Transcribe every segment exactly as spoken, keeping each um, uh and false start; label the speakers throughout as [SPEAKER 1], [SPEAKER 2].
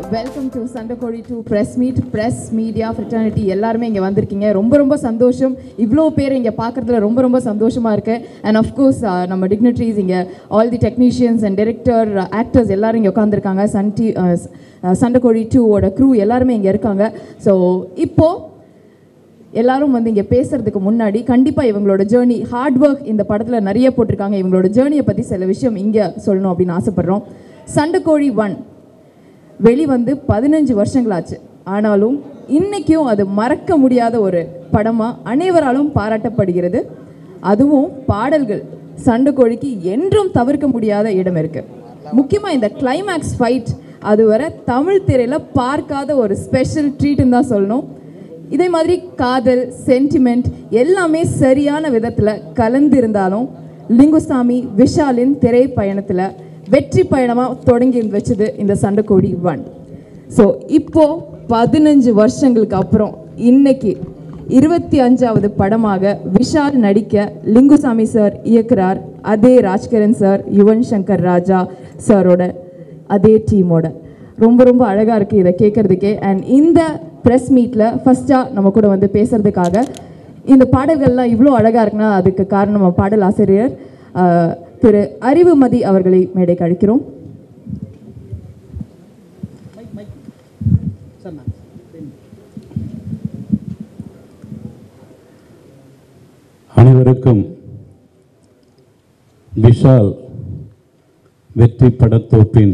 [SPEAKER 1] Welcome to Sandakozhi two press meet. Press media fraternity எல்லாருமே இங்கே வந்திருக்கீங்க. ரொம்ப ரொம்ப சந்தோஷம். இவ்வளோ பேர் இங்கே பார்க்குறதுல ரொம்ப ரொம்ப சந்தோஷமாக இருக்குது. அண்ட் ஆஃப்கோர்ஸ் நம்ம டிக்னிட்ரிஸ் இங்கே all the technicians and director actors எல்லாரும் இங்கே உட்காந்துருக்காங்க. சன் டி சண்டைக்கோழி டூவோட க்ரூ எல்லாருமே இங்கே இருக்காங்க. ஸோ இப்போது எல்லாரும் வந்து இங்கே பேசுகிறதுக்கு முன்னாடி கண்டிப்பாக இவங்களோட ஜேர்னி, ஹார்ட் ஒர்க் இந்த படத்தில் நிறைய போட்டிருக்காங்க. இவங்களோட ஜேர்னியை பற்றி சில விஷயம் இங்கே சொல்லணும் அப்படின்னு ஆசைப்பட்றோம். சண்டைக்கோழி ஒன் வெளி வந்து பதினஞ்சு வருஷங்களாச்சு. ஆனாலும் இன்றைக்கும் அது மறக்க முடியாத ஒரு படமாக அனைவராலும் பாராட்டப்படுகிறது. அதுவும் பாடல்கள் சண்டைக்கோழிக்கு என்றும் தவிர்க்க முடியாத இடம் இருக்குது. முக்கியமாக இந்த கிளைமேக்ஸ் ஃபைட் அது வர தமிழ் திரையில் பார்க்காத ஒரு ஸ்பெஷல் ட்ரீட்டுன்னு தான் சொல்லணும். இதே மாதிரி காதல், சென்டிமெண்ட் எல்லாமே சரியான விதத்தில் கலந்திருந்தாலும் லிங்குசாமி விஷாலின் திரைப்பயணத்தில் வெற்றி பயணமாக தொடங்கி வச்சது இந்த சண்டைக்கோழி ஒன். ஸோ இப்போது பதினஞ்சு வருஷங்களுக்கு அப்புறம் இன்னைக்கு இருபத்தி அஞ்சாவது படமாக விஷால் நடிக்க லிங்குசாமி சார் இயக்குறார். அதே ராஜ்கரன் சார், யுவன் சங்கர் ராஜா சாரோட அதே டீமோட. ரொம்ப ரொம்ப அழகாக இருக்குது இதை கேட்குறதுக்கே. அண்ட் இந்த ப்ரெஸ் மீட்டில் ஃபஸ்ட்டாக நம்ம கூட வந்து பேசுகிறதுக்காக இந்த பாடல்கள்லாம் இவ்வளோ அழகாக இருக்குன்னா அதுக்கு காரணம் நம்ம பாடல் ஆசிரியர் திரு அறிவுமதி அவர்களை மேடைக்கு அழைக்கிறோம்.
[SPEAKER 2] அனைவருக்கும் விஷால் வெற்றி படத்தோப்பின்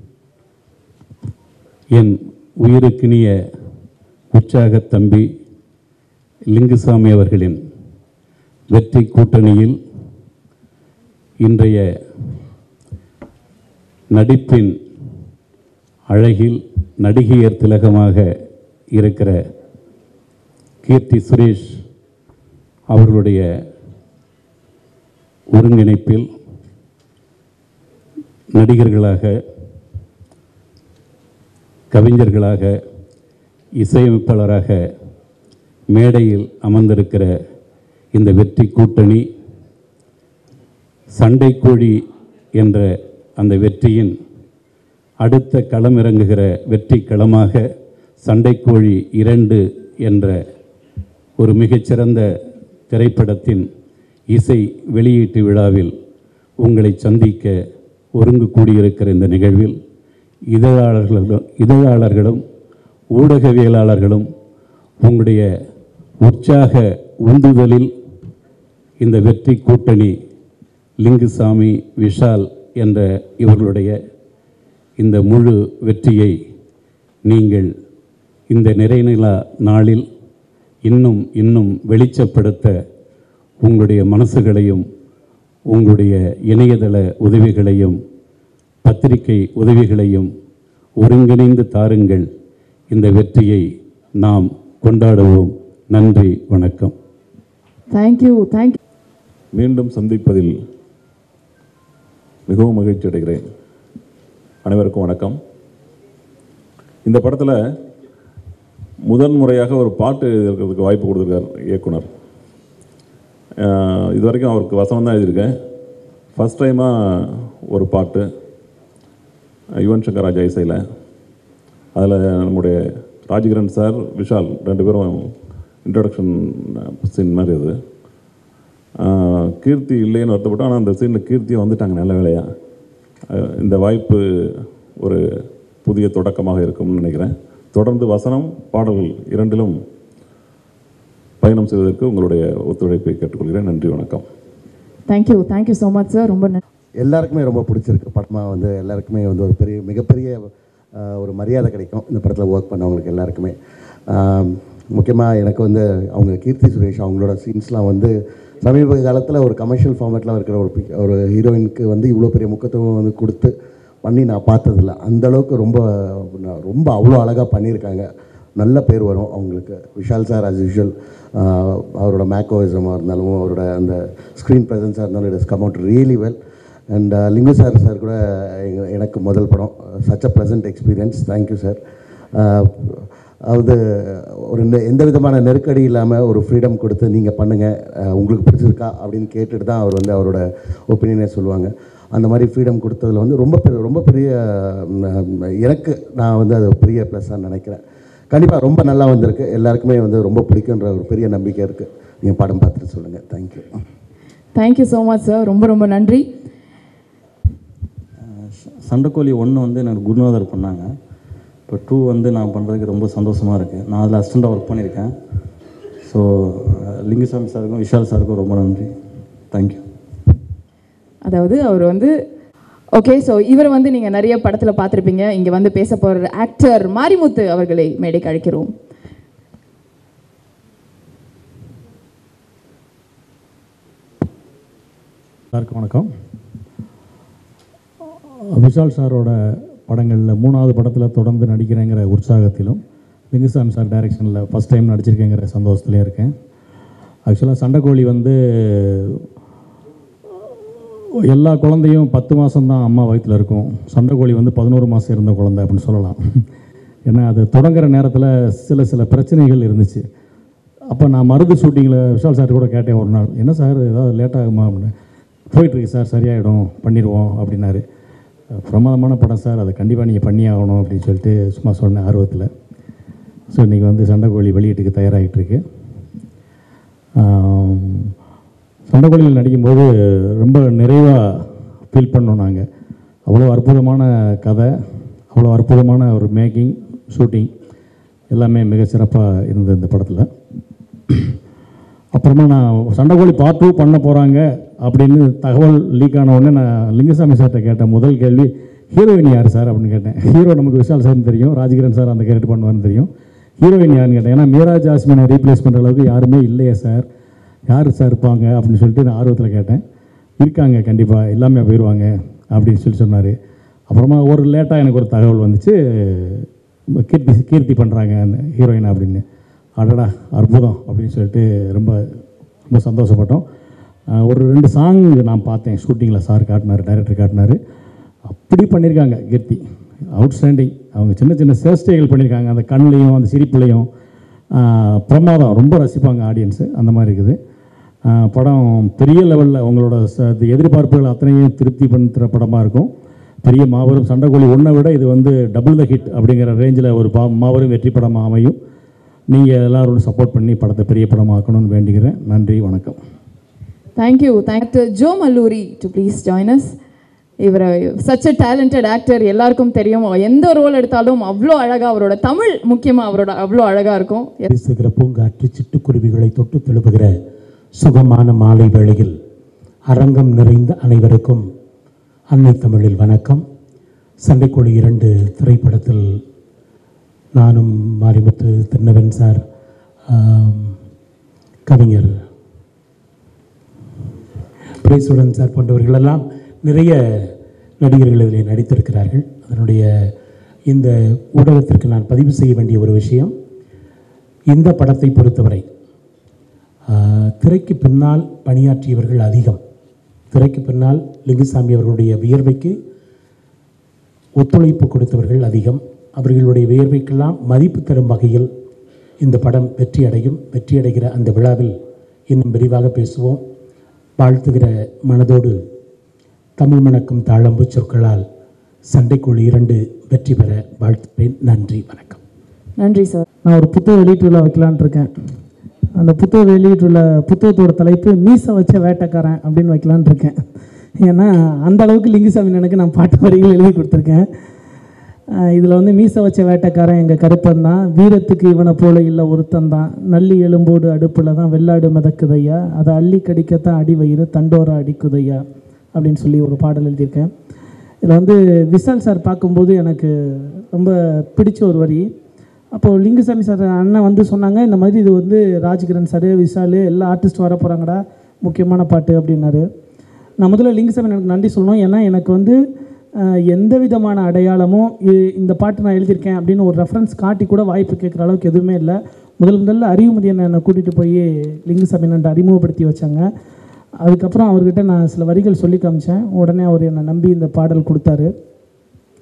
[SPEAKER 2] என் உயிருக்கினிய உற்சாக தம்பி லிங்குசாமி அவர்களின் வெற்றி கூட்டணியில் இன்றைய நடிப்பின் அழகில் நடிகையர் திலகமாக இருக்கிற கீர்த்தி சுரேஷ் அவர்களுடைய ஒருங்கிணைப்பில் நடிகர்களாக, கவிஞர்களாக, இசையமைப்பாளராக மேடையில் அமர்ந்திருக்கிற இந்த வெற்றி கூட்டணி சண்டைக்கோழி என்ற அந்த வெற்றியின் அடுத்த களமிறங்குகிற வெற்றி களமாக சண்டைக்கோழி இரண்டு என்ற ஒரு மிகச்சிறந்த திரைப்படத்தின் இசை வெளியீட்டு விழாவில் உங்களை சந்திக்க ஒருங்கு கூடியிருக்கிற இந்த நிகழ்வில் இதழாளர்களும் இதழாளர்களும் ஊடகவியலாளர்களும் உங்களுடைய உற்சாக உந்துதலில் இந்த வெற்றி கூட்டணி லிங்குசாமி, விஷால் என்ற இவர்களுடைய இந்த முழு வெற்றியை நீங்கள் இந்த நிறைநிலா நாளில் இன்னும் இன்னும் வெளிச்சப்படுத்த உங்களுடைய மனசுகளையும் உங்களுடைய இணையதள உதவிகளையும் பத்திரிகை உதவிகளையும் ஒருங்கிணைந்து தாருங்கள். இந்த வெற்றியை நாம் கொண்டாடுவோம். நன்றி, வணக்கம்.
[SPEAKER 1] Thank you thank you.
[SPEAKER 3] மீண்டும் சந்திப்பதில் மிகவும் மகிழ்ச்சி அடைகிறேன். அனைவருக்கும் வணக்கம். இந்த படத்தில் முதன் முறையாக ஒரு பாட்டு இருக்கிறதுக்கு வாய்ப்பு கொடுத்துருக்கார் இயக்குனர். இது வரைக்கும் அவருக்கு வசனம் தான் எழுதியிருக்கேன். ஃபஸ்ட் டைமாக ஒரு பாட்டு யுவன் சங்கர் ராஜா இசையில். அதில் நம்முடைய ராஜ்கிரண் சார், விஷால் ரெண்டு பேரும் இன்ட்ரடக்ஷன் சீன் மாதிரி அது. கீர்த்தி இல்லைன்னு வருத்தப்பட்டோம். ஆனால் அந்த சீனில் கீர்த்தியை வந்துட்டாங்க நல்ல வேலையாக. இந்த வாய்ப்பு ஒரு புதிய தொடக்கமாக இருக்கும்னு நினைக்கிறேன். தொடர்ந்து வசனம், பாடல்கள் இரண்டிலும் பயணம் செய்வதற்கு உங்களுடைய ஒத்துழைப்பை கேட்டுக்கொள்கிறேன். நன்றி, வணக்கம்.
[SPEAKER 1] Thank you thank you so much sir. ரொம்ப நன்றி.
[SPEAKER 4] எல்லாருக்குமே ரொம்ப பிடிச்சிருக்கு படமாக. வந்து எல்லாருக்குமே வந்து ஒரு பெரிய மிகப்பெரிய ஒரு மரியாதை கிடைக்கும் இந்த படத்தில் ஒர்க் பண்ணவங்களுக்கு எல்லாருக்குமே. முக்கியமாக எனக்கு வந்து அவங்க கீர்த்தி சுரேஷ் அவங்களோட சீன்ஸ்லாம் வந்து சமீப காலத்தில் ஒரு கமர்ஷியல் ஃபார்மேட்டில் இருக்கிற ஒரு ஒரு ஹீரோயினுக்கு வந்து இவ்வளோ பெரிய முக்கியத்துவம் வந்து கொடுத்து பண்ணி நான் பார்த்ததில்ல. அந்தளவுக்கு ரொம்ப ரொம்ப அவ்வளோ அழகாக பண்ணியிருக்காங்க. நல்ல பேர் வரும் அவங்களுக்கு. விஷால் சார் ஆஸ் யூஷுவல் அவரோட மேக்கோவிசமாக இருந்தாலும் அவரோட அந்த ஸ்க்ரீன் ப்ரெசன்ஸாக இருந்தாலும் it is come out really well. And Lingu sir sir கூட எனக்கு முதல் படம், such a pleasant experience. Thank you sir. அதாவது ஒரு நெ- எந்த விதமான நெருக்கடி இல்லாமல் ஒரு ஃப்ரீடம் கொடுத்து நீங்கள் பண்ணுங்கள், உங்களுக்கு பிடிச்சிருக்கா அப்படின்னு கேட்டுட்டு தான் அவர் வந்து அவரோட ஒப்பீனியனை சொல்லுவாங்க. அந்த மாதிரி ஃப்ரீடம் கொடுத்ததில் வந்து ரொம்ப பெரிய ரொம்ப பெரிய ம், எனக்கு நான் வந்து அது பெரிய ப்ளஸ்ஸாக நினைக்கிறேன். கண்டிப்பாக ரொம்ப நல்லா வந்திருக்கு, எல்லாருக்குமே வந்து ரொம்ப பிடிக்குன்ற ஒரு பெரிய நம்பிக்கை இருக்குது. நீங்கள் படம் பார்த்துட்டு சொல்லுங்கள். Thank you.
[SPEAKER 1] Thank you so much sir, ரொம்ப ரொம்ப நன்றி.
[SPEAKER 5] சண்டைக்கோழி ஒன்று வந்து எனக்கு குருநாதர் பண்ணாங்க. இப்போ டூ வந்து நான் பண்ணுறதுக்கு ரொம்ப சந்தோஷமாக இருக்குது. நான் அதில் அசிஸ்டண்ட்டாக ஒர்க் பண்ணியிருக்கேன். ஸோ லிங்குசாமி சாருக்கும் விஷால் சாருக்கும் ரொம்ப நன்றி. தேங்க்யூ.
[SPEAKER 1] அதாவது அவர் வந்து ஓகே, ஸோ இவர் வந்து நீங்கள் நிறைய படத்தில் பார்த்துருப்பீங்க. இங்கே வந்து பேச போகிற ஆக்டர் மாரிமுத்து அவர்களை மேடைக்கு அழைக்கிறோம்.
[SPEAKER 6] எல்லாருக்கும் வணக்கம். விஷால் சாரோட படங்களில் மூணாவது படத்தில் தொடர்ந்து நடிக்கிறேங்கிற உற்சாகத்திலும், லிங்குசாமி சார் டைரக்ஷனில் ஃபஸ்ட் டைம் நடிச்சிருக்கேங்கிற சந்தோஷத்துலேயும் இருக்கேன். ஆக்சுவலாக சண்டைக்கோழி வந்து எல்லா குழந்தையும் பத்து மாதம்தான் அம்மா வயிற்றில் இருக்கும். சண்டைக்கோழி வந்து பதினோரு மாதம் இருந்த குழந்தை அப்படின்னு சொல்லலாம். ஏன்னா அது தொடங்குற நேரத்தில் சில சில பிரச்சனைகள் இருந்துச்சு. அப்போ நான் மருது ஷூட்டிங்கில் விஷால் சார் கூட கேட்டேன் ஒரு நாள், என்ன சார் ஏதாவது லேட் ஆகுமா அப்படின்னு. போயிட்டுருக்கு சார், சரியாயிடும், பண்ணிடுவோம் அப்படின்னாரு. பிரமாதமான படம் சார், அதை கண்டிப்பாக நீங்கள் பண்ணி ஆகணும் அப்படின்னு சொல்லிட்டு சும்மா சொன்னேன் ஆர்வத்தில். ஸோ இன்றைக்கி வந்து சண்டைக்கோழி வெளியீட்டுக்கு தயாராகிட்டுருக்கு. சண்டைக்கோழியில் நடிக்கும்போது ரொம்ப நிறைவாக ஃபீல் பண்ணோம் நாங்கள். அவ்வளோ அற்புதமான கதை, அவ்வளோ அற்புதமான ஒரு மேக்கிங், ஷூட்டிங் எல்லாமே மிக சிறப்பாக இருந்தது இந்த படத்தில். அப்புறமா நான் சண்டைக்கோழி பார்ட் டூ பண்ண போகிறாங்க அப்படின்னு தகவல் லீக் ஆன உடனே நான் லிங்குசாமி சார்கிட்ட கேட்டேன். முதல் கேள்வி, ஹீரோயின் யார் சார் அப்படின்னு கேட்டேன். ஹீரோ நமக்கு விஷால் சார்னு தெரியும், ராஜகிரண் சார் அந்த கேரக்டர் பண்ணுவார்னு தெரியும். ஹீரோயின் யாருன்னு கேட்டேன். ஏன்னா மீரா ஜாஸ்மினை ரீப்ளேஸ் பண்ணுற அளவுக்கு யாருமே இல்லையே சார், யார் சார் இருப்பாங்க அப்படின்னு சொல்லிட்டு நான் ஆர்வத்தில் கேட்டேன். இருக்காங்க கண்டிப்பாக, எல்லாமே போயிடுவாங்க அப்படின்னு சொல்லி சொன்னார். அப்புறமா ஒரு லேட்டாக எனக்கு ஒரு தகவல் வந்துச்சு, கீர்த்தி கீர்த்தி பண்ணுறாங்க அந்த ஹீரோயின் அப்படின்னு. அடடா அற்புதம் அப்படின்னு சொல்லிட்டு ரொம்ப ரொம்ப சந்தோஷப்பட்டோம். ஒரு ரெண்டு சாங் நான் பார்த்தேன் ஷூட்டிங்கில், சார் காட்டினார், டைரக்டர் காட்டினார். அப்படி பண்ணியிருக்காங்க கீர்த்தி, அவுட்ஸ்டாண்டிங். அவங்க சின்ன சின்ன சேஷ்டைகள் பண்ணியிருக்காங்க, அந்த கண்ணுலையும் அந்த சிரிப்புலையும் பிரமாதம், ரொம்ப ரசிப்பாங்க ஆடியன்ஸு. அந்த மாதிரி இருக்குது படம். பெரிய லெவலில் உங்களோட ச எதிர்பார்ப்புகள் அத்தனையும் திருப்தி பண்ணுற படமாக இருக்கும். பெரிய மாபெரும் சண்டைக்கோழி ஒன்றை விட இது வந்து டபுள் த ஹிட் அப்படிங்கிற ரேஞ்சில் ஒரு பா மாபெரும் வெற்றி படமாக அமையும். நீங்கள் எல்லோரும் சப்போர்ட் பண்ணி படத்தை பெரிய படமாக்கணும்னு வேண்டிக்கிறேன். நன்றி, வணக்கம்.
[SPEAKER 1] Thank you. Thank Joe Malloori to please join us. இவர் சச் அ டேலண்டட் ஆக்டர், எல்லாருக்கும் தெரியும். எந்த ரோல் எடுத்தாலும் அவ்வளோ அழகாக, அவரோட தமிழ் முக்கியமாக அவரோட அவ்வளோ அழகாக இருக்கும்.
[SPEAKER 7] வீசுகிற பூங்காற்று சிட்டுக்குருவிகளை தொட்டு தெழுப்புகிற சுகமான மாலை வேளையில் அரங்கம் நிறைந்த அனைவருக்கும் அன்னை தமிழில் வணக்கம். சண்டைக்கோழி இரண்டு திரைப்படத்தில் நானும் மாரிமுத்து, திருநவன் சார், கவிஞர் பிரேசுடன் சார் போன்றவர்களெல்லாம் நிறைய நடிகர்கள் இதில் நடித்திருக்கிறார்கள். அதனுடைய இந்த ஊடகத்திற்கு நான் பதிவு செய்ய வேண்டிய ஒரு விஷயம், இந்த படத்தை பொறுத்தவரை திரைக்கு பின்னால் பணியாற்றியவர்கள் அதிகம். திரைக்கு பின்னால் லிங்குசாமி அவர்களுடைய வியர்வைக்கு ஒத்துழைப்பு கொடுத்தவர்கள் அதிகம். அவர்களுடைய வியர்வைக்கெல்லாம் மதிப்பு தரும் வகையில் இந்த படம் வெற்றி அடையும். வெற்றி அடைகிற அந்த விழாவில் இன்னும் விரிவாக பேசுவோம். வாழ்த்துகிற மனதோடு தமிழ் மணக்கும் தாளம்பு சொற்களால் சண்டைக்கோழி இரண்டு வெற்றி பெற வாழ்த்துகிறேன். நன்றி, வணக்கம்.
[SPEAKER 1] நன்றி சார்.
[SPEAKER 8] நான் ஒரு புத்தக வெளியீட்டு விழா வைக்கலான் இருக்கேன். அந்த புத்தக வெளியீட்டு விழா புத்தகத்தோட தலைப்பு மீசை வச்ச வேட்டைக்காரன் அப்படின்னு வைக்கலான் இருக்கேன். ஏன்னா அந்த அளவுக்கு லிங்குசாமி எனக்கு நான் பாட்டு வரிகள் எழுதி கொடுத்துருக்கேன். இதில் வந்து மீசை வச்ச வேட்டைக்காரன் எங்கள் கருப்பன் தான், வீரத்துக்கு இவனை போல இல்லை ஒருத்தன் தான், நல்லி எலும்போடு அடுப்பில் தான் வெள்ளாடு மிதக்குதையா, அதை அள்ளி கடிக்கத்தான் அடி வயிறு தண்டோரா அடிக்குதையா அப்படின்னு சொல்லி ஒரு பாடல் எழுதியிருக்கேன். இதில் வந்து விஷால் சார் பார்க்கும்போது எனக்கு ரொம்ப பிடிச்ச ஒரு வரி. அப்போது லிங்குசாமி சார் அண்ணன் வந்து சொன்னாங்க, இந்த மாதிரி இது வந்து ராஜ்கிரண் சார், விஷால் எல்லா ஆர்டிஸ்ட் வர போகிறாங்கடா, முக்கியமான பாட்டு அப்படின்னாரு. நான் முதல்ல லிங்குசாமி எனக்கு நன்றி சொல்லணும். ஏன்னா எனக்கு வந்து எந்த விதமான அடையாளமும் இந்த பாட்டு நான் எழுதியிருக்கேன் அப்படின்னு ஒரு ரெஃபரன்ஸ் காட்டி கூட வாய்ப்பு கேட்குற அளவுக்கு எதுவுமே இல்லை. முதல் முதல்ல அறிவுமதி என்னை கூட்டிகிட்டு போய் லிங்குசாமி என்னை அறிமுகப்படுத்தி வச்சாங்க. அதுக்கப்புறம் அவர்கிட்ட நான் சில வரிகள் சொல்லி காமிச்சேன். உடனே அவர் என்னை நம்பி இந்த பாடல் கொடுத்தாரு.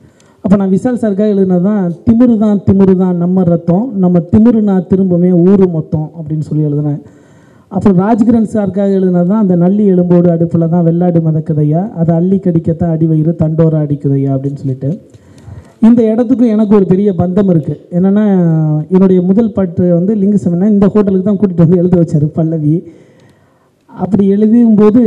[SPEAKER 8] அப்போ நான் விஷால் சாருக்காக எழுதினது தான் திமிரு தான் திமிரு தான் நம்ம ரத்தம், நம்ம திமிரு நான் திரும்பமே ஊரு மொத்தம் அப்படின்னு சொல்லி எழுதினேன். அப்புறம் ராஜ்கிரண் சாருக்காக எழுதினது தான் அந்த நல்லி எலும்போடு அடுப்பில் தான் வெள்ளாடு மதக்குதையா, அதை அள்ளி கடிக்கத்தான் அடி வயிறு தண்டோரா அடிக்குதையா அப்படின்னு சொல்லிட்டு. இந்த இடத்துக்கும் எனக்கு ஒரு பெரிய பந்தம் இருக்குது. என்னென்னா என்னுடைய முதல் பாட்டு வந்து லிங்குசாமினா இந்த ஹோட்டலுக்கு தான் கூட்டிகிட்டு வந்து எழுத வச்சார் பல்லவி. அப்படி எழுதும்போது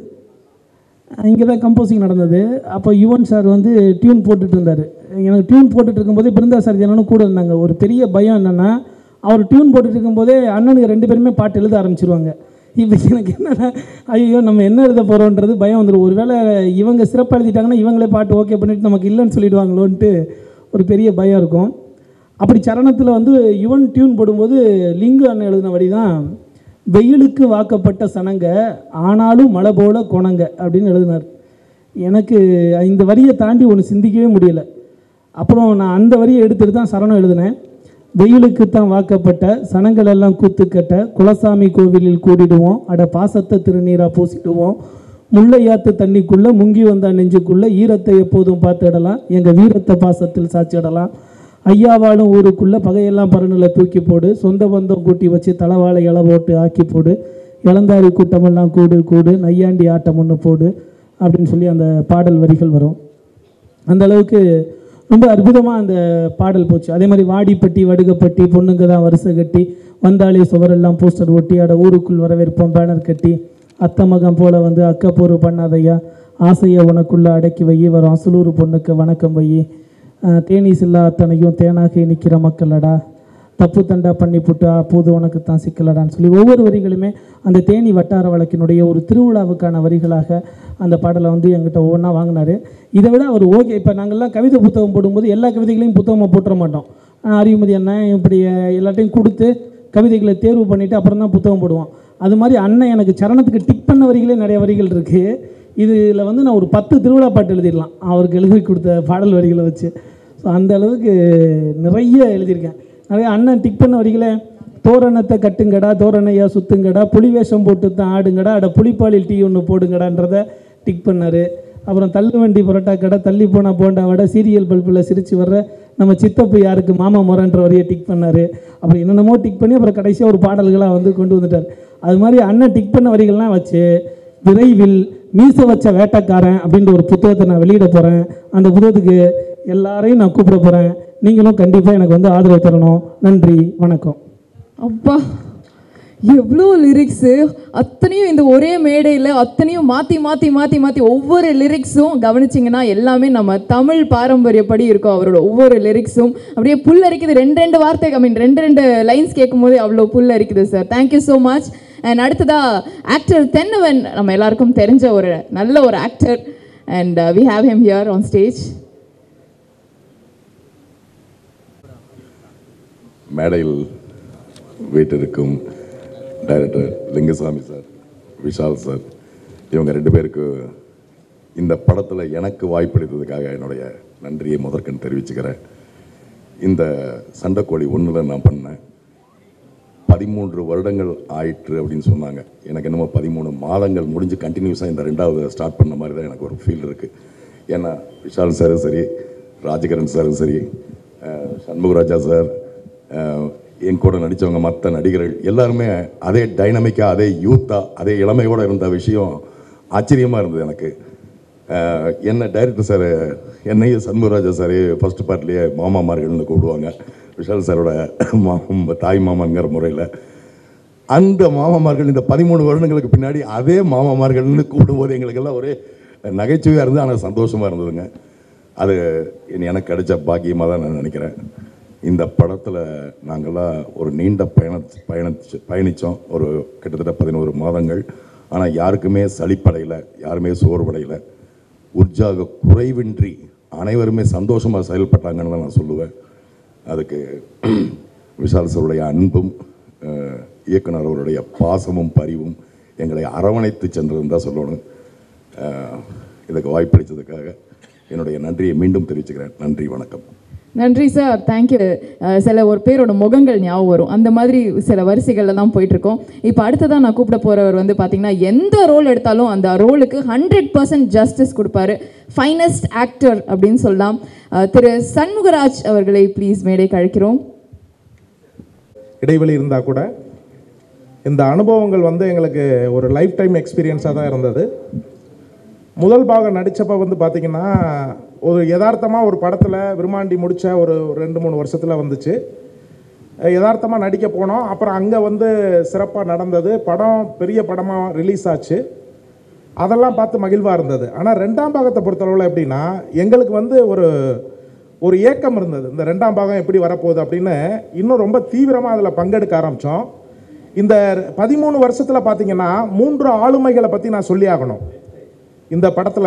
[SPEAKER 8] இங்கே தான் கம்போசிங் நடந்தது. அப்போ யுவன் சார் வந்து டியூன் போட்டுட்டு இருந்தார். எனக்கு டியூன் போட்டுட்டு இருக்கும்போதே பிருந்தா சார் ஜனனும் கூட இருந்தாங்க. ஒரு பெரிய பயம் என்னென்னா அவர் டியூன் போட்டுட்டு இருக்கும்போதே அண்ணனுக்கு ரெண்டு பேருமே பாட்டு எழுத ஆரம்பிச்சிருவாங்க. இப்போ எனக்கு என்னென்னா ஐயோ நம்ம என்ன எழுத போகிறோன்றது பயம் வந்துடும். ஒரு வேளை இவங்க சிறப்பாக எழுதிட்டாங்கன்னா இவங்களே பாட்டு ஓகே பண்ணிவிட்டு நமக்கு இல்லைன்னு சொல்லிடுவாங்களோன்ட்டு ஒரு பெரிய பயம் இருக்கும். அப்படி சரணத்தில் வந்து யுவன் டியூன் போடும்போது லிங்கு அண்ணன் எழுதின வழி தான் வெயிலுக்கு வாக்கப்பட்ட சனங்க ஆனாலும் மழை போல கொணங்க அப்படின்னு எழுதினார். எனக்கு இந்த வரியை தாண்டி ஒன்று சிந்திக்கவே முடியலை. அப்புறம் நான் அந்த வரியை எடுத்துகிட்டு தான் சரணம் எழுதினேன். வெயிலுக்கு தான் வாக்கப்பட்ட சனங்கள் எல்லாம் கூத்துக்கட்ட குலசாமி கோவிலில் கூடிடுவோம், அட பாசத்தை திருநீராக பூசிடுவோம், முல்லையாத்து தண்ணிக்குள்ளே முங்கி வந்தா நெஞ்சுக்குள்ளே ஈரத்தை எப்போதும் பார்த்துடலாம், எங்கள் வீரத்தை பாசத்தில் சாச்சிடலாம், ஐயாவாலும் ஊருக்குள்ளே பகையெல்லாம் பரணில் தூக்கி போடு, சொந்த பந்தம் கூட்டி வச்சு தலைவாழை இலை போட்டு ஆக்கி போடு, இளந்தாரி கூட்டமெல்லாம் கூடு கூடு நையாண்டி ஆட்டம் ஒன்று போடு அப்படின்னு சொல்லி அந்த பாடல் வரிகள் வரும். அந்த அளவுக்கு ரொம்ப அற்புதமாக அந்த பாடல் போச்சு. அதே மாதிரி வாடிப்பட்டி வடுகப்பட்டி பொண்ணுங்க தான் வரிசை கட்டி வந்தாலே சுவரெல்லாம் போஸ்டர் ஒட்டி அட ஊருக்குள் வரவேற்போம் பேனர் கட்டி அத்த மகம் போல வந்து அக்கப்போரு பண்ணாதையா ஆசையை உனக்குள்ளே அடக்கி வை வரும் அசலூர் பொண்ணுக்கு வணக்கம் வை தேனீஸ் இல்லா அத்தனையும் தேனாக நிற்கிற மக்களடா தப்பு தண்டா பண்ணி புட்டா அப்போது உனக்கு தான் சிக்கலடான்னு சொல்லி ஒவ்வொரு வரிகளுமே அந்த தேனி வட்டார வழக்கினுடைய ஒரு திருவிழாவுக்கான வரிகளாக அந்த பாடலை வந்து எங்கிட்ட ஒவ்வொன்றா வாங்கினார். இதை விட அவர் ஓகே இப்போ நாங்கள்லாம் கவிதை புத்தகம் போடும்போது எல்லா கவிதைகளையும் புத்தகமாக போட்டுற மாட்டோம். அறிவுமதி அண்ணன் இப்படி எல்லாத்தையும் கொடுத்து கவிதைகளை தேர்வு பண்ணிவிட்டு அப்புறம் தான் புத்தகம் போடுவோம். அது மாதிரி அண்ணன் எனக்கு சரணத்துக்கு டிக் பண்ண வரிகளே நிறைய வரிகள் இருக்குது. இதில் வந்து நான் ஒரு பத்து திருவிழா பாட்டு எழுதிடலாம் அவருக்கு எழுதி கொடுத்த பாடல் வரிகளை வச்சு. ஸோ அந்த அளவுக்கு நிறைய எழுதியிருக்கேன். நிறைய அண்ணன் டிக் பண்ண வரிகளே தோரணத்தை கட்டுங்கடா தோரணையா சுத்துங்கடா புலி வேஷம் போட்டு தான் ஆடுங்கடா அட புளிப்பாலில் டீ ஒன்று போடுங்கடான்றதை டிக் பண்ணார். அப்புறம் தள்ளு வண்டி புரோட்டா கடை தள்ளி போனால் போண்டா வடை சீரியல் பல்பில் சிரித்து வர்ற நம்ம சித்தப்பு யாருக்கு மாமா முறைன்ற வரியை டிக் பண்ணார். அப்புறம் என்னென்னமோ டிக் பண்ணி அப்புறம் கடைசியாக ஒரு பாடல்களாக வந்து கொண்டு வந்துட்டார். அது மாதிரி அண்ணன் டிக் பண்ண வரிகள்லாம் வச்சு விரைவில் மீச வச்ச வேட்டைக்காரன் அப்படின்ற ஒரு புத்தகத்தை நான் வெளியிட போகிறேன். அந்த புத்தகத்துக்கு எல்லாரையும் நான் கூப்பிட போகிறேன். நீங்களும் கண்டிப்பாக எனக்கு வந்து ஆதரவு தரணும். நன்றி, வணக்கம்.
[SPEAKER 1] அப்பா எவ்வளோ லிரிக்ஸு, அத்தனையும் இந்த ஒரே மேடையில் அத்தனையும் மாற்றி மாற்றி மாற்றி மாற்றி ஒவ்வொரு லிரிக்ஸும் கவனிச்சிங்கன்னா எல்லாமே நம்ம தமிழ் பாரம்பரியப்படி இருக்கும். அவரோட ஒவ்வொரு லிரிக்ஸும் அப்படியே புல் அரிக்குது. ரெண்டு ரெண்டு வார்த்தை ஐ மீன் ரெண்டு ரெண்டு லைன்ஸ் கேட்கும் போது அவ்வளோ புல் அரிக்குது சார். Thank you so much. அண்ட் அடுத்ததாக ஆக்டர் தென்னவன், நம்ம எல்லாருக்கும் தெரிஞ்ச ஒரு நல்ல ஒரு actor, and we have him here on stage.
[SPEAKER 9] மேடையில் வீட்டிற்கும் director Lingusamy sir, Vishal sir, இவங்க ரெண்டு பேருக்கு இந்த படத்தில் எனக்கு வாய்ப்பளித்ததுக்காக என்னுடைய நன்றியை முதற்கண் தெரிவிச்சுக்கிறேன். இந்த சண்டைக்கோழி ஒன்றில் நான் பண்ணேன். பதிமூன்று வருடங்கள் ஆயிற்று அப்படின்னு சொன்னாங்க. எனக்கு என்னமோ பதிமூணு மாதங்கள் முடிஞ்சு கண்டினியூஸாக இந்த ரெண்டாவது ஸ்டார்ட் பண்ண மாதிரி தான் எனக்கு ஒரு ஃபீல் இருக்குது. ஏன்னா விஷால் சாரும் சரி, ராஜகிரண் சாரும் சரி, சண்முகராஜா சார், என் கூட நடித்தவங்க மற்ற நடிகர்கள் எல்லாருமே அதே டைனமிக்காக, அதே யூத்தாக, அதே இளமையோடு இருந்த விஷயம் ஆச்சரியமாக இருந்தது எனக்கு. என்ன டைரக்டர் சார் என்னையும் சண்முகராஜா சார் ஃபஸ்ட்டு பார்ட்லேயே மாமாமார்கள்னு கூப்பிடுவாங்க. விஷால் சாரோட மாமா தாய் மாமாங்கிற முறையில் அந்த மாமாமார்கள் இந்த பதிமூணு வருடங்களுக்கு பின்னாடி அதே மாமாமார்கள்னு கூப்பிடும்போது எங்களுக்கெல்லாம் ஒரே நகைச்சுவையாக இருந்தது, ஆனால் சந்தோஷமாக இருந்ததுங்க. அது எனக்கு கிடைச்ச பாக்கியமாக தான் நான் நினைக்கிறேன். இந்த படத்தில் நாங்கள்லாம் ஒரு நீண்ட பயண பயணிச்சு பயணித்தோம் ஒரு கிட்டத்தட்ட பதினோரு மாதங்கள். ஆனால் யாருக்குமே சலிப்படையில், யாருமே சோர்வடையில், உற்சாக குறைவின்றி அனைவருமே சந்தோஷமாக செயல்பட்டாங்கன்னு தான் நான் சொல்லுவேன். அதுக்கு விஷால் சாருடைய அன்பும் இயக்குனர் அவருடைய பாசமும் பரிவும் எங்களை அரவணைத்து சென்றதுன்னு தான் சொல்லணும். இதுக்கு வாய்ப்பளித்ததுக்காக என்னுடைய நன்றியை மீண்டும் தெரிவிச்சுக்கிறேன். நன்றி, வணக்கம்.
[SPEAKER 1] நன்றி சார், தேங்க்யூ. சில ஒரு பேரோட முகங்கள் ஞாபகம் வரும், அந்த மாதிரி சில வரிசைகளில் தான் போயிட்டுருக்கோம். இப்போ அடுத்ததான் நான் கூப்பிட போகிறவர் வந்து பார்த்தீங்கன்னா எந்த ரோல் எடுத்தாலும் அந்த ரோலுக்கு ஹண்ட்ரட் பர்சன்ட் ஜஸ்டிஸ் கொடுப்பாரு. ஃபைனஸ்ட் ஆக்டர் அப்படின்னு சொல்லலாம். திரு சண்முகராஜ் அவர்களை ப்ளீஸ் மேடைக்கு அழைக்கிறோம்.
[SPEAKER 10] இடைவெளி இருந்தால் கூட இந்த அனுபவங்கள் வந்து எங்களுக்கு ஒரு லைஃப் டைம் எக்ஸ்பீரியன்ஸாக தான் இருந்தது. முதல் பாகம் நடித்தப்போ வந்து பார்த்திங்கன்னா ஒரு யதார்த்தமாக ஒரு படத்தில் விருமாண்டி முடித்த ஒரு ரெண்டு மூணு வருஷத்தில் வந்துச்சு. யதார்த்தமாக நடிக்க போனோம். அப்புறம் அங்கே வந்து சிறப்பாக நடந்தது. படம் பெரிய படமாக ரிலீஸ் ஆச்சு. அதெல்லாம் பார்த்து மகிழ்வாக இருந்தது. ஆனால் ரெண்டாம் பாகத்தை பொறுத்தளவில் எப்படின்னா எங்களுக்கு வந்து ஒரு ஒரு ஏக்கம் இருந்தது, இந்த ரெண்டாம் பாகம் எப்படி வரப்போகுது அப்படின்னு. இன்னும் ரொம்ப தீவிரமாக அதில் பங்கெடுக்க ஆரம்பித்தோம். இந்த பதிமூணு வருஷத்தில் பார்த்திங்கன்னா மூன்று ஆளுமைகளை பற்றி நான் சொல்லி ஆகணும். இந்த படத்தில்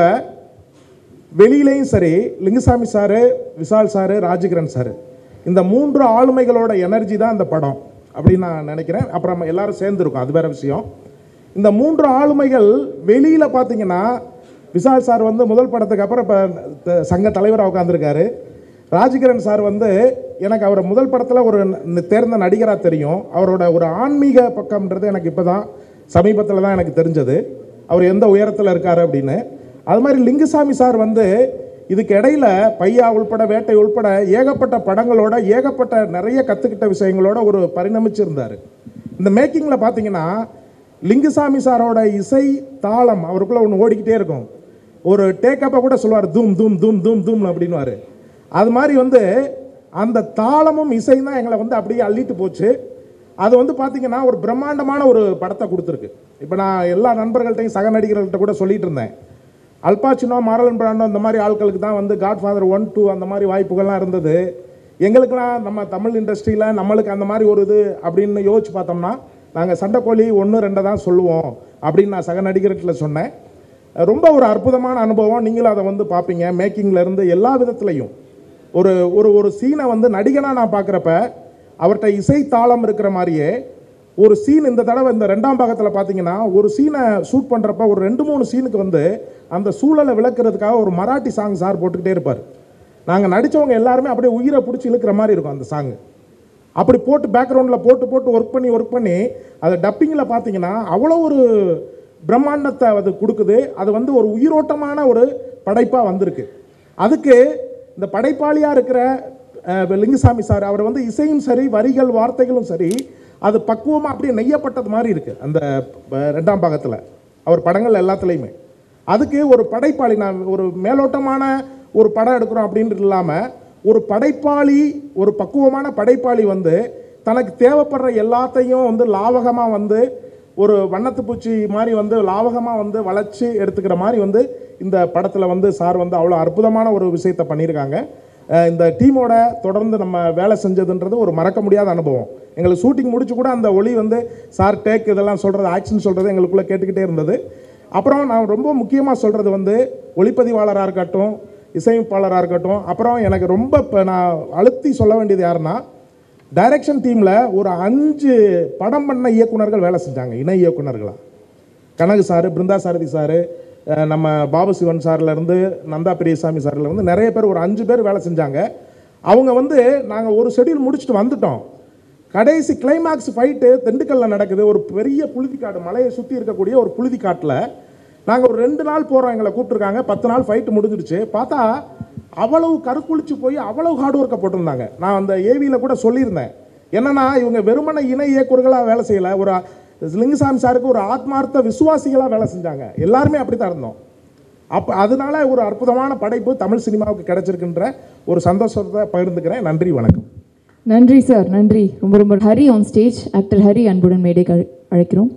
[SPEAKER 10] வெளியிலையும் சரி Lingusamy sir, Vishal sir, Rajkiran sir, இந்த மூன்று ஆளுமைகளோட எனர்ஜி தான் இந்த படம் அப்படின்னு நான் நினைக்கிறேன். அப்புறம் எல்லாரும் சேர்ந்துருக்கோம், அது வேறு விஷயம். இந்த மூன்று ஆளுமைகள் வெளியில் பார்த்தீங்கன்னா விஷால் சார் வந்து முதல் படத்துக்கு அப்புறம் இப்போ சங்க தலைவராக உட்காந்துருக்காரு. ராஜகிரண் சார் வந்து எனக்கு அவரை முதல் படத்தில் ஒரு தேர்ந்த நடிகராக தெரியும். அவரோட ஒரு ஆன்மீக பக்கம்ன்றது எனக்கு இப்போ தான் சமீபத்தில் தான் எனக்கு தெரிஞ்சது, அவர் எந்த உயரத்தில் இருக்கார் அப்படின்னு. அது மாதிரி லிங்குசாமி சார் வந்து இதுக்கு இடையில் பையா உள்பட வேட்டை உள்பட ஏகப்பட்ட படங்களோட ஏகப்பட்ட நிறைய கற்றுக்கிட்ட விஷயங்களோட ஒரு பரிணமிச்சிருந்தார். இந்த மேக்கிங்கில் பார்த்தீங்கன்னா லிங்குசாமி சாரோட இசை தாளம் அவருக்குள்ளே ஒன்று ஓடிக்கிட்டே இருக்கும். ஒரு டேக்கப்பை கூட சொல்லுவார், தூம் தூம் தூம் தூம் தூம் அப்படின்வார். அது மாதிரி வந்து அந்த தாளமும் இசையும் தான் எங்களை வந்து அப்படியே அள்ளிட்டு போச்சு. அது வந்து பார்த்திங்கன்னா ஒரு பிரம்மாண்டமான ஒரு படத்தை கொடுத்துருக்கு. இப்போ நான் எல்லா நண்பர்கள்ட்டையும் சக நடிகர்கள்ட்ட கூட சொல்லிகிட்டு இருந்தேன், அல்பாச்சினோ, மாரலன் பிராண்டோ இந்த மாதிரி ஆட்களுக்கு தான் வந்து காட்ஃபாதர் ஒன் டூ அந்த மாதிரி வாய்ப்புகள்லாம் இருந்தது. எங்களுக்கெல்லாம் நம்ம தமிழ் இண்டஸ்ட்ரியில் நம்மளுக்கு அந்த மாதிரி ஒரு இது அப்படின்னு யோசிச்சு பார்த்தோம்னா நாங்கள் சண்டைக்கோழி ஒன்று ரெண்டை தான் சொல்லுவோம் அப்படின்னு நான் சக நடிகர்கிட்ட சொன்னேன். ரொம்ப ஒரு அற்புதமான அனுபவம். நீங்களும் அதை வந்து பார்ப்பீங்க. மேக்கிங்லேருந்து எல்லா விதத்துலையும் ஒரு ஒரு ஒரு சீனை வந்து நடிகனாக நான் பார்க்குறப்ப அவர்கிட்ட இசை தாளம் இருக்கிற மாதிரியே ஒரு சீன் இந்த தடவை இந்த ரெண்டாம் பாகத்தில் பார்த்தீங்கன்னா ஒரு சீனை ஷூட் பண்ணுறப்ப ஒரு ரெண்டு மூணு சீனுக்கு வந்து அந்த சூழலை விளக்குறதுக்காக ஒரு மராட்டி சாங் சார் போட்டுக்கிட்டே இருப்பார். நாங்கள் நடித்தவங்க எல்லாருமே அப்படியே உயிரை பிடிச்சி இழுக்கிற மாதிரி இருக்கும் அந்த சாங்கு. அப்படி போட்டு பேக்ரவுண்டில் போட்டு போட்டு ஒர்க் பண்ணி ஒர்க் பண்ணி அதை டப்பிங்கில் பார்த்தீங்கன்னா அவ்வளோ ஒரு பிரம்மாண்டத்தை அது கொடுக்குது. அது வந்து ஒரு உயிரோட்டமான ஒரு படைப்பாக வந்திருக்கு. அதுக்கு இந்த படைப்பாளியாக இருக்கிற லிங்குசாமி சார் அவர் வந்து இசையும் சரி வரிகள் வார்த்தைகளும் சரி அது பக்குவமாக அப்படியே நெய்யப்பட்டது மாதிரி இருக்குது அந்த ரெண்டாம் பாகத்தில் அவர் படங்கள் எல்லாத்துலேயுமே. அதுக்கு ஒரு படைப்பாளி, நான் ஒரு மேலோட்டமான ஒரு படம் எடுக்கிறோம் அப்படின்ட்டு இல்லாமல் ஒரு படைப்பாளி, ஒரு பக்குவமான படைப்பாளி வந்து தனக்கு தேவைப்படுற எல்லாத்தையும் வந்து லாவகமாக வந்து ஒரு வண்ணத்து பூச்சி மாதிரி வந்து லாவகமாக வந்து வளைச்சி எடுத்துக்கிற மாதிரி வந்து இந்த படத்தில் வந்து சார் வந்து அவ்வளோ அற்புதமான ஒரு விஷயத்தை பண்ணியிருக்காங்க. இந்த டீமோட தொடர்ந்து நம்ம வேலை செஞ்சதுன்றது ஒரு மறக்க முடியாத அனுபவம். எங்களுக்கு ஷூட்டிங் முடிச்சு கூட அந்த ஒளி வந்து சார் டேக் இதெல்லாம் சொல்கிறது, ஆக்ஷன் சொல்கிறது எங்களுக்குள்ளே கேட்டுக்கிட்டே இருந்தது. அப்புறம் நான் ரொம்ப முக்கியமாக சொல்கிறது வந்து ஒளிப்பதிவாளராக இருக்கட்டும், இசையமைப்பாளராக இருக்கட்டும், அப்புறம் எனக்கு ரொம்ப இப்போ நான் அழுத்தி சொல்ல வேண்டியது யாருன்னா டைரக்ஷன் டீமில் ஒரு அஞ்சு படம் பண்ண இயக்குனர்கள் வேலை செஞ்சாங்க, இணை இயக்குனர்களாக. கனகு சார், பிருந்தா சாரதி சார், நம்ம பாபு சிவன் சார்லேருந்து நந்தா பெரியசாமி சார்லேருந்து நிறைய பேர் ஒரு அஞ்சு பேர் வேலை செஞ்சாங்க. அவங்க வந்து நாங்கள் ஒரு ஷெடியூல் முடிச்சுட்டு வந்துட்டோம். கடைசி கிளைமாக்ஸ் ஃபைட்டு திண்டுக்கல்லில் நடக்குது. ஒரு பெரிய புழுதிக்காடு, மலையை சுற்றி இருக்கக்கூடிய ஒரு புழுதிக்காட்டில் நாங்கள் ஒரு ரெண்டு நாள் போகிறோம். எங்களை கூப்பிட்ருக்காங்க. பத்து நாள் ஃபைட்டு முடிஞ்சிடுச்சு. பார்த்தா அவ்வளவு கருக்குளிச்சு போய் அவ்வளவு ஹார்ட் ஒர்க்கை போட்டிருந்தாங்க. நான் அந்த ஏவியில் கூட சொல்லியிருந்தேன், என்னன்னா இவங்க வெறுமனை இணை இயக்குநர்களாக வேலை செய்யலை, ஒரு லிங்குசாமி சாருக்கு ஒரு ஆத்மார்த்த விசுவாசிகளாக வேலை செஞ்சாங்க. எல்லாருமே அப்படி தான் இருந்தோம். அப்போ அதனால ஒரு அற்புதமான படைப்பு தமிழ் சினிமாவுக்கு கிடைச்சிருக்குன்ற ஒரு சந்தோஷத்தை பகிர்ந்துக்கிறேன். நன்றி, வணக்கம்.
[SPEAKER 1] நன்றி சார், நன்றி. ரொம்ப ரொம்ப. Hari on stage, actor Hari அன்புடன் மேடைக்கு அழைக்கிறோம்.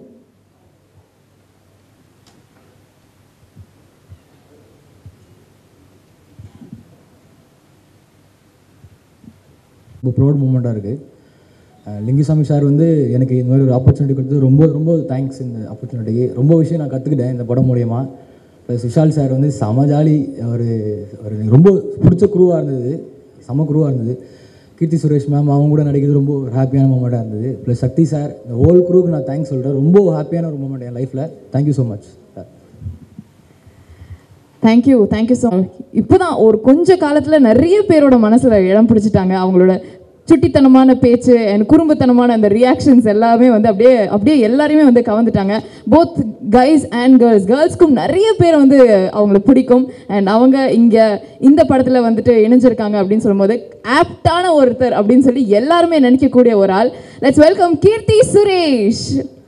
[SPEAKER 11] ரொம்ப ப்ரௌட் மூமெண்ட்டாக இருக்குது. லிங்குசாமி சார் வந்து எனக்கு இந்த மாதிரி ஒரு ஆப்பர்ச்சுனிட்டி கொடுத்து ரொம்ப ரொம்ப தேங்க்ஸ். இந்த ஆப்பர்ச்சுனிட்டிக்கு ரொம்ப விஷயம் நான் கற்றுக்கிட்டேன் இந்த படம் மூலயமா. ப்ளஸ் விஷால் சார் வந்து செம ஜாலி, அவர் அவர் ரொம்ப பிடிச்ச குரூவாக இருந்தது, செம குரூவாக இருந்தது. கீர்த்தி சுரேஷ் மேம் அவங்க கூட நடிக்கிறது ரொம்ப ஹாப்பியான மூமெண்ட்டாக இருந்தது. ப்ளஸ் சக்தி சார், இந்த ஹோல் குரூவுக்கு நான் தேங்க்ஸ் சொல்கிறேன். ரொம்ப ஹாப்பியான ஒரு மூமெண்ட் என் லைஃப்பில். Thank you so much sir.
[SPEAKER 1] Thank you thank you so much. இப்போ தான் ஒரு கொஞ்ச காலத்தில் நிறைய பேரோட மனசில் இடம் பிடிச்சிட்டாங்க. அவங்களோட சுட்டித்தனமான பேச்சு அண்ட் குறும்புத்தனமான அந்த ரியாக்ஷன்ஸ் எல்லாமே வந்து அப்படியே அப்படியே எல்லாரையுமே வந்து கவர்ந்துட்டாங்க. Both guys and girls. கேர்ள்ஸ்க்கும் நிறைய பேர் வந்து அவங்களுக்கு பிடிக்கும். அண்ட் அவங்க இங்கே இந்த படத்தில் வந்துட்டு இணைஞ்சிருக்காங்க அப்படின்னு சொல்லும்போது ஆப்டான ஒருத்தர் அப்படின்னு சொல்லி எல்லாருமே நினைக்கக்கூடிய ஒரு ஆள். Let's welcome Keerthy Suresh.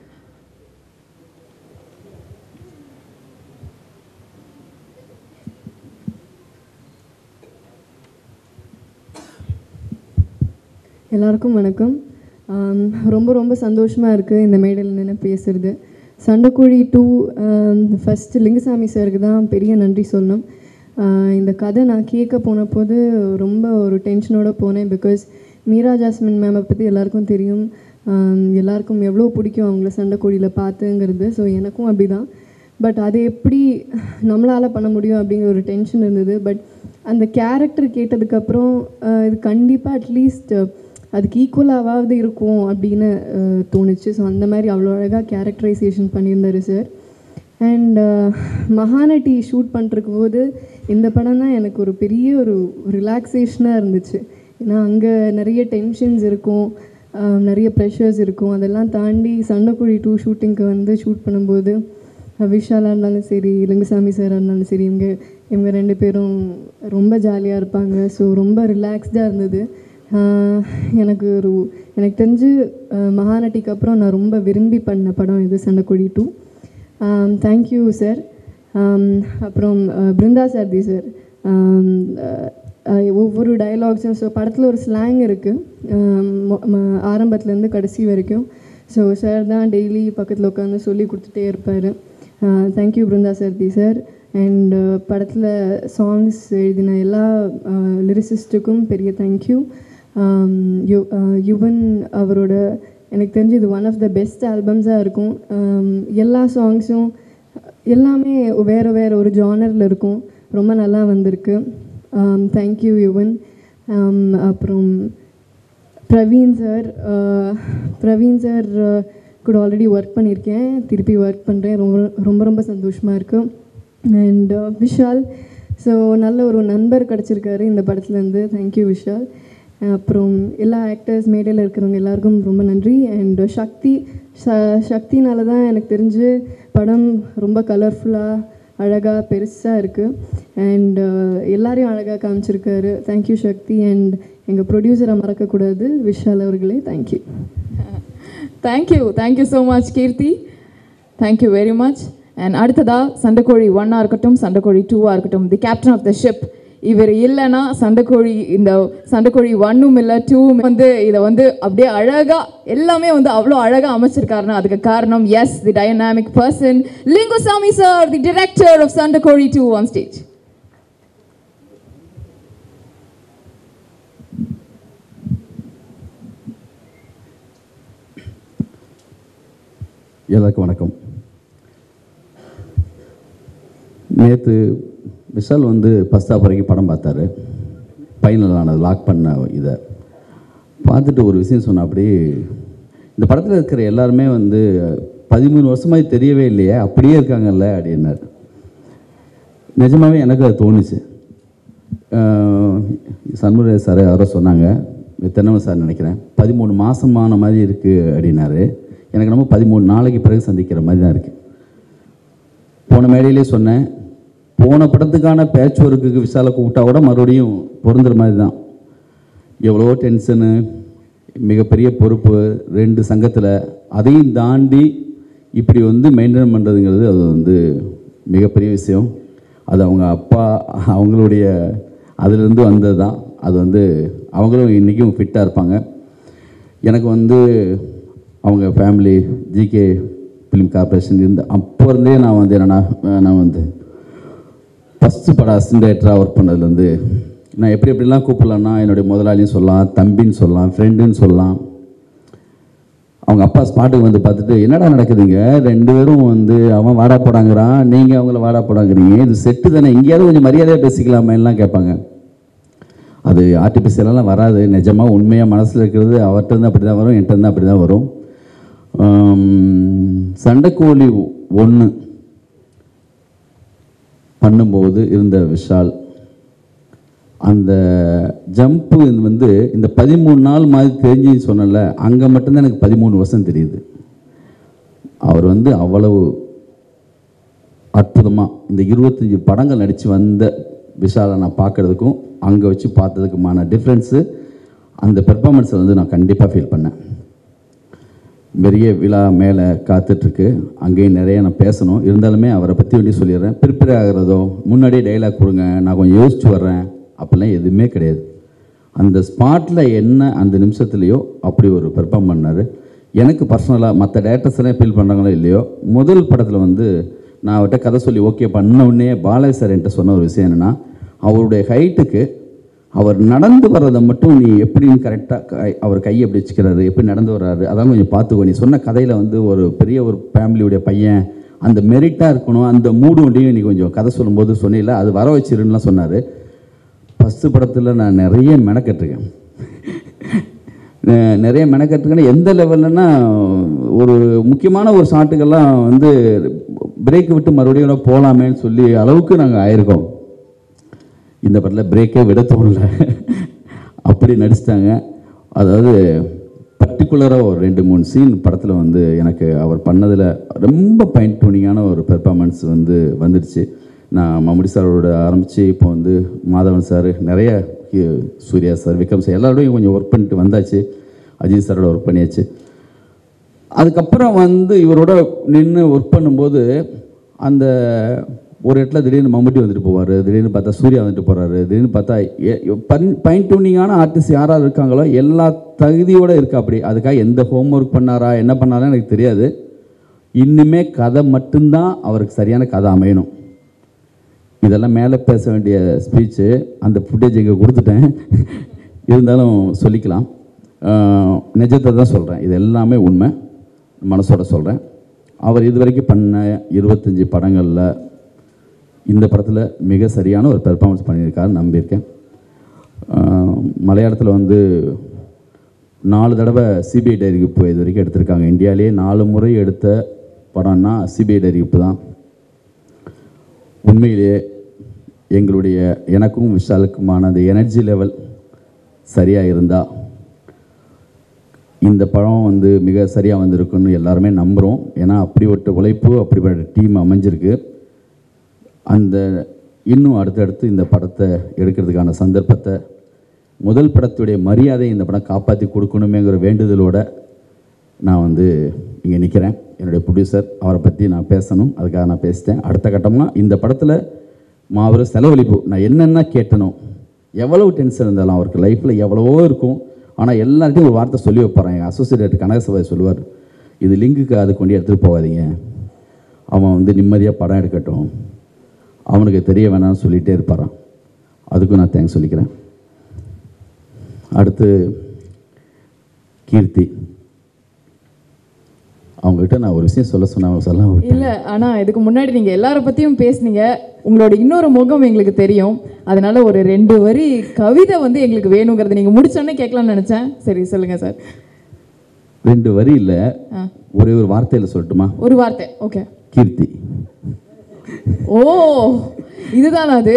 [SPEAKER 12] எல்லாருக்கும் வணக்கம். ரொம்ப ரொம்ப சந்தோஷமாக இருக்குது இந்த மேடையில் நின்று பேசுகிறது. சண்டைக்கோழி டூ ஃபஸ்ட்டு லிங்குசாமி சாருக்கு தான் பெரிய நன்றி சொல்லணும். இந்த கதை நான் கேட்க போன போது ரொம்ப ஒரு டென்ஷனோடு போனேன். பிகாஸ் மீரா ஜாஸ்மின் மேமை பற்றி எல்லாருக்கும் தெரியும். எல்லாருக்கும் எவ்வளோ பிடிக்கும் அவங்கள சண்டைக்கோழியில் பார்த்துங்கிறது. ஸோ எனக்கும் அப்படி தான். பட் அது எப்படி நம்மளால் பண்ண முடியும் அப்படிங்கிற ஒரு டென்ஷன் இருந்தது. பட் அந்த கேரக்டர் கேட்டதுக்கப்புறம் இது கண்டிப்பாக அட்லீஸ்ட் அதுக்கு ஈக்குவலாவது இருக்கும் அப்படின்னு தோணுச்சு. ஸோ அந்த மாதிரி அவ்வளோ அழகாக கேரக்டரைசேஷன் பண்ணியிருந்தார் சார். அண்ட் மகாநட்டி ஷூட் பண்ணிருக்கும் போது இந்த படம் தான் எனக்கு ஒரு பெரிய ஒரு ரிலாக்ஸேஷனாக இருந்துச்சு. ஏன்னா அங்கே நிறைய டென்ஷன்ஸ் இருக்கும், நிறைய ப்ரெஷர்ஸ் இருக்கும். அதெல்லாம் தாண்டி சண்டைக்கோழி டூ ஷூட்டிங்க்கு வந்து ஷூட் பண்ணும்போது விஷாலாக இருந்தாலும் சரி, லிங்குசாமி சாராக இருந்தாலும் சரி, இவங்க இவங்க ரெண்டு பேரும் ரொம்ப ஜாலியாக இருப்பாங்க. ஸோ ரொம்ப ரிலாக்ஸ்டாக இருந்தது. எனக்கு ஒரு எனக்கு தெரிஞ்சு மகாநட்டிக்கு அப்புறம் நான் ரொம்ப விரும்பி பண்ண படம் இது சண்டைக்கோழி டூ. Thank you sir. அப்புறம் பிருந்தா சார்தி சார் ஒவ்வொரு டயலாக்ஸும். ஸோ படத்தில் ஒரு ஸ்லாங் இருக்குது ஆரம்பத்துலேருந்து கடைசி வரைக்கும். ஸோ சார் தான் டெய்லி பக்கத்தில் உட்காந்து சொல்லி கொடுத்துட்டே இருப்பார். Thank you Brinda Sarathy sir. And படத்தில் சாங்ஸ் எழுதின எல்லா லிரிசிஸ்ட்டுக்கும் பெரிய தேங்க்யூ. யு யுவன் அவரோட எனக்கு தெரிஞ்சு இது ஒன் ஆஃப் த பெஸ்ட் ஆல்பம்ஸாக இருக்கும். எல்லா சாங்ஸும் எல்லாமே வேறு வேறு ஒரு ஜானரில் இருக்கும். ரொம்ப நல்லா வந்திருக்கு. தேங்க்யூ யுவன். அப்புறம் பிரவீன் சார். பிரவீன் சார் கூட ஆல்ரெடி ஒர்க் பண்ணியிருக்கேன், திருப்பி ஒர்க் பண்ணுறேன். ரொம்ப ரொம்ப ரொம்ப சந்தோஷமாக இருக்குது. அண்ட் விஷால். ஸோ நல்ல ஒரு நண்பர் கிடச்சிருக்காரு இந்த படத்துலேருந்து. தேங்க்யூ விஷால். அப்புறம் எல்லா ஆக்டர்ஸ் மேடையில் இருக்கிறவங்க எல்லாருக்கும் ரொம்ப நன்றி. அண்ட் சக்தி ச சக்தினால தான் எனக்கு தெரிஞ்சு படம் ரொம்ப கலர்ஃபுல்லாக அழகாக பெருசாக இருக்குது. அண்ட் எல்லாரையும் அழகாக காமிச்சிருக்காரு. Thank you Sakthi. அண்ட் எங்கள் ப்ரொடியூசரை மறக்கக்கூடாது, விஷால் அவர்களே. Thank you
[SPEAKER 1] thank you thank you so much Keerthy. Thank you very much. And அடுத்ததாக சண்டைக்கோழி ஒன்னாக இருக்கட்டும், சண்டைக்கோழி டூவாக இருக்கட்டும், the captain of the ship இவர் இல்லைன்னா சண்டைக்கோழி இந்த சண்டைக்கோழி ஒன்னும் இல்லை டூவும் வந்து இதை வந்து அப்படியே அழகாக எல்லாமே வந்து அவ்வளோ அழகாக அமைச்சிருக்காருன்னா அதுக்கு காரணம் is the dynamic person Lingusamy sir, the director of Sandakozhi two on stage.
[SPEAKER 13] எல்லாருக்கும் வணக்கம். நேற்று விஷால் வந்து ஃபஸ்ட் ஹாஃப் வரைக்கும் படம் பார்த்தாரு. ஃபைனல் ஆனது லாக் பண்ண இதை பார்த்துட்டு ஒரு விஷயம் சொன்ன, அப்படி இந்த படத்தில் இருக்கிற எல்லாருமே வந்து பதிமூணு வருஷமாக தெரியவே இல்லையே, அப்படியே இருக்காங்கல்ல அப்படின்னார். நிஜமாகவே எனக்கு அது தோணுச்சு. சண்முக சார் யாரோ சொன்னாங்க, தென்னவன் சார் நினைக்கிறேன், பதிமூணு மாதமான மாதிரி இருக்குது அப்படின்னாரு. எனக்கு நம்ம பதிமூணு நாளைக்கு பிறகு சந்திக்கிற மாதிரி தான் இருக்குது. போன மேடையிலே சொன்னேன், போன படத்துக்கான பேட்ச் ஒர்க்குக்கு விஷாலை கூப்பிட்டா கூட மறுபடியும் பொருந்துற மாதிரி தான். எவ்வளோ டென்ஷனு, மிகப்பெரிய பொறுப்பு ரெண்டு சங்கத்தில், அதையும் தாண்டி இப்படி வந்து மெயின்டைன் பண்ணுறதுங்கிறது அது வந்து மிகப்பெரிய விஷயம். அது அவங்க அப்பா அவங்களுடைய அதிலிருந்து வந்தது தான். அது வந்து அவங்களும் இன்றைக்கும் ஃபிட்டாக இருப்பாங்க. எனக்கு வந்து அவங்க ஃபேமிலி ஜிகே ஃபிலிம் கார்பரேஷன் இருந்து அப்போ இருந்தே நான் வந்து என்னென்னா நான் வந்து ஃபஸ்ட்டு படம் அசிஸ்டன்ட் டைரக்டராக ஒர்க் பண்ணதுலேருந்து நான் எப்படி எப்படிலாம் கூப்பிடலான்னா என்னுடைய முதலாளியும் சொல்லலாம், தம்பின்னு சொல்லலாம், ஃப்ரெண்டுன்னு சொல்லலாம். அவங்க அப்பா ஸ்பாட்டுக்கு வந்து பார்த்துட்டு என்னடா நடக்குதுங்க, ரெண்டு பேரும் வந்து அவன் வாடா போடாங்கிறான், நீங்கள் அவங்கள வாடா போடாங்கிறீங்க, இது செட்டு தானே, எங்கேயாவது கொஞ்சம் மரியாதையாக பேசிக்கலாமேலாம் கேட்பாங்க. அது ஆர்டிஃபிஷியலெலாம் வராது, நிஜமாக உண்மையாக மனசில் இருக்கிறது அவர்கிட்ட இருந்து அப்படி தான் வரும், என்கிட்ட இருந்து அப்படி தான் வரும். சண்டைக்கோழி ஒன்று பண்ணும்போது இருந்த விஷால், அந்த ஜம்ப்பு வந்து இந்த பதிமூணு நாள் மாதிரி தெரிஞ்சு சொன்னல, அங்கே மட்டும்தான் எனக்கு பதிமூணு வருஷம் தெரியுது. அவர் வந்து அவ்வளவு அற்புதமாக இந்த இருபத்தஞ்சி படங்கள் நடித்து வந்த விஷாலை நான் பார்க்குறதுக்கும் அங்கே வச்சு பார்த்ததுக்குமான டிஃப்ரென்ஸு அந்த பெர்ஃபார்மன்ஸை வந்து நான் கண்டிப்பாக ஃபீல் பண்ணேன். பெரிய விழா மேலே காத்துட்ருக்கு, அங்கேயும் நிறைய நான் பேசணும். இருந்தாலுமே அவரை பற்றி வேண்டி சொல்லிடுறேன். ப்ரிப்பேர் ஆகிறதோ முன்னாடியே டைலாக் கொடுங்க, நான் கொஞ்சம் யோசிச்சு வர்றேன் அப்படிலாம் எதுவுமே கிடையாது. அந்த ஸ்பாட்டில் என்ன அந்த நிமிஷத்துலேயோ அப்படி ஒரு பெர்ஃபார்ம் பண்ணார். எனக்கு பர்சனலாக மற்ற டேரக்டர்ஸ் எல்லாம் ஃபீல் பண்ணுறாங்களோ இல்லையோ, முதல் படத்தில் வந்து நான் அவர்கிட்ட கதை சொல்லி ஓகே பண்ண உடனே பாலாஜி சார் என்கிட்ட சொன்ன ஒரு விஷயம் என்னென்னா, அவருடைய ஹைட்டுக்கு அவர் நடந்து வர்றதை மட்டும் நீ எப்படின்னு கரெக்டாக அவர் கையை எப்படி வச்சுக்கிறாரு, எப்படி நடந்து வர்றாரு, அதான் கொஞ்சம் பார்த்துக்கோ. நீ சொன்ன கதையில் வந்து ஒரு பெரிய ஒரு ஃபேமிலியுடைய பையன் அந்த மெரிட்டாக இருக்கணும், அந்த மூடு ஒன்றையும் நீ கொஞ்சம் கதை சொல்லும்போது சொன்னில, அது வர வச்சிருன்னுலாம் சொன்னார். ஃபஸ்ட்டு படத்தில் நான் நிறைய மெனக்கட்டுருக்கேன் நிறைய மெனக்கட்டுருக்கேன்னா எந்த லெவல்லன்னா, ஒரு முக்கியமான ஒரு ஷாட்டுக்கெல்லாம் வந்து பிரேக் விட்டு மறுபடியும் போகலாமேன்னு சொல்லி அளவுக்கு நாங்கள் ஆயிருக்கோம். இந்த படத்தில் பிரேக்கே விட தோணல, அப்படி நடிச்சிட்டாங்க. அதாவது பர்டிகுலராக ஒரு ரெண்டு மூணு சீன் படத்தில் வந்து எனக்கு அவர் பண்ணதில் ரொம்ப ஃபைன் டியூனிங்கான ஒரு பெர்ஃபார்மன்ஸ் வந்து வந்துடுச்சு. நான் மம்முடி சாரோட ஆரம்பித்து இப்போ வந்து மாதவன் சார், நிறைய சூர்யா சார், விக்ரம் சார் எல்லாரோடையும் கொஞ்சம் ஒர்க் பண்ணிட்டு வந்தாச்சு. அஜித் சாரோட ஒர்க் பண்ணியாச்சு. அதுக்கப்புறம் வந்து இவரோட நின்று ஒர்க் பண்ணும்போது அந்த ஒரு இடத்துல திடீர்னு மம்முட்டி வந்துட்டு போவார், திடீர்னு பார்த்தா சூர்யா வந்துட்டு போகிறாரு, திடீர்னு பார்த்தா பன் ஃபைன் டியூனிங்கான ஆர்டிஸ்ட் யாராவது இருக்காங்களோ எல்லா தகுதியோடு இருக்கா. அப்படி அதுக்காக எந்த ஹோம் ஒர்க் பண்ணாரா என்ன பண்ணாரா எனக்கு தெரியாது. இன்னுமே கதை மட்டும்தான் அவருக்கு சரியான கதை அமையணும். இதெல்லாம் மேலே பேச வேண்டிய ஸ்பீச்சு, அந்த ஃபுட்டேஜ் இங்கே கொடுத்துட்டேன், இருந்தாலும் சொல்லிக்கலாம். நிஜத்தை தான் சொல்கிறேன், இது எல்லாமே உண்மை, மனசோட சொல்கிறேன். அவர் இது வரைக்கும் பண்ண இருபத்தஞ்சி படங்களில் இந்த படத்தில் மிக சரியான ஒரு பெர்ஃபார்மன்ஸ் பண்ணியிருக்காருன்னு நம்பியிருக்கேன். மலையாளத்தில் வந்து நாலு தடவை சிபிஐ டைரிகிப்பு இது வரைக்கும் எடுத்திருக்காங்க. இந்தியாவிலேயே நாலு முறை எடுத்த படம்னா சிபிஐ டைரிகிப்பு தான். உண்மையிலேயே எங்களுடைய எனக்கும் விஷாலுக்குமான அந்த எனர்ஜி லெவல் சரியாக இருந்தால் இந்த படம் வந்து மிக சரியாக வந்திருக்குன்னு எல்லாருமே நம்புகிறோம். ஏன்னா அப்படிப்பட்ட உழைப்பு, அப்படிப்பட்ட டீம் அமைஞ்சிருக்கு. அந்த இன்னும் அடுத்தடுத்து இந்த படத்தை எடுக்கிறதுக்கான சந்தர்ப்பத்தை, முதல் படத்துடைய மரியாதை இந்த படம் காப்பாற்றி கொடுக்கணுமேங்கிற வேண்டுதலோடு நான் வந்து இங்கே நிற்கிறேன். என்னுடைய ப்ரொடியூசர், அவரை பற்றி நான் பேசணும், அதுக்காக நான் பேசிட்டேன். அடுத்த கட்டமாக இந்த படத்தில் மாபெரும் செலவழிப்பு, நான் என்னென்ன கேட்டனோ, எவ்வளவு டென்ஷன் இருந்தாலும் அவருக்கு லைஃப்பில் எவ்வளவோ இருக்கும், ஆனால் எல்லார்ட்டையும் ஒரு வார்த்தை சொல்லி வைப்பாரன். எங்கள் அசோசியேட் கனகசபாய் சொல்லுவார், இது லிங்குக்கு அது கொண்டு எடுத்துகிட்டு போகாதீங்க, அவன் வந்து நிம்மதியாக படம் எடுக்கட்டும், அவனுக்கு தெரிய வேணாம்னு சொல்லிகிட்டே இருப்பாரான். அதுக்கும் நான் தேங்க்ஸ் சொல்லிக்கிறேன். அடுத்து கீர்த்தி, அவங்ககிட்ட நான் ஒரு விஷயம் சொல்ல சொன்ன சொல்ல
[SPEAKER 1] இல்லை. ஆனால் இதுக்கு முன்னாடி நீங்கள் எல்லாரை பற்றியும் பேசுனீங்க, உங்களோட இன்னொரு முகம் எங்களுக்கு தெரியும், அதனால ஒரு ரெண்டு வரி கவிதை வந்து எங்களுக்கு வேணுங்கிறது நீங்கள் முடிச்சோன்னே கேட்கலான்னு நினச்சேன். சரி சொல்லுங்கள் சார்.
[SPEAKER 13] ரெண்டு வரி இல்லை, ஒரே ஒரு வார்த்தையில் சொல்லட்டுமா? ஒரு
[SPEAKER 1] வார்த்தை. ஓகே.
[SPEAKER 13] கீர்த்தி.
[SPEAKER 1] ஓ, இதுதான் அது.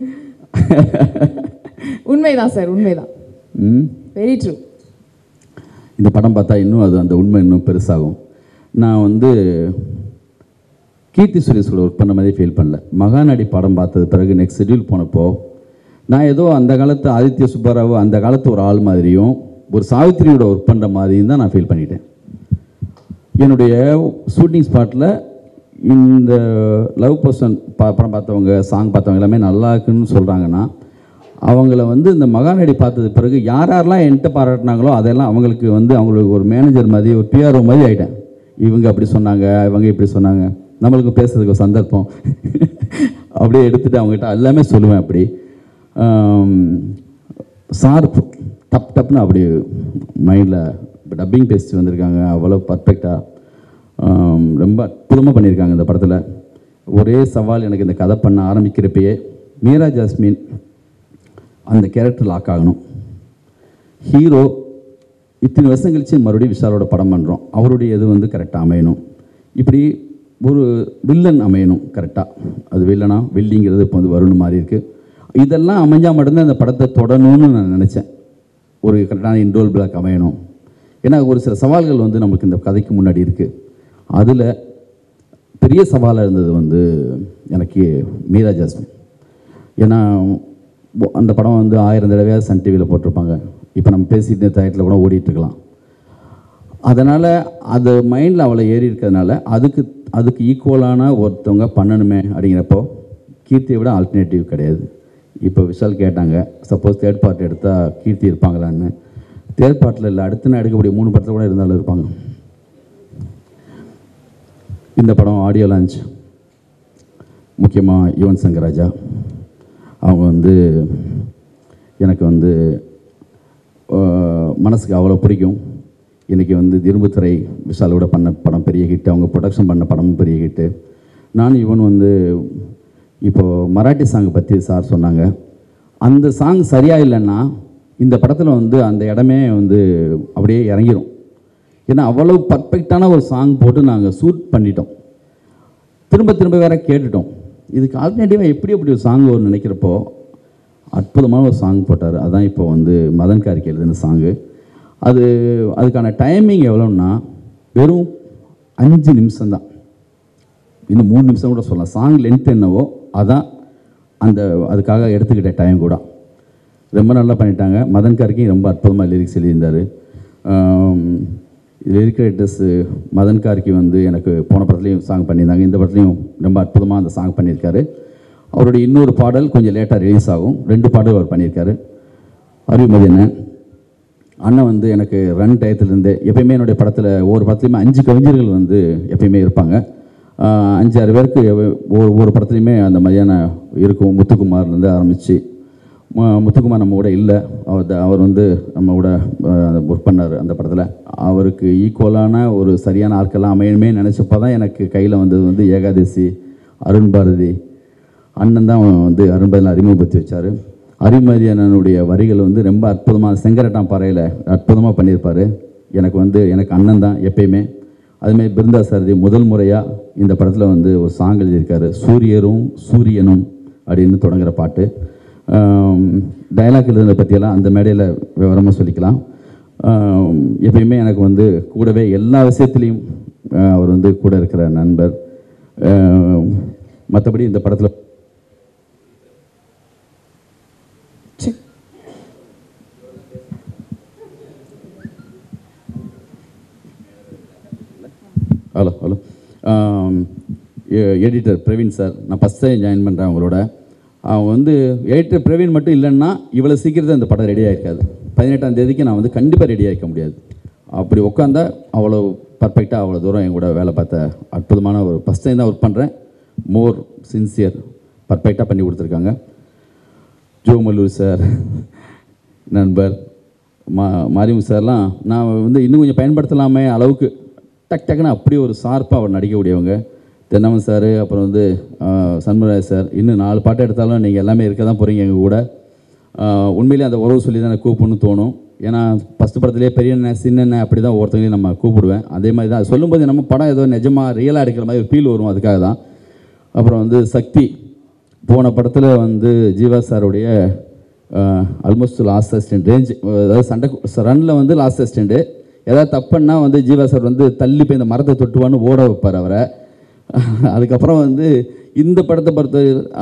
[SPEAKER 1] உண்மைதான் சார், உண்மைதான். Very true.
[SPEAKER 13] இந்த படம் பார்த்தா இன்னும் அது அந்த உண்மை இன்னும் பெருசாகும். நான் வந்து கீர்த்தி சுரேஷோட ஒர்க் பண்ண மாதிரி ஃபீல் பண்ணல. மகாநடி படம் பார்த்தது பிறகு நெக்ஸ்ட் ஷெட்யூல் போனப்போ நான் ஏதோ அந்த காலத்து ஆதித்ய சுப்பராவ், அந்த காலத்து ஒரு ஆள் மாதிரியும் ஒரு சாவித்திரியோட ஒர்க் பண்ணுற மாதிரியும் தான் நான் ஃபீல் பண்ணிட்டேன். என்னுடைய ஷூட்டிங் ஸ்பாட்டில் இந்த லவ் பர்சன் பா படம் பார்த்தவங்க, சாங் பார்த்தவங்க எல்லாமே நல்லா இருக்குன்னு சொல்கிறாங்கன்னா, அவங்கள வந்து இந்த மகாநடி பார்த்தது பிறகு யார் யாரெல்லாம் என்கிட்ட பாராட்டினாங்களோ அதெல்லாம் அவங்களுக்கு வந்து அவங்களுக்கு ஒரு மேனேஜர் மாதிரி, ஒரு பிஆர்ஓ மாதிரி ஆகிட்டேன். இவங்க அப்படி சொன்னாங்க, இவங்க இப்படி சொன்னாங்க, நம்மளுக்கு பேசுறதுக்கு ஒரு சந்தர்ப்பம் அப்படியே எடுத்துகிட்டு அவங்ககிட்ட எல்லாமே சொல்லுவேன். அப்படி சார் டப் டப்னு அப்படி மைண்டில் இப்போ டப்பிங் பேசிட்டு வந்திருக்காங்க. அவ்வளோ பர்ஃபெக்டாக ரொம்ப அற்புதமாக பண்ணியிருக்காங்க இந்த படத்தில். ஒரே சவால் எனக்கு இந்த கதை பண்ண ஆரம்பிக்கிறப்பயே, மீரா ஜாஸ்மின் அந்த கேரக்டர் லாக் ஆகணும். ஹீரோ இத்தனை வருஷம் கழிச்சு மறுபடியும் விஷாலோட படம் பண்ணுறோம், அவருடைய இது வந்து கரெக்டாக அமையணும். இப்படி ஒரு வில்லன் அமையணும் கரெக்டாக. அது வில்லனா வில்லிங்கிறது இப்போ வந்து வருண் மாதிரி இருக்குது. இதெல்லாம் அமைஞ்சால் மட்டும்தான் இந்த படத்தை தொடணும்னு நான் நினச்சேன். ஒரு கரெக்டான இன்டோல் பிளாக் அமையணும். ஏன்னா ஒரு சில சவால்கள் வந்து நமக்கு இந்த கதைக்கு முன்னாடி இருக்குது. அதில் பெரிய சவாலாக இருந்தது வந்து எனக்கு மீரா ஜாஸ்மின். ஏன்னா அந்த படம் வந்து ஆயிரம் தடவையாக சன் டிவியில் போட்டிருப்பாங்க. இப்போ நம்ம பேசிட்டு டயத்தில் கூட ஓடிட்டுருக்கலாம். அதனால் அது மைண்டில் அவளை ஏறி இருக்கிறதுனால அதுக்கு அதுக்கு ஈக்குவலான ஒருத்தவங்க பண்ணணுமே அப்படிங்கிறப்போ கீர்த்தியை விட ஆல்டர்னேட்டிவ் கிடையாது. இப்போ விஷால் கேட்டாங்க, சப்போஸ் தேர்ட் பார்ட் எடுத்தால் கீர்த்தி இருப்பாங்களான்னு. தேர்ட் பார்ட்டில் இல்லை, அடுத்து நான் எடுக்கக்கூடிய மூணு படத்தில் கூட இருந்தாலும் இருப்பாங்க. இந்த படம் ஆடியோ லான்ச் முக்கியமாக யுவன் சங்கர் ராஜா அவங்க வந்து எனக்கு வந்து மனசுக்கு அவ்வளோ பிடிக்கும். இன்றைக்கி வந்து இரும்புத்திரை விஷாலோட பண்ண படம் பெரிய ஹிட்டு, அவங்க ப்ரொடக்ஷன் பண்ண படமும் பெரிய ஹிட்டு. நான் இவன் வந்து இப்போது மராட்டி சாங் பற்றி சார் சொன்னாங்க. அந்த சாங் சரியாக இல்லைன்னா இந்த படத்தில் வந்து அந்த இடமே வந்து அப்படியே இறங்கிடும். ஏன்னா அவ்வளோ பர்ஃபெக்டான ஒரு சாங் போட்டு நாங்கள் ஷூட் பண்ணிட்டோம். திரும்ப திரும்ப வேறு கேட்டுட்டோம். இதுக்கு ஆல்டர்னேட்டிவாக எப்படி அப்படி ஒரு சாங் வரும்னு நினைக்கிறப்போ அற்புதமான ஒரு சாங் போட்டார். அதான் இப்போ வந்து மதன் கார்கி எழுதின சாங்கு. அது அதுக்கான டைமிங் எவ்வளோன்னா வெறும் அஞ்சு நிமிஷம்தான், இன்னும் மூணு நிமிஷம் கூட சொல்லலாம். சாங் லென்த் என்னவோ அதான் அந்த அதுக்காக எடுத்துக்கிட்ட டைம் கூட. ரொம்ப நல்லா பண்ணிட்டாங்க. மதன் கார்கி ரொம்ப அற்புதமாக லிரிக்ஸ் எழுதியிருந்தார். லிரிக் ரைட்டர்ஸு மதன் கார்கி வந்து எனக்கு போன படத்துலேயும் சாங் பண்ணியிருந்தாங்க, இந்த படத்துலையும் ரொம்ப அற்புதமாக அந்த சாங் பண்ணியிருக்காரு. அவருடைய இன்னொரு பாடல் கொஞ்சம் லேட்டாக ரிலீஸ் ஆகும். ரெண்டு பாடல் அவர் பண்ணியிருக்காரு. அறிவுமதி அண்ணன் அண்ணன் வந்து எனக்கு ரன் டயத்துலேருந்து எப்பயுமே என்னுடைய படத்தில் ஒவ்வொரு படத்துலையுமே அஞ்சு கவிஞர்கள் வந்து எப்பயுமே இருப்பாங்க. அஞ்சு ஆறு பேருக்கு ஒவ்வொரு ஒவ்வொரு படத்துலையுமே அந்த மாதிரியான இருக்கும். முத்துக்குமார்லேருந்து ஆரம்பித்து முத்துக்குமார் நம்ம கூட இல்லை, அவர் அவர் வந்து நம்ம கூட ஒர்க் பண்ணார் அந்த படத்தில். அவருக்கு ஈக்குவலான ஒரு சரியான ஆட்கள்லாம் அமையணுமே நினச்சப்போ தான் எனக்கு கையில் வந்தது வந்து ஏகாதசி, அருண் பாரதி அண்ணன் தான் வந்து அருண் பாரதியில் அறிமுகப்படுத்தி வச்சார். அறிவுமதி அண்ணனுடைய வரிகள் வந்து ரொம்ப அற்புதமாக செங்கரட்டான் பாறையில் அற்புதமாக பண்ணியிருப்பார். எனக்கு வந்து எனக்கு அண்ணன் தான் எப்பயுமே. அதுமாதிரி பிருந்தா சாரதி முதல் முறையாக இந்த படத்தில் வந்து ஒரு சாங் எழுதியிருக்காரு, சூரியரும் சூரியனும் அப்படின்னு தொடங்குகிற பாட்டு. டைலாக் எழுதுறதை பற்றியெல்லாம் அந்த மேடையில் விவரமாக சொல்லிக்கலாம். எப்பயுமே எனக்கு வந்து கூடவே எல்லா விஷயத்துலேயும் அவர் வந்து கூட இருக்கிற நண்பர். மற்றபடி இந்த படத்தில் hello hello editor Praveen sir, நான் ஃபஸ்ட் டைம் ஜாயின் பண்ணுறேன் அவங்களோட. அவங்க வந்து எடிட்டர் பிரவீன் மட்டும் இல்லைன்னா இவ்வளோ சீக்கிரத்தில் இந்த படம் ரெடி ஆகிருக்காது. பதினெட்டாம் தேதிக்கு நான் வந்து கண்டிப்பாக ரெடி ஆகிக்க முடியாது. அப்படி உட்காந்தா அவ்வளோ பர்ஃபெக்டாக அவ்வளோ தூரம் என் கூட வேலை பார்த்த அற்புதமான ஒரு ஃபஸ்ட் டைம் தான் ஒர்க் பண்ணுறேன். மோர் சின்சியர் பர்ஃபெக்டாக பண்ணி கொடுத்துருக்காங்க. ஜோ மல்லூர் சார் நண்பர் மா மாரிமு சார்லாம் நான் வந்து இன்னும் கொஞ்சம் பயன்படுத்தலாமே அளவுக்கு டக் டக்குன்னு அப்படி ஒரு ஷார்ப்பாக அவர் நடிக்கக்கூடியவங்க. தென்னமன் சார், அப்புறம் வந்து சண்முகராஜ் சார், இன்னும் நாலு பாட்டு எடுத்தாலும் நீங்கள் எல்லாமே இருக்க தான் போகிறீங்க எங்கள் கூட. உண்மையிலே அந்த உறவு சொல்லி தான் எனக்கு கூப்பிடணும்னு தோணும். ஏன்னா ஃபஸ்ட்டு படத்துலேயே பெரியண்ண சின்னண்ண அப்படி தான் ஒவ்வொருத்தங்களையும் நம்ம கூப்பிடுவேன். அதே மாதிரி தான் சொல்லும்போது நம்ம படம் ஏதோ நிஜமாக ரியலாக எடுக்கிற மாதிரி ஒரு ஃபீல் வரும், அதுக்காக தான். அப்புறம் வந்து சக்தி போன படத்தில் வந்து ஜீவா சாருடைய ஆல்மோஸ்ட் லாஸ்ட் அசிஸ்டன்ட் ரேஞ்ச், அதாவது சண்டை ரனில் வந்து லாஸ்ட் அசிஸ்டண்ட்டு. ஏதாவது தப்புன்னா வந்து ஜீவா சார் வந்து தள்ளி போய் இந்த மரத்தை தொட்டுவான்னு ஓட வைப்பார் அவரை. அதுக்கப்புறம் வந்து இந்த படத்தை பொறுத்த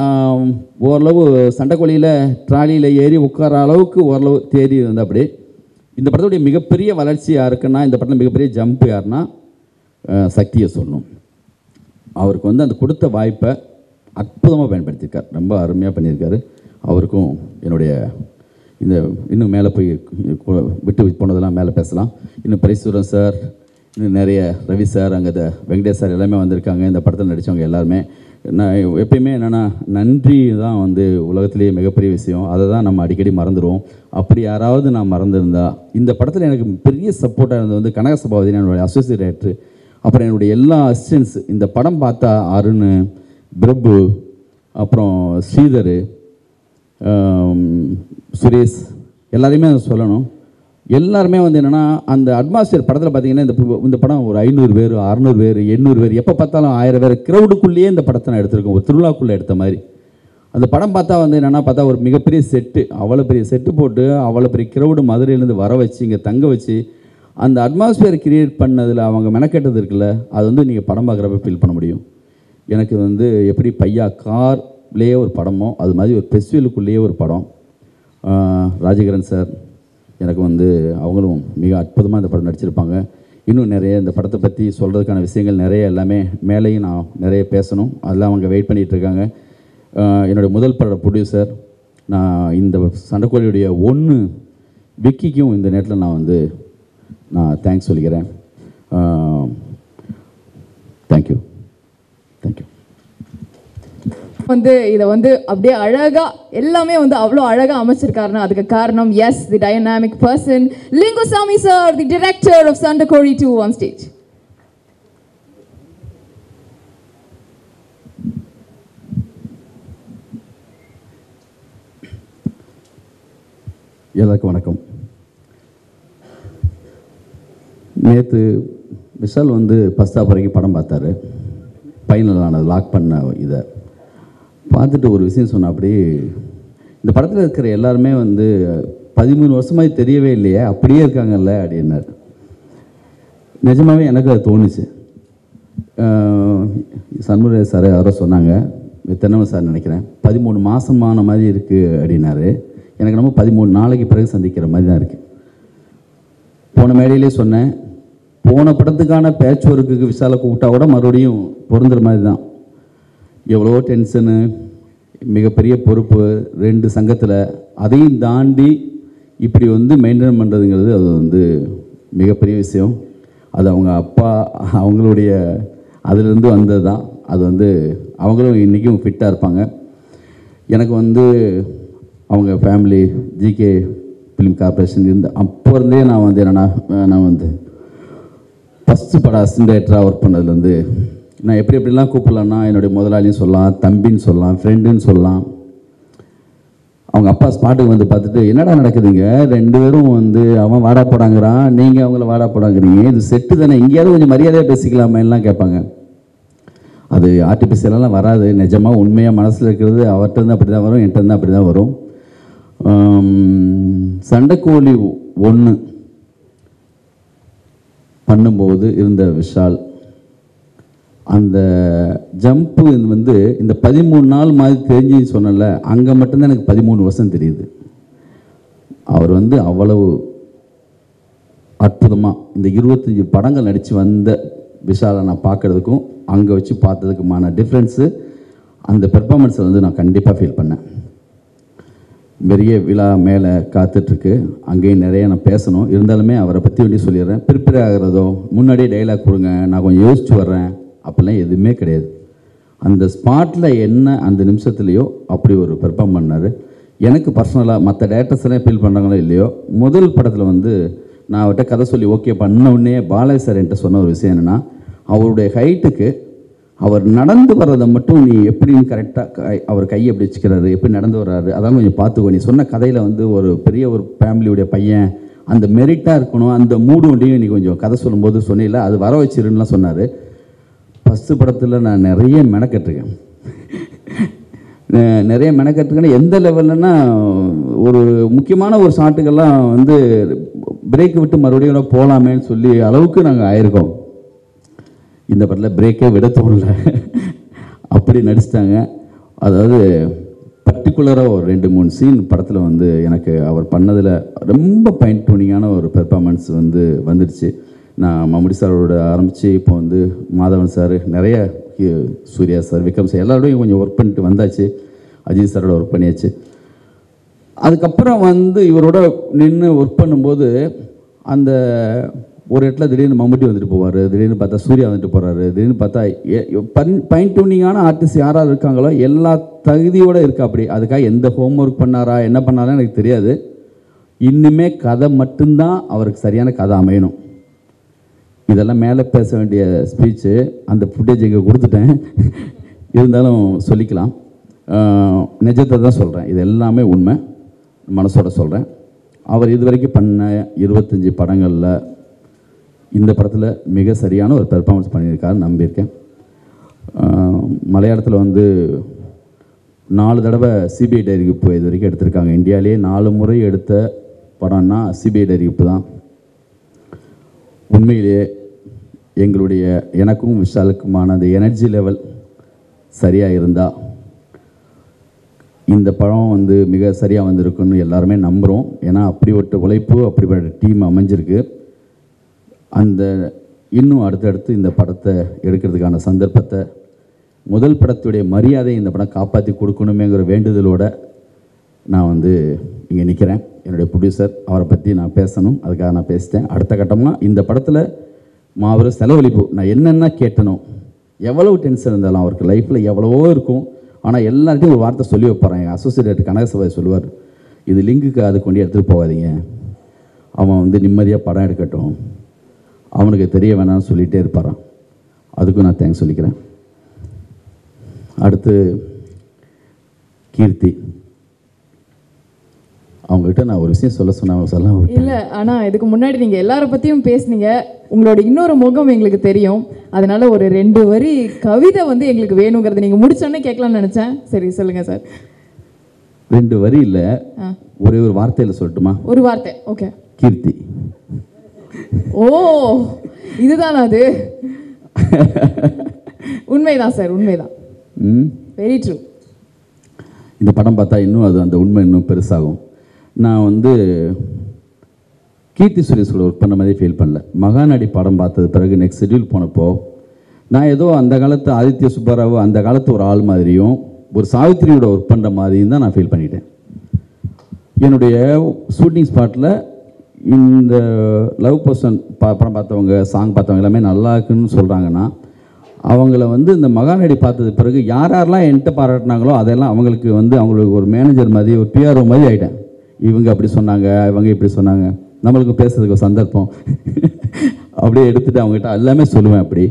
[SPEAKER 13] ஓரளவு சண்டைக்கோழியில் ட்ராலியில் ஏறி உட்கார அளவுக்கு ஓரளவு தேடி இருந்தால் அப்படி. இந்த படத்துடைய மிகப்பெரிய வளர்ச்சி யாருக்குன்னா, இந்த படத்தில் மிகப்பெரிய ஜம்ப் யாருன்னா சக்தியை சொல்லணும். அவருக்கு வந்து அந்த கொடுத்த வாய்ப்பை அற்புதமாக பயன்படுத்தியிருக்கார், ரொம்ப அருமையாக பண்ணியிருக்காரு. அவருக்கும் என்னுடைய இந்த இன்னும் மேலே போய் விட்டு போனதெல்லாம் மேலே பேசலாம். இன்னும் பரிசூரன் சார், இன்னும் நிறைய ரவி சார், அங்கே வெங்கடேஷ் சார் எல்லாமே வந்திருக்காங்க. இந்த படத்தில் நடித்தவங்க எல்லாருமே. நான் எப்பயுமே என்னென்னா நன்றி தான் வந்து உலகத்திலேயே மிகப்பெரிய விஷயம். அதை தான் நம்ம அடிக்கடி மறந்துடுவோம். அப்படி யாராவது நான் மறந்துருந்தா, இந்த படத்தில் எனக்கு பெரிய சப்போர்ட்டாக இருந்தது வந்து கனக சபாபதி, என்னுடைய அசோசியேட் டைரக்டர். அப்புறம் என்னுடைய எல்லா அசிஸ்டன்ஸ். இந்த படம் பார்த்தா அருண், பிரபு, அப்புறம் ஸ்ரீதர், சுரேஷ் எல்லாரையுமே சொல்லணும். எல்லாருமே வந்து என்னென்னா அந்த அட்மாஸ்பியர் படத்தில் பார்த்தீங்கன்னா இந்த இந்த படம் ஒரு ஐநூறு பேர் அறநூறு பேர் எண்ணூறு பேர் எப்போ பார்த்தாலும் ஆயிரம் பேர் க்ரௌடுக்குள்ளேயே இந்த படத்தை நான் எடுத்திருக்கேன், ஒரு திருவிழாக்குள்ளே எடுத்த மாதிரி. அந்த படம் பார்த்தா வந்து என்னென்னா பார்த்தா ஒரு மிகப்பெரிய செட்டு, அவ்வளோ பெரிய செட்டு போட்டு அவ்வளோ பெரிய க்ரௌடு மதுரையிலேருந்து வர வச்சு இங்கே தங்க வச்சு அந்த அட்மாஸ்பியர் கிரியேட் பண்ணதில் அவங்க மெனக்கெட்டது இருக்குல்ல, அது வந்து நீங்கள் படம் பார்க்குறப்ப ஃபீல் பண்ண முடியும். எனக்கு வந்து எப்படி பையா கார்லேயே ஒரு படமோ அது மாதிரி ஒரு ஃபெஸ்டிவலுக்குள்ளேயே ஒரு படம். ராஜகிரண் சார் எனக்கு வந்து அவங்களும் மிக அற்புதமாக இந்த படம் நடிச்சிருப்பாங்க. இன்னும் நிறைய இந்த படத்தை பற்றி சொல்கிறதுக்கான விஷயங்கள் நிறைய எல்லாமே மேலேயும் நான் நிறைய பேசணும், அதெல்லாம் அவங்க வெயிட் பண்ணிகிட்ருக்காங்க. என்னுடைய முதல் பட ப்ரொடியூசர் நான் இந்த சண்டைக்கோழியுடைய ஒன்று விக்கிக்கும் இந்த நேரத்தில் நான் வந்து நான் தேங்க்ஸ் சொல்லிக்கிறேன். Thank you thank you.
[SPEAKER 1] வந்து இதை வந்து அப்படியே அழகா எல்லாமே வந்து அவ்வளோ அழகா அமைச்சிருக்காருன்னா அதுக்கு காரணம் is the dynamic person Lingusamy sir, the director of Sandakozhi two on stage.
[SPEAKER 13] எல்லாருக்கும் வணக்கம். நேற்று விஷால் வந்து ஃபஸ்ட் ஹாஃப் வரைக்கும் படம் பார்த்தாரு, ஃபைனலானது லாக் பண்ண இதை பார்த்துட்டு ஒரு விஷயம் சொன்ன, அப்படி இந்த படத்தில் இருக்கிற எல்லாருமே வந்து பதிமூணு வருஷமாக தெரியவே இல்லையே அப்படியே இருக்காங்கல்ல அப்படின்னாரு. நிஜமாகவே எனக்கு அது தோணுச்சு. சண்முக சார் யாரோ சொன்னாங்க, தென்னவன் சார் நினைக்கிறேன், பதிமூணு மாதமான மாதிரி இருக்குது அப்படின்னாரு. எனக்கு நம்ம பதிமூணு நாளைக்கு பிறகு சந்திக்கிற மாதிரி தான் இருக்குது. போன மேடையிலே சொன்னேன், போன படத்துக்கான பேட்ச் ஒர்க்குக்கு விஷாலை கூப்பிட்டா கூட மறுபடியும் பொருந்துற மாதிரி தான். எவ்வளோ டென்ஷனு, மிகப்பெரிய பொறுப்பு ரெண்டு சங்கத்தில், அதையும் தாண்டி இப்படி வந்து மெயின்டைன் பண்ணுறதுங்கிறது அது வந்து மிகப்பெரிய விஷயம். அது அவங்க அப்பா அவங்களுடைய அதிலிருந்து வந்தது தான். அது வந்து அவங்களும் இன்றைக்கும் ஃபிட்டாக இருப்பாங்க. எனக்கு வந்து அவங்க ஃபேமிலி ஜிகே ஃபிலிம் கார்பரேஷன் இருந்து அப்போ இருந்தே நான் வந்து என்னென்னா நான் வந்து ஃபஸ்ட்டு படம் அசிஸ்டன்ட் டைரக்டராக ஒர்க் பண்ணதுலேருந்து நான் எப்படி எப்படிலாம் கூப்பிடலான்னா என்னுடைய முதலாளியும் சொல்லலாம், தம்பின்னு சொல்லலாம், ஃப்ரெண்டுன்னு சொல்லலாம். அவங்க அப்பா ஸ்பாட்டுக்கு வந்து பார்த்துட்டு என்னடா நடக்குதுங்க ரெண்டு பேரும் வந்து அவன் வாடா போடாங்கிறான், நீங்கள் அவங்கள வாடா போடாங்கிறீங்க, இது செட்டு தானே, எங்கேயாவது கொஞ்சம் மரியாதையாக பேசிக்கலாமேலாம் கேட்பாங்க. அது ஆர்டிஃபிஷியலெலாம் வராது, நிஜமாக உண்மையாக மனசில் இருக்கிறது அவர்கிட்ட இருந்து அப்படி தான் வரும், என்கிட்ட இருந்து அப்படி தான் வரும். சண்டைக்கோழி ஒன்று பண்ணும்போது இருந்த விஷால் அந்த ஜம்ப்பு வந்து இந்த பதிமூணு நாள் மாதிரி தெரிஞ்சுன்னு சொன்னல, அங்கே மட்டும்தான் எனக்கு பதிமூணு வருஷம் தெரியுது. அவர் வந்து அவ்வளவு அற்புதமாக இந்த இருபத்தஞ்சி படங்கள் நடித்து வந்த விஷாலை நான் பார்க்குறதுக்கும் அங்கே வச்சு பார்த்ததுக்குமான டிஃப்ரென்ஸு அந்த பெர்ஃபார்மன்ஸை வந்து நான் கண்டிப்பாக ஃபீல் பண்ணேன். பெரிய விழா மேலே காத்துட்ருக்கு, அங்கேயும் நிறைய நான் பேசணும். இருந்தாலுமே அவரை பற்றி வேண்டி சொல்லிடுறேன். ப்ரிப்பேர் ஆகிறதோ முன்னாடியே டைலாக் கொடுங்க நான் கொஞ்சம் யோசிச்சு வர்றேன் அப்படிலாம் எதுவுமே கிடையாது. அந்த ஸ்பாட்டில் என்ன அந்த நிமிஷத்துலேயோ அப்படி ஒரு பெர்ஃபார்ம் பண்ணார். எனக்கு பர்சனலாக மற்ற டேரக்டர்ஸ்லாம் ஃபீல் பண்ணுறாங்களோ இல்லையோ, முதல் படத்தில் வந்து நான் அவர்கிட்ட கதை சொல்லி ஓகே பண்ண உடனே பாலாஜி சார் என்கிட்ட சொன்ன ஒரு விஷயம் என்னென்னா, அவருடைய ஹைட்டுக்கு அவர் நடந்து வர்றதை மட்டும் நீ எப்படின்னு கரெக்டாக அவர் கையை எப்படி வச்சுக்கிறாரு, எப்படி நடந்து வர்றாரு, அதான் கொஞ்சம் பார்த்துக்கோ. நீ சொன்ன கதையில் வந்து ஒரு பெரிய ஒரு ஃபேமிலியுடைய பையன் அந்த மெரிட்டாக இருக்கணும், அந்த மூடு ஒன்றையும் நீ கொஞ்சம் கதை சொல்லும்போது சொன்னில, அது வர வச்சிருன்னுலாம் சொன்னார். ஃபஸ்ட்டு படத்தில் நான் நிறைய மெனக்கட்டுருக்கேன் நிறைய மெனக்கட்டுருக்கேன்னா எந்த லெவல்லன்னா, ஒரு முக்கியமான ஒரு ஷாட்டுக்கெல்லாம் வந்து பிரேக் விட்டு மறுபடியும் போகலாமேன்னு சொல்லி அளவுக்கு நாங்கள் ஆயிருக்கோம். இந்த படத்தில் பிரேக்கே விட தோணல, அப்படி நடிச்சிட்டாங்க. அதாவது பர்டிகுலராக ஒரு ரெண்டு மூணு சீன் படத்தில் வந்து எனக்கு அவர் பண்ணதில் ரொம்ப ஃபைன் டியூனிங்கான ஒரு பெர்ஃபார்மன்ஸ் வந்து வந்துடுச்சு. நான் மம்முடி சாரோட ஆரம்பித்து இப்போ வந்து மாதவன் சார், நிறைய சூர்யா சார், விக்ரம் சார் எல்லாரோடையும் கொஞ்சம் ஒர்க் பண்ணிட்டு வந்தாச்சு. அஜித் சாரோட ஒர்க் பண்ணியாச்சு. அதுக்கப்புறம் வந்து இவரோட நின்று ஒர்க் பண்ணும்போது அந்த ஒரு இடத்துல திடீர்னு மம்முட்டி வந்துட்டு போவார், திடீர்னு பார்த்தா சூர்யா வந்துட்டு போகிறாரு, திடீர்னு பார்த்தா ஃபைன் டியூனிங்கான ஆர்டிஸ்ட் யாராவது இருக்காங்களோ எல்லா தகுதியோடு இருக்கா. அப்படி அதுக்காக எந்த ஹோம் ஒர்க் பண்ணாரா என்ன பண்ணாரா எனக்கு தெரியாது. இன்னுமே கதை மட்டும்தான் அவருக்கு சரியான கதை அமையணும். இதெல்லாம் மேலே பேச வேண்டிய ஸ்பீச்சு, அந்த ஃபுட்டேஜ் இங்கே கொடுத்துட்டேன், இருந்தாலும் சொல்லிக்கலாம். நிஜத்தை தான் சொல்கிறேன், இது எல்லாமே உண்மை, மனசோட சொல்கிறேன். அவர் இதுவரைக்கும் பண்ண இருபத்தஞ்சி படங்களில் இந்த படத்தில் மிக சரியான ஒரு பெர்ஃபார்மன்ஸ் பண்ணியிருக்காருன்னு நம்பியிருக்கேன். மலையாளத்தில் வந்து நாலு தடவை சிபிஐ டைரி உப்பு இது வரைக்கும் எடுத்திருக்காங்க. இந்தியாவிலே நாலு முறை எடுத்த படம்னா சிபிஐ டைரி உப்பு தான். உண்மையிலேயே எங்களுடைய எனக்கும் விஷாலுக்குமான அந்த எனர்ஜி லெவல் சரியாக இருந்தால் இந்த படம் வந்து மிக சரியாக வந்திருக்குன்னு எல்லாருமே நம்புகிறோம். ஏன்னா அப்படிப்பட்ட உழைப்பு அப்படிப்பட்ட டீம் அமைஞ்சிருக்கு. அந்த இன்னும் அடுத்தடுத்து இந்த படத்தை எடுக்கிறதுக்கான சந்தர்ப்பத்தை முதல் படத்துடைய மரியாதையை இந்த படம் காப்பாற்றி கொடுக்கணுமேங்கிற வேண்டுதலோடு நான் வந்து இங்கே நிற்கிறேன். என்னுடைய ப்ரொடியூசர் அவரை பற்றி நான் பேசணும், அதுக்காக நான் பேசிட்டேன். அடுத்த கட்டமாக இந்த படத்தில் மாபெரும் செலவழிப்பு நான் என்னென்ன கேட்டனோ, எவ்வளவு டென்ஷன் இருந்தாலும் அவருக்கு லைஃப்பில் எவ்வளவோ இருக்கும், ஆனால் எல்லார்ட்டையும் ஒரு வார்த்தை சொல்லி வைப்பாரான். எங்கள் அசோசியேட் கனகசபை சொல்லுவார், இது லிங்குக்கு அது கொண்டு எடுத்துகிட்டு போகாதீங்க, அவன் வந்து நிம்மதியாக படம் எடுக்கட்டும், அவனுக்கு தெரிய வேணாம்னு சொல்லிகிட்டே இருப்பாரான். அதுக்கும் நான் தேங்க்ஸ் சொல்லிக்கிறேன். அடுத்து கீர்த்தி, அவங்ககிட்ட நான் ஒரு விஷயம் சொல்ல சொன்ன சொல்ல
[SPEAKER 1] இல்லை. ஆனால் இதுக்கு முன்னாடி நீங்கள் எல்லாரை பற்றியும் பேசுனீங்க. உங்களோட இன்னொரு முகம் எங்களுக்கு தெரியும். அதனால ஒரு ரெண்டு வரி கவிதை வந்து எங்களுக்கு வேணுங்கிறது நீங்கள் முடிச்சோன்னே கேட்கலான்னு நினச்சேன். சரி சொல்லுங்கள் சார்.
[SPEAKER 13] ரெண்டு வரி இல்லை, ஒரே ஒரு வார்த்தையில் சொல்லட்டுமா? ஒரு
[SPEAKER 1] வார்த்தை. ஓகே.
[SPEAKER 13] கீர்த்தி.
[SPEAKER 1] ஓ, இதுதான் அது. உண்மைதான் சார், உண்மைதான். Very true.
[SPEAKER 13] இந்த படம் பார்த்தா இன்னும் அது அந்த உண்மை இன்னும் பெருசாகும். நான் வந்து கீர்த்தி சுரேஷ் கூட ஒர்க் பண்ண மாதிரி ஃபீல் பண்ணல. மகாநடி படம் பார்த்தது பிறகு நெக்ஸ்ட் ஷெட்யூல் போனப்போ நான் ஏதோ அந்த காலத்து ஆதித்ய சுப்பராவ் அந்த காலத்து ஒரு ஆள் மாதிரியும் ஒரு சாவித்திரியோட ஒர்க் பண்ணுற மாதிரியும் தான் நான் ஃபீல் பண்ணிட்டேன். என்னுடைய ஷூட்டிங் ஸ்பாட்டில் இந்த லவ் பர்சன் பா படம் பார்த்தவங்க சாங் பார்த்தவங்க எல்லாமே நல்லா இருக்குன்னு சொல்கிறாங்கன்னா, அவங்கள வந்து இந்த மகாநடி பார்த்தது பிறகு யார் யாரெல்லாம் என்கிட்ட பாராட்டினாங்களோ அதெல்லாம் அவங்களுக்கு வந்து அவங்களுக்கு ஒரு மேனேஜர் மாதிரி ஒரு பிஆர்ஓ மாதிரி ஆகிட்டேன். இவங்க அப்படி சொன்னாங்க, இவங்க இப்படி சொன்னாங்க, நம்மளுக்கு பேசுறதுக்கு ஒரு சந்தர்ப்பம் அப்படியே எடுத்துகிட்டு அவங்ககிட்ட எல்லாமே சொல்லுவேன். அப்படி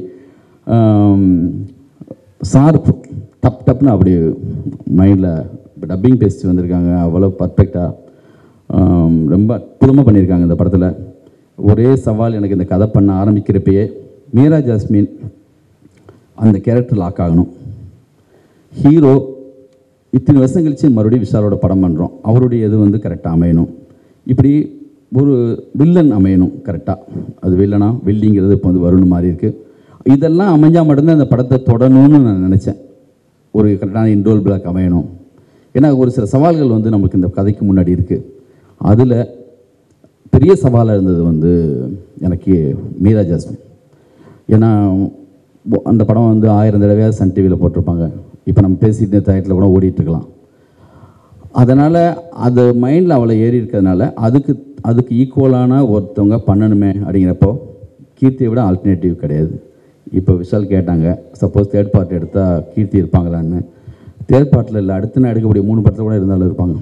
[SPEAKER 13] சார் டப் டப்னு அப்படி மைண்டில் இப்போ டப்பிங் பேசிட்டு வந்திருக்காங்க. அவ்வளோ பர்ஃபெக்டாக ரொம்ப அற்புதமாக பண்ணியிருக்காங்க இந்த படத்தில். ஒரே சவால் எனக்கு இந்த கதை பண்ண ஆரம்பிக்கிறப்பயே மீரா ஜாஸ்மின் அந்த கேரக்டர் லாக் ஆகணும். ஹீரோ இத்தனை வருஷம் கழிச்சு மறுபடியும் விஷாலோட படம் பண்ணுறோம், அவருடைய இது வந்து கரெக்டாக அமையணும். இப்படி ஒரு வில்லன் அமையணும் கரெக்டாக. அது வில்லனா வில்லிங்கிறது இப்போ வந்து வருண் மாதிரி இருக்குது. இதெல்லாம் அமைஞ்சால் மட்டும்தான் இந்த படத்தை தொடணும்னு நான் நினச்சேன். ஒரு கரெக்டான இன்ரோல் பிளாக் அமையணும். ஏன்னா ஒரு சில சவால்கள் வந்து நமக்கு இந்த கதைக்கு முன்னாடி இருக்குது. அதில் பெரிய சவாலாக இருந்தது வந்து எனக்கு மீரா ஜாஸ்மின். ஏன்னா அந்த படம் வந்து ஆயிரம் தடவையாக சன் டிவியில் போட்டிருப்பாங்க. இப்போ நம்ம பேசிட்டு தயத்தில் கூட ஓடிட்டுருக்கலாம். அதனால் அது மைண்டில் அவளை ஏறி இருக்கிறதுனால அதுக்கு அதுக்கு ஈக்குவலான ஒருத்தவங்க பண்ணணுமே அப்படிங்கிறப்போ கீர்த்தியை விட ஆல்டர்னேட்டிவ் கிடையாது. இப்போ விஷால் கேட்டாங்க, சப்போஸ் தேர்ட் பார்ட் எடுத்தால் கீர்த்தி இருப்பாங்களான்னு. தேர்ட் பார்ட்டில் இல்லை, அடுத்து நான் எடுக்கக்கூடிய மூணு படத்தில் கூட இருந்தாலும் இருப்பாங்க.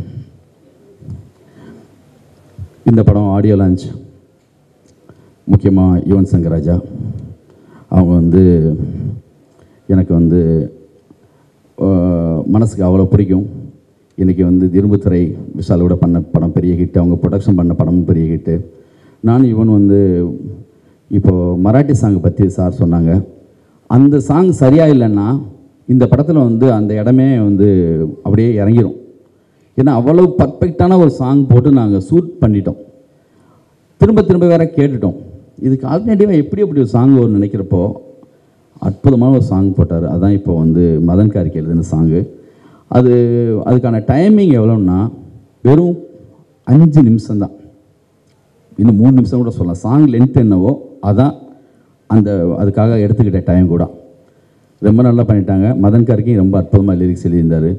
[SPEAKER 13] இந்த படம் ஆடியோ லான்ச் முக்கியமாக யுவன் சங்கர் ராஜா அவங்க வந்து எனக்கு வந்து மனசுக்கு அவ்வளோ பிடிக்கும். இன்றைக்கி வந்து இரும்புத்துறை விஷாலோட பண்ண படம் பெரிய ஹிட்டு, அவங்க ப்ரொடக்ஷன் பண்ண படமும் பெரிய ஹிட்டு. நான் இவன் வந்து இப்போது மராட்டி சாங்கை பற்றி சார் சொன்னாங்க. அந்த சாங் சரியாக இல்லைன்னா இந்த படத்தில் வந்து அந்த இடமே வந்து அப்படியே இறங்கிடும். ஏன்னா அவ்வளோ பர்ஃபெக்டான ஒரு சாங் போட்டு நாங்கள் ஷூட் பண்ணிட்டோம். திரும்ப திரும்ப வேறு கேட்டுட்டோம். இதுக்கு ஆல்டர்னேட்டிவாக எப்படி எப்படி ஒரு சாங் ஒரு நினைக்கிறப்போ அற்புதமான ஒரு சாங் போட்டார். அதுதான் இப்போ வந்து மதன் கார்கி எழுதின சாங்கு. அது அதுக்கான டைமிங் எவ்வளோன்னா வெறும் அஞ்சு நிமிஷம்தான், இன்னும் மூணு நிமிஷம் கூட சொல்லலாம். சாங் லென்த் என்னவோ அதான் அந்த அதுக்காக எடுத்துக்கிட்ட டைம் கூட. ரொம்ப நல்லா பண்ணிட்டாங்க. மதன் கார்கி ரொம்ப அற்புதமாக லிரிக்ஸ் எழுதியிருந்தார்.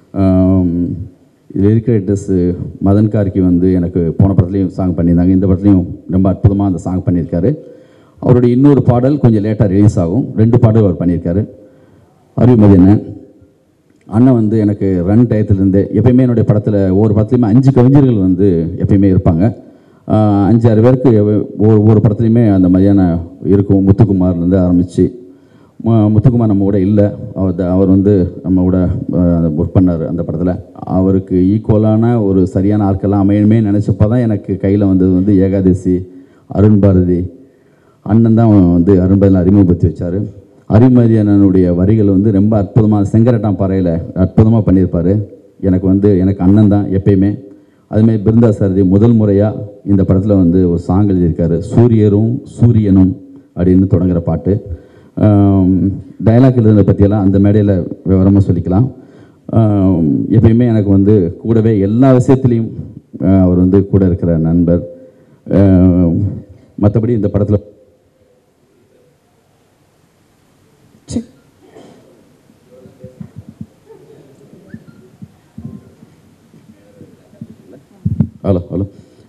[SPEAKER 13] இதில் இருக்கிற ரைட்டர்ஸு மதன் கார்கி வந்து எனக்கு போன படத்துலையும் சாங் பண்ணியிருந்தாங்க, இந்த படத்துலையும் ரொம்ப அற்புதமாக அந்த சாங் பண்ணியிருக்காரு. அவருடைய இன்னொரு பாடல் கொஞ்சம் லேட்டாக ரிலீஸ் ஆகும். ரெண்டு பாடல் அவர் பண்ணியிருக்காரு. அறிவுமதி அண்ணன் அண்ணன் வந்து எனக்கு ரன் டயத்துலேருந்து எப்பயுமே என்னுடைய படத்தில் ஒவ்வொரு படத்துலையுமே அஞ்சு கவிஞர்கள் வந்து எப்பயுமே இருப்பாங்க. அஞ்சு ஆறு பேருக்கு ஒவ்வொரு ஒவ்வொரு படத்துலையுமே அந்த மாதிரியான இருக்கும். முத்துக்குமார்லேருந்து ஆரம்பித்து முத்துக்குமார் நம்ம கூட இல்லை, அவர் அவர் வந்து நம்ம கூட ஒர்க் பண்ணார் அந்த படத்தில். அவருக்கு ஈக்குவலான ஒரு சரியான ஆட்கள்லாம் அமையணுமே நினச்சப்போ தான் எனக்கு கையில் வந்தது வந்து ஏகாதசி, அருண் பாரதி அண்ணன் தான் வந்து அருண் பாரதியில் அறிமுகப்படுத்தி வச்சார். அருண்மதி அண்ணனுடைய வரிகள் வந்து ரொம்ப அற்புதமாக செங்கரட்டான் பாறையில் அற்புதமாக பண்ணியிருப்பார். எனக்கு வந்து எனக்கு அண்ணன் தான் எப்பயுமே. அதுமாதிரி பிருந்தா சாரதி முதல் முறையாக இந்த படத்தில் வந்து ஒரு சாங் எழுதியிருக்காரு, சூரியரும் சூரியனும் அப்படின்னு தொடங்குகிற பாட்டு. டயலாக் எழுதுனதை பற்றியெல்லாம் அந்த மேடையில் விவரமாக சொல்லிக்கலாம். எப்பயுமே எனக்கு வந்து கூடவே எல்லா விஷயத்துலேயும் அவர் வந்து கூட இருக்கிற நண்பர். மற்றபடி இந்த படத்தில் hello hello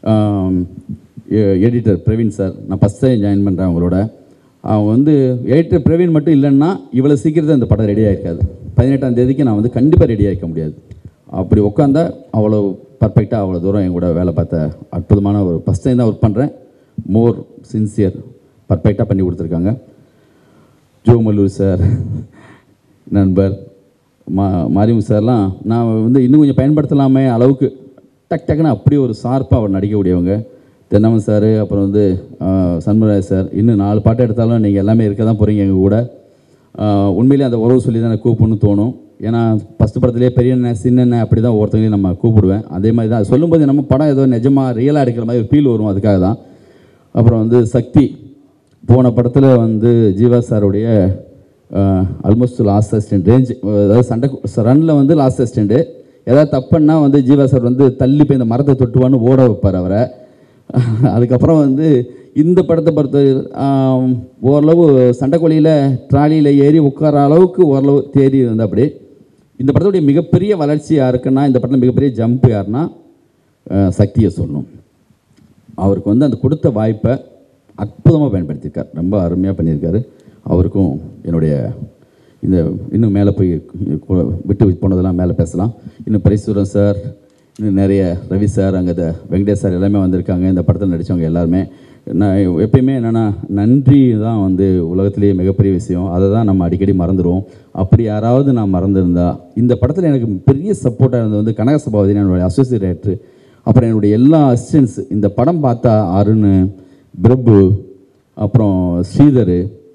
[SPEAKER 13] editor Praveen sir, நான் ஃபஸ்ட் டைம் ஜாயின் பண்ணுறேன் அவங்களோட. அவங்க வந்து எடிட்டர் பிரவீன் மட்டும் இல்லைன்னா இவ்வளோ சீக்கிரத்தில் இந்த படம் ரெடி ஆகிருக்காது. பதினெட்டாம் தேதிக்கு நான் வந்து கண்டிப்பாக ரெடி ஆகிக்க முடியாது. அப்படி உட்காந்தா அவ்வளோ பர்ஃபெக்டாக அவ்வளோ தூரம் என் கூட வேலை பார்த்த அற்புதமான ஒரு ஃபஸ்ட் டைம் தான் ஒர்க் பண்ணுறேன். மோர் சின்சியர் பர்ஃபெக்டாக பண்ணி கொடுத்துருக்காங்க. ஜோ மல்லூர் சார் நண்பர், மா மாரிமு சார்லாம் நான் வந்து இன்னும் கொஞ்சம் பயன்படுத்தலாமே அளவுக்கு டக் டக்குன்னு அப்படியே ஒரு ஷார்ப்பாக அவர் நடிக்கக்கூடியவங்க. தென்னமன் சார், அப்புறம் வந்து சண்முகராஜ் சார், இன்னும் நாலு பாட்டு எடுத்தாலும் நீங்கள் எல்லாமே இருக்க தான் போகிறீங்க எங்கள் கூட. உண்மையிலே அந்த உறவு சொல்லி தான் எனக்கு கூப்பிடணும்னு தோணும். ஏன்னா ஃபஸ்ட்டு படத்துலேயே பெரியண்ண சின்னண்ண அப்படி தான் ஒவ்வொருத்தங்களையும் நம்ம கூப்பிடுவேன். அதே மாதிரி தான் சொல்லும்போது நம்ம படம் ஏதோ நிஜமாக ரியலாக எடுக்கிற மாதிரி ஒரு ஃபீல் வரும், அதுக்காக தான். அப்புறம் வந்து சக்தி போன படத்தில் வந்து ஜீவா சாருடைய ஆல்மோஸ்ட் லாஸ்ட் அசிஸ்டன்ட் ரேஞ்ச், அதாவது சண்டை ரனில் வந்து லாஸ்ட் அசிஸ்டண்ட்டு. ஏதாவது தப்புன்னா வந்து ஜீவா சார் வந்து தள்ளி போய் இந்த மரத்தை தொட்டுவான்னு ஓட வைப்பார் அவரை. அதுக்கப்புறம் வந்து இந்த படத்தை பொறுத்த ஓரளவு சண்டைக்கோழியில் ட்ராலியில் ஏறி உட்கார அளவுக்கு ஓரளவு தேடி வந்து அப்படி. இந்த படத்துடைய மிகப்பெரிய வளர்ச்சி யாருக்குன்னா, இந்த படத்தில் மிகப்பெரிய ஜம்ப் யாருன்னா சக்தியை சொல்லணும். அவருக்கு வந்து அந்த கொடுத்த வாய்ப்பை அற்புதமாக பயன்படுத்தியிருக்கார், ரொம்ப அருமையாக பண்ணியிருக்காரு. அவருக்கும் என்னுடைய இந்த இன்னும் மேலே போய் விட்டு போனதெல்லாம் மேலே பேசலாம். இன்னும் பரிசூரன் சார், இன்னும் நிறைய ரவி சார், அங்கே வெங்கடேஷ் சார் எல்லாமே வந்திருக்காங்க. இந்த படத்தில் நடித்தவங்க எல்லாருமே. நான் எப்பயுமே என்னென்னா நன்றி தான் வந்து உலகத்திலேயே மிகப்பெரிய விஷயம். அதை தான் நம்ம அடிக்கடி மறந்துடுவோம். அப்படி யாராவது நான் மறந்துருந்தா, இந்த படத்தில் எனக்கு பெரிய சப்போர்ட்டாக இருந்தது வந்து கனக சபாபதி, என்னுடைய அசோசியேட் டைரக்டர். அப்புறம் என்னுடைய எல்லா அசிஸ்டன்ஸ். இந்த படம் பார்த்தா அருண், பிரபு, அப்புறம் ஸ்ரீதர்,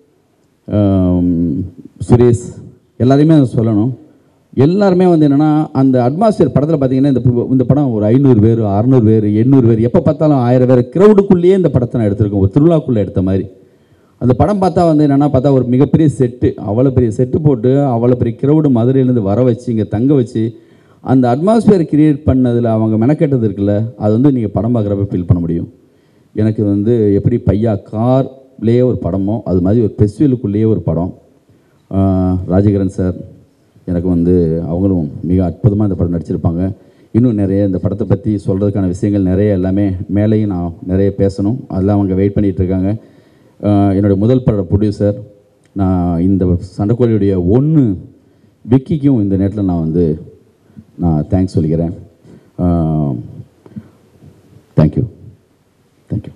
[SPEAKER 13] சுரேஷ், எல்லாரையுமே சொல்லணும். எல்லாருமே வந்து என்னென்னா அந்த அட்மாஸ்பியர் படத்தில் பார்த்தீங்கன்னா இந்த இந்த படம் ஒரு ஐநூறு பேர், அறநூறு பேர், எண்ணூறு பேர், எப்போ பார்த்தாலும் ஆயிரம் பேர் க்ரௌடுக்குள்ளேயே இந்த படத்தை நான் எடுத்திருக்கேன், ஒரு திருவிழாக்குள்ளே எடுத்த மாதிரி. அந்த படம் பார்த்தா வந்து என்னென்னா பார்த்தா ஒரு மிகப்பெரிய செட்டு, அவ்வளோ பெரிய செட்டு போட்டு அவ்வளோ பெரிய க்ரௌடு மதுரையிலேருந்து வர வச்சு இங்கே தங்க வச்சு அந்த அட்மாஸ்பியர் கிரியேட் பண்ணதில் அவங்க மெனக்கெட்டது இருக்குல்ல, அது வந்து நீங்கள் படம் பார்க்குறப்ப ஃபீல் பண்ண முடியும். எனக்கு வந்து எப்படி பையா கார்லேயே ஒரு படமோ அது மாதிரி ஒரு ஃபெஸ்டிவலுக்குள்ளேயே ஒரு படம். ராஜகிரண் சார் எனக்கு வந்து அவங்களும் மிக அற்புதமாக இந்த படம் நடிச்சிருப்பாங்க. இன்னும் நிறைய இந்த படத்தை பற்றி சொல்கிறதுக்கான விஷயங்கள் நிறைய எல்லாமே மேலேயும் நான் நிறைய பேசணும், அதெல்லாம் அவங்க வெயிட் பண்ணிகிட்ருக்காங்க. என்னுடைய முதல் பட ப்ரொடியூசர், நான் இந்த சண்டைக்கோழியுடைய ஒன்று விக்கிக்கும் இந்த நேரத்தில் நான் வந்து நான் தேங்க்ஸ் சொல்லிக்கிறேன். தேங்க்யூ தேங்க்யூ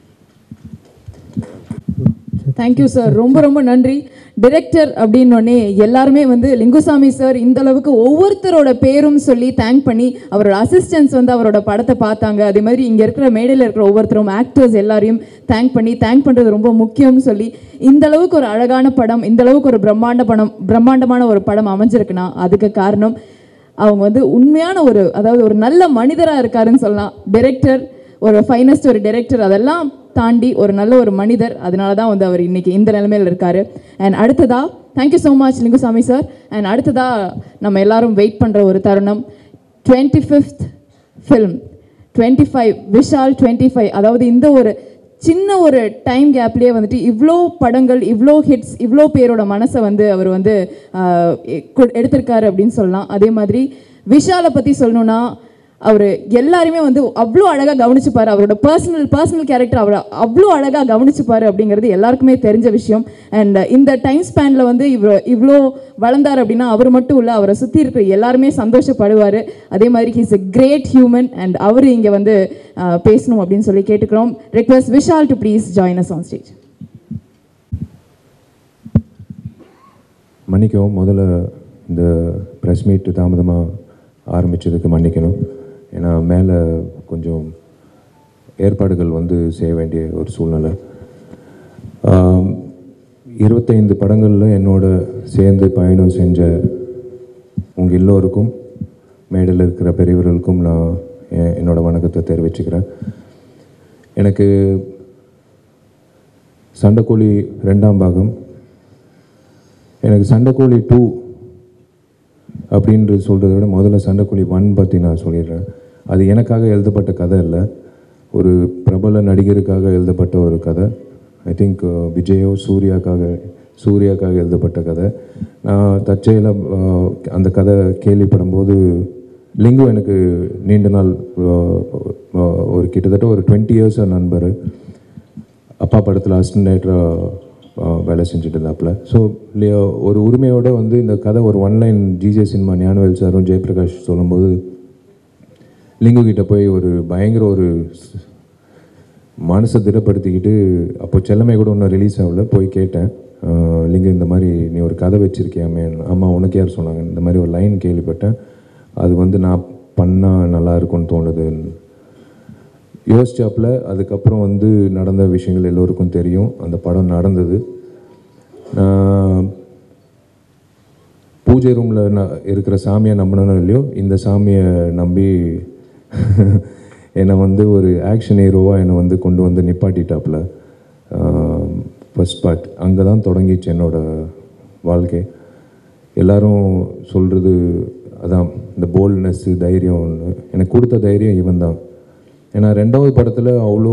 [SPEAKER 1] தேங்க்யூ சார், ரொம்ப ரொம்ப நன்றி. டிரெக்டர் அப்படின்னோடனே எல்லாருமே வந்து லிங்குசாமி சார் இந்த அளவுக்கு ஒவ்வொருத்தரோட பேரும் சொல்லி தேங்க் பண்ணி அவரோட அசிஸ்டன்ஸ் வந்து அவரோட படத்தை பார்த்தாங்க. அதே மாதிரி இங்கே இருக்கிற மேடையில் இருக்கிற ஒவ்வொருத்தரும் ஆக்டர்ஸ் எல்லாரையும் தேங்க் பண்ணி தேங்க் பண்ணுறது ரொம்ப முக்கியம்னு சொல்லி இந்த அளவுக்கு ஒரு அழகான படம், இந்த அளவுக்கு ஒரு பிரம்மாண்ட படம் பிரம்மாண்டமான ஒரு படம் அமைஞ்சிருக்குன்னா அதுக்கு காரணம் அவங்க வந்து உண்மையான ஒரு, அதாவது ஒரு நல்ல மனிதராக இருக்காருன்னு சொல்லலாம். டைரக்டர், ஒரு ஃபைனஸ்ட் ஒரு டைரக்டர், அதெல்லாம் தாண்டி ஒரு நல்ல ஒரு மனிதர். அதனால தான் வந்து அவர் இன்னைக்கு இந்த நிலைமையில் இருக்காரு. அண்ட் அடுத்ததா thank you so much Lingusamy sir. And அடுத்ததா நம்ம எல்லாரும் வெயிட் பண்ணுற ஒரு தருணம், twenty fifth film twenty five Vishal twenty five அதாவது இந்த ஒரு சின்ன ஒரு டைம் கேப்லேயே வந்துட்டு இவ்வளோ படங்கள், இவ்வளோ ஹிட்ஸ், இவ்வளோ பேரோட மனசை வந்து அவர் வந்து எடுத்திருக்காரு அப்படின்னு சொல்லலாம். அதே மாதிரி விஷாலை பற்றி சொல்லணுன்னா அவர் எல்லாருமே வந்து அவ்வளோ அழகாக கவனிச்சுப்பார். அவரோட பர்சனல் பர்சனல் கேரக்டர் அவர் அவ்வளோ அழகாக கவனிச்சுப்பார் அப்படிங்கிறது எல்லாருக்குமே தெரிஞ்ச விஷயம். அண்ட் இந்த டைம் ஸ்பேனில் வந்து இவ்வளோ இவ்வளோ வளர்ந்தார் அப்படின்னா அவர் மட்டும் இல்லை, அவரை சுற்றி இருக்கிற எல்லாருமே சந்தோஷப்படுவார். அதே மாதிரி he's a great human. And அவர் இங்கே வந்து பேசணும் அப்படின்னு சொல்லி கேட்டுக்கிறோம். Request Vishal to please join us on stage.
[SPEAKER 14] மன்னிக்கவும், முதல்ல இந்த ப்ரெஸ் மீட் தாமதமாக ஆரம்பித்ததுக்கு மன்னிக்கணும். ஏன்னா மேலே கொஞ்சம் ஏற்பாடுகள் வந்து செய்ய வேண்டிய ஒரு சூழ்நிலை. இருபத்தைந்து படங்களில் என்னோட சேர்ந்து பயணம் செஞ்ச உங்கள் எல்லோருக்கும், மேடையில் இருக்கிற பெரியவர்களுக்கும் நான் என்னோடய வணக்கத்தை தெரிவிச்சுக்கிறேன். எனக்கு சண்டைக்கோழி ரெண்டாம் பாகம், எனக்கு சண்டைக்கோழி டூ அப்படின்றது சொல்கிறத விட முதல்ல சண்டைக்கோழி ஒன் பற்றி நான் சொல்லிடுறேன். அது எனக்காக எழுதப்பட்ட கதை இல்லை, ஒரு பிரபல நடிகருக்காக எழுதப்பட்ட ஒரு கதை. ஐ திங்க் விஜயோ சூர்யாக்காக சூர்யாக்காக எழுதப்பட்ட கதை. நான் தற்செயலாக அந்த கதை கேள்விப்படும்போது, லிங்கு எனக்கு நீண்ட நாள் ஒரு கிட்டத்தட்ட ஒரு டுவெண்ட்டி இயர்ஸாக நண்பர், அப்பா படத்தில் அசிஸ்டன்ட் டைரக்டராக வேலை செஞ்சுட்டு இருந்தாப்புல. ஸோ ஒரு உரிமையோடு வந்து இந்த கதை ஒரு ஒன்லைன் ஜிஜே சினிமா ஞானவேல் சாரும் ஜெயபிரகாஷ் சொல்லும்போது லிங்கு கிட்ட போய் ஒரு பயங்கர ஒரு மனசை திடப்படுத்திக்கிட்டு, அப்போ செல்லமே கூட ஒன்றும் ரிலீஸ் ஆகல, போய் கேட்டேன், லிங்கு இந்த மாதிரி நீ ஒரு கதை வச்சுருக்கியாமே. ஆமாம், உனக்கு யார் சொன்னாங்க? இந்த மாதிரி ஒரு லைன் கேள்விப்பட்டேன், அது வந்து நான் பண்ணால் நல்லா இருக்கும்னு தோணுது யோசிச்சாப்பில். அதுக்கப்புறம் வந்து நடந்த விஷயங்கள் எல்லோருக்கும் தெரியும். அந்த படம் நடந்தது. நான் பூஜை ரூமில் நான் இருக்கிற சாமியை நம்பினோ இல்லையோ, இந்த சாமியை நம்பி என்னை வந்து ஒரு ஆக்ஷன் ஹீரோவாக என்னை வந்து கொண்டு வந்து நிப்பாட்டிட்டாப்புல. ஃபஸ்ட் பார்ட் அங்கே தான் தொடங்கிச்சு என்னோடய வாழ்க்கை. எல்லோரும் சொல்கிறது அதான், இந்த போல்ட்னஸ்ஸு, தைரியம். ஒன்று எனக்கு கொடுத்த தைரியம் இவன் தான். ஏன்னா ரெண்டாவது படத்தில் அவ்வளோ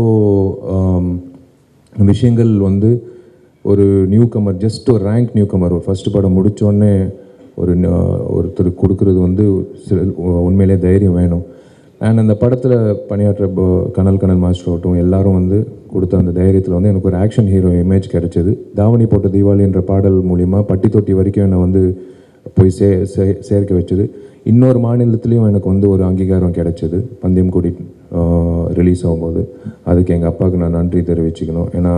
[SPEAKER 14] விஷயங்கள் வந்து ஒரு நியூ கமர், ஜஸ்ட் ஒரு ரேங்க் நியூ கமர், ஒரு ஃபஸ்ட்டு படம் முடித்தோடனே ஒரு ஒருத்தர் கொடுக்குறது வந்து உண்மையிலே தைரியம் வேணும். அண்ட் அந்த படத்தில் பணியாற்ற கனல் கனல் மாஸ்டர் ஆகட்டும், எல்லாரும் வந்து கொடுத்த அந்த தைரியத்தில் வந்து எனக்கு ஒரு ஆக்ஷன் ஹீரோ இமேஜ் கிடச்சிது. தாவணி போட்ட தீபாவளின்ற பாடல் மூலிமா பட்டி தொட்டி வரைக்கும் என்னை வந்து போய் சே சேர்க்க வச்சுது. இன்னொரு மாநிலத்துலேயும் எனக்கு வந்து ஒரு அங்கீகாரம் கிடச்சிது பந்தயம் கொடி ரிலீஸ் ஆகும்போது. அதுக்கு எங்கள் அப்பாவுக்கு நான் நன்றி தெரிவிச்சுக்கணும். ஏன்னா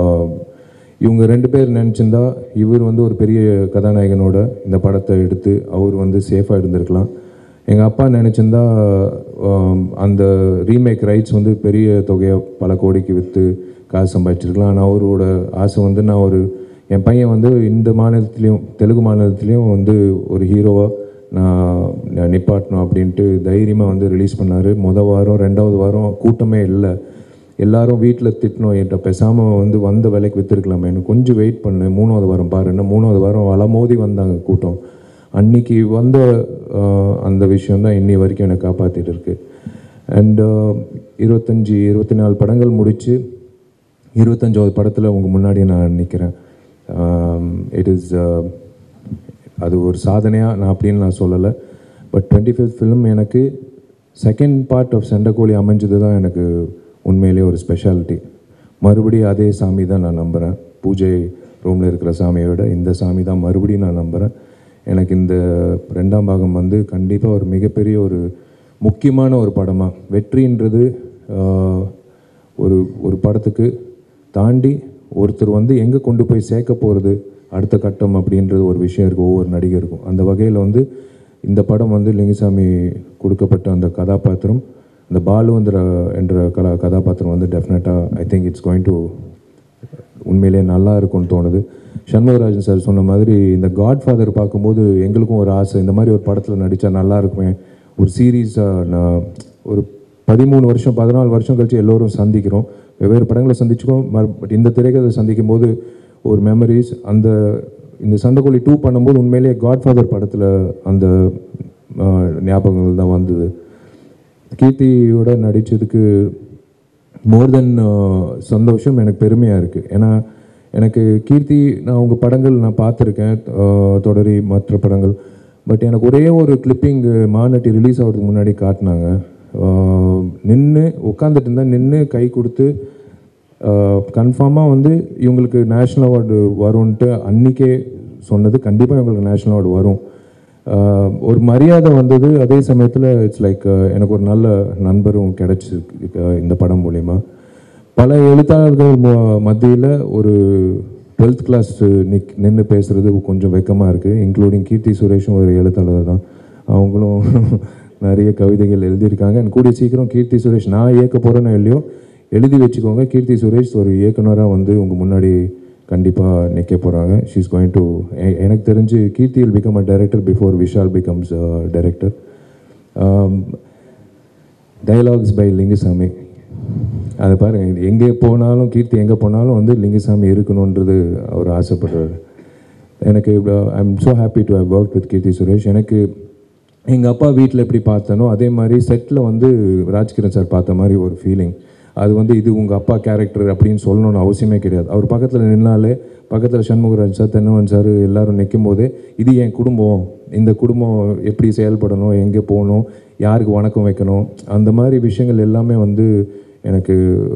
[SPEAKER 14] இவங்க ரெண்டு பேர் நினச்சிருந்தா இவர் வந்து ஒரு பெரிய கதாநாயகனோட இந்த படத்தை எடுத்து அவர் வந்து சேஃபாக இருந்திருக்கலாம். எங்கள் அப்பா நினச்சிருந்தா அந்த ரீமேக் ரைட்ஸ் வந்து பெரிய தொகையை பல கோடிக்கு விற்று காசு சம்பாதிச்சிருக்கலாம். ஆனால் அவரோட ஆசை வந்து நான் ஒரு என் பையன் வந்து இந்த மாநிலத்துலேயும் தெலுங்கு மாநிலத்துலேயும் வந்து ஒரு ஹீரோவாக நான் நிப்பாட்டணும் அப்படின்ட்டு தைரியமாக வந்து ரிலீஸ் பண்ணார். மொதல் வாரம் ரெண்டாவது வாரம் கூட்டமே இல்லை, எல்லோரும் வீட்டில் திட்டணும், என்கிட்ட பேசாமல் வந்து வந்த விலைக்கு விற்றுருக்கலாமே, எனக்கு கொஞ்சம் வெயிட் பண்ணு, மூணாவது வாரம் பாருன்னா மூணாவது வாரம் அலமோதி வந்தாங்க கூட்டம். அன்றைக்கி வந்த அந்த விஷயந்தான் இன்னி வரைக்கும் எனக்கு காப்பாற்றிட்டு இருக்குது. அண்டு இருபத்தஞ்சி இருபத்தி நாலு படங்கள் முடித்து இருபத்தஞ்சாவது படத்தில் உங்கள் முன்னாடி நான் நிற்கிறேன். இட் இஸ் அது ஒரு சாதனையாக நான் அப்படின்னு நான் சொல்லலை. பட் டுவெண்ட்டி ஃபிஃப்த் ஃபிலிம் எனக்கு செகண்ட் பார்ட் ஆஃப் சண்டைக்கோழி அமைஞ்சது தான் எனக்கு உண்மையிலே ஒரு ஸ்பெஷாலிட்டி. மறுபடியும் அதே சாமி தான் நான் நம்புகிறேன். பூஜை ரூமில் இருக்கிற சாமியை விட இந்த சாமி தான் மறுபடியும் நான் நம்புகிறேன். எனக்கு இந்த ரெண்டாம் பாகம் வந்து கண்டிப்பாக ஒரு மிகப்பெரிய ஒரு முக்கியமான ஒரு படமாக, வெற்றின்றது ஒரு ஒரு படத்துக்கு தாண்டி ஒருத்தர் வந்து எங்கே கொண்டு போய் சேர்க்க போகிறது அடுத்த கட்டம் அப்படின்றது ஒரு விஷயம் இருக்குது ஒவ்வொரு நடிகருக்கும். அந்த வகையில் வந்து இந்த படம் வந்து லிங்குசாமி கொடுக்கப்பட்ட அந்த கதாபாத்திரம், அந்த பாலுவந்திர என்ற கலா கதாபாத்திரம் வந்து டெஃபினட்டாக I think it's going to உண்மையிலே நல்லா இருக்கும்னு தோணுது. சண்முகராஜன் சார் சொன்ன மாதிரி இந்த காட்ஃபாதர் பார்க்கும்போது எங்களுக்கும் ஒரு ஆசை, இந்த மாதிரி ஒரு படத்தில் நடித்தா நல்லா இருக்குமே, ஒரு சீரீஸாக. நான் ஒரு பதிமூணு வருஷம் பதினாலு வருஷம் கழித்து எல்லோரும் சந்திக்கிறோம், வெவ்வேறு படங்களை சந்திச்சுக்கோம். பட் இந்த திரைக்கதை சந்திக்கும் போது ஒரு மெமரிஸ். அந்த இந்த சண்டைக்கோழி டூ பண்ணும்போது உண்மையிலேயே காட்ஃபாதர் படத்தில் அந்த ஞாபகங்கள் தான் வந்தது. கீர்த்தியோட நடித்ததுக்கு மோர் தென் சந்தோஷம், எனக்கு பெருமையாக இருக்குது. ஏன்னா எனக்கு கீர்த்தி, நான் உங்கள் படங்கள் நான் பார்த்துருக்கேன், தொடரி மற்ற படங்கள். பட் எனக்கு ஒரே ஒரு கிளிப்பிங் மாநட்டி ரிலீஸ் ஆகிறதுக்கு முன்னாடி காட்டினாங்க. நின்று உட்காந்துட்டு இருந்தால் நின்று கை கொடுத்து கன்ஃபார்மாக வந்து இவங்களுக்கு நேஷ்னல் அவார்டு வரும்ன்ட்டு அன்றைக்கே சொன்னது. கண்டிப்பாக இவங்களுக்கு நேஷ்னல் அவார்டு வரும். ஒரு மரியாதை வந்தது. அதே சமயத்தில் இட்ஸ் லைக் எனக்கு ஒரு நல்ல நண்பரும் கிடச்சிருக்கு இந்த படம் மூலிமா. பல எழுத்தாளர்கள் மத்தியில் ஒரு டுவெல்த் கிளாஸ் நிக் நின்று பேசுகிறது கொஞ்சம் வெக்கமாக இருக்குது. இன்க்ளூடிங் கீர்த்தி சுரேஷும் ஒரு எழுத்தாளர் தான். அவங்களும் நிறைய கவிதைகள் எழுதியிருக்காங்க. அண்ட் கூடிய சீக்கிரம் கீர்த்தி சுரேஷ் நான் இயக்க போகிறேன்னு இல்லையோ எழுதி வச்சுக்கோங்க, கீர்த்தி சுரேஷ் ஒரு இயக்குனராக வந்து உங்கள் முன்னாடி கண்டிப்பாக நிற்க போகிறாங்க. ஷீ இஸ் கோயிங் டு, எனக்கு தெரிஞ்சு Keerthy will become a director before Vishal becomes director. Dialogues by Lingusamy, அதை பாருங்கள், எங்கே போனாலும் கீர்த்தி எங்கே போனாலும் வந்து லிங்குசாமி இருக்கணுன்றது அவர் ஆசைப்படுறாரு. எனக்கு I am so happy to have work with Keerthy Suresh. எனக்கு எங்கள் அப்பா வீட்டில் எப்படி பார்த்தனோ அதே மாதிரி செட்டில் வந்து ராஜ்கிரண் சார் பார்த்த மாதிரி ஒரு ஃபீலிங். அது வந்து இது உங்கள் அப்பா கேரக்டர் அப்படின்னு சொல்லணும்னு அவசியமே கிடையாது. அவர் பக்கத்தில் நின்னாலே, பக்கத்தில் சண்முகராஜ் சார், தென்னவன் சார் எல்லோரும் நிற்கும் போதே இது என் குடும்பம், இந்த குடும்பம் எப்படி செயல்படணும், எங்கே போகணும், யாருக்கு வணக்கம் வைக்கணும், அந்த மாதிரி விஷயங்கள் எல்லாமே வந்து எனக்கு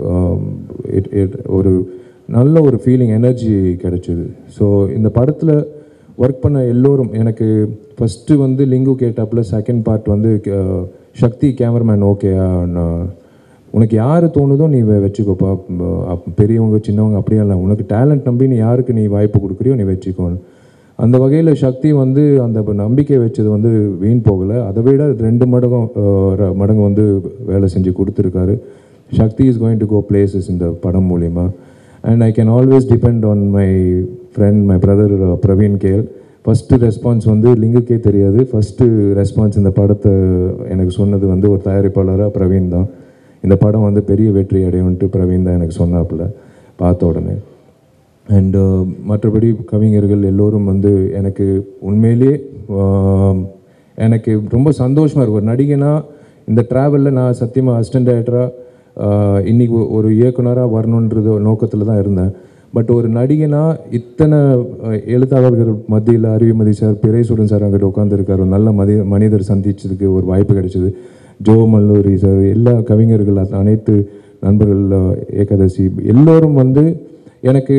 [SPEAKER 14] ஒரு நல்ல ஒரு ஃபீலிங், எனர்ஜி கிடைச்சிது. ஸோ இந்த படத்தில் ஒர்க் பண்ண எல்லோரும், எனக்கு ஃபஸ்ட்டு வந்து லிங்கு கேட்டாப்பில் செகண்ட் பார்ட் வந்து சக்தி கேமராமேன் ஓகேயா, நான் உனக்கு யார் தோணுதோ நீ வச்சுக்கோப்பா, பெரியவங்க சின்னவங்க அப்படியே இல்லை, உனக்கு டேலண்ட் நம்பி நீ யாருக்கு நீ வாய்ப்பு கொடுக்குறியோ நீ வச்சுக்கோன்னு. அந்த வகையில் சக்தி வந்து அந்த நம்பிக்கை வச்சது வந்து வீண் போகலை, அதை விட ரெண்டு மடங்கும் மடங்கு வந்து வேலை செஞ்சு கொடுத்துருக்காரு. Sakthi is going to go places இந்த படம் மூலிமா. And I can always depend on my friend, my brother Praveen K L. First response வந்து லிங்குக்கே தெரியாது, ஃபஸ்ட்டு ரெஸ்பான்ஸ் இந்த படத்தை எனக்கு சொன்னது வந்து ஒரு தயாரிப்பாளராக பிரவீன் தான். இந்த படம் வந்து பெரிய வெற்றி அடையும்ன்ட்டு பிரவீன் தான் எனக்கு சொன்னாப்புல பார்த்த உடனே. அண்டு மற்றபடி கவிஞர்கள் எல்லோரும் வந்து எனக்கு உண்மையிலேயே எனக்கு ரொம்ப சந்தோஷமாக இருக்கும். ஒரு நடிகனாக இந்த ட்ராவலில் நான் சத்தியமாக அசிஸ்டன்ட் டைரக்டராக இன்றைக்கி ஒரு இயக்குனராக வரணுன்றது நோக்கத்தில் தான் இருந்தேன். பட் ஒரு நடிகனாக இத்தனை எழுத்தாளர்கள் மத்தியில் அறிவுமதி சார், பிறைசூடன் சார் அங்கிட்ட உட்காந்துருக்கார், ஒரு நல்ல மதி மனிதர் சந்திச்சதுக்கு ஒரு வாய்ப்பு கிடைச்சிது. ஜோ மல்லூரி சார், எல்லா கவிஞர்கள், அனைத்து நண்பர்கள், ஏகாதசி எல்லோரும் வந்து எனக்கு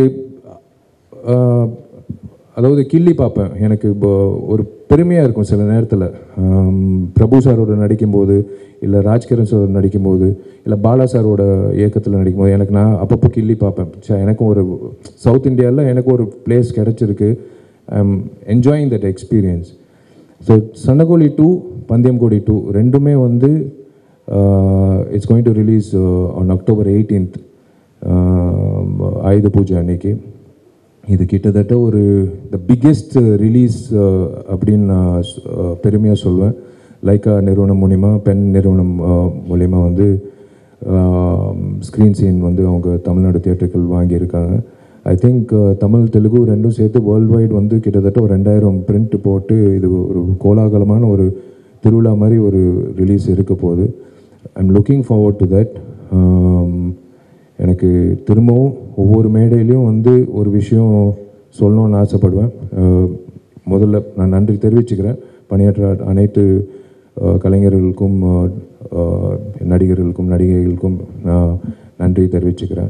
[SPEAKER 14] அதாவது கிள்ளி பார்ப்பேன். எனக்கு இப்போ ஒரு பெருமையாக இருக்கும் சில நேரத்தில். பிரபு சாரோட நடிக்கும்போது, இல்லை ராஜ்கிரண் சார் நடிக்கும்போது, இல்லை பாலா சாரோட இயக்கத்தில் நடிக்கும்போது எனக்கு நான் அப்பப்போ கிள்ளி பார்ப்பேன். எனக்கும் ஒரு சவுத் இந்தியாவில் எனக்கு ஒரு பிளேஸ் கிடச்சிருக்கு. I am enjoying that experience. So Sandakozhi two, Pandem Kodi two ரெண்டுமே வந்து it's going to release on October eighteenth, Ayudha Puja அன்னைக்கு. இது கிட்டத்தட்ட ஒரு த பிக்கெஸ்ட் ரிலீஸ் அப்படின்னு நான் பெருமையாக சொல்வேன். லைக்கா நிறுவனம் மூலிமா, பென் நிறுவனம் மூலிமா வந்து ஸ்க்ரீன் சீன் வந்து அவங்க தமிழ்நாடு தியேட்டர்கள் வாங்கியிருக்காங்க. ஐ திங்க் தமிழ் தெலுங்கு ரெண்டும் சேர்த்து வேர்ல்டு வைட் வந்து கிட்டத்தட்ட ஒரு ரெண்டாயிரம் பிரிண்ட் போட்டு இது ஒரு கோலாகலமான ஒரு திருவிழா மாதிரி ஒரு ரிலீஸ் இருக்க போகுது. I am looking forward to that. எனக்கு திரும்பவும் ஒவ்வொரு மேடையிலையும் வந்து ஒரு விஷயம் சொல்லணும்னு ஆசைப்படுவேன். முதல்ல நான் நன்றி தெரிவிச்சுக்கிறேன் பணியாற்ற அனைத்து கலைஞர்களுக்கும், நடிகர்களுக்கும், நடிகைகளுக்கும் நான் நன்றி தெரிவிச்சுக்கிறேன்.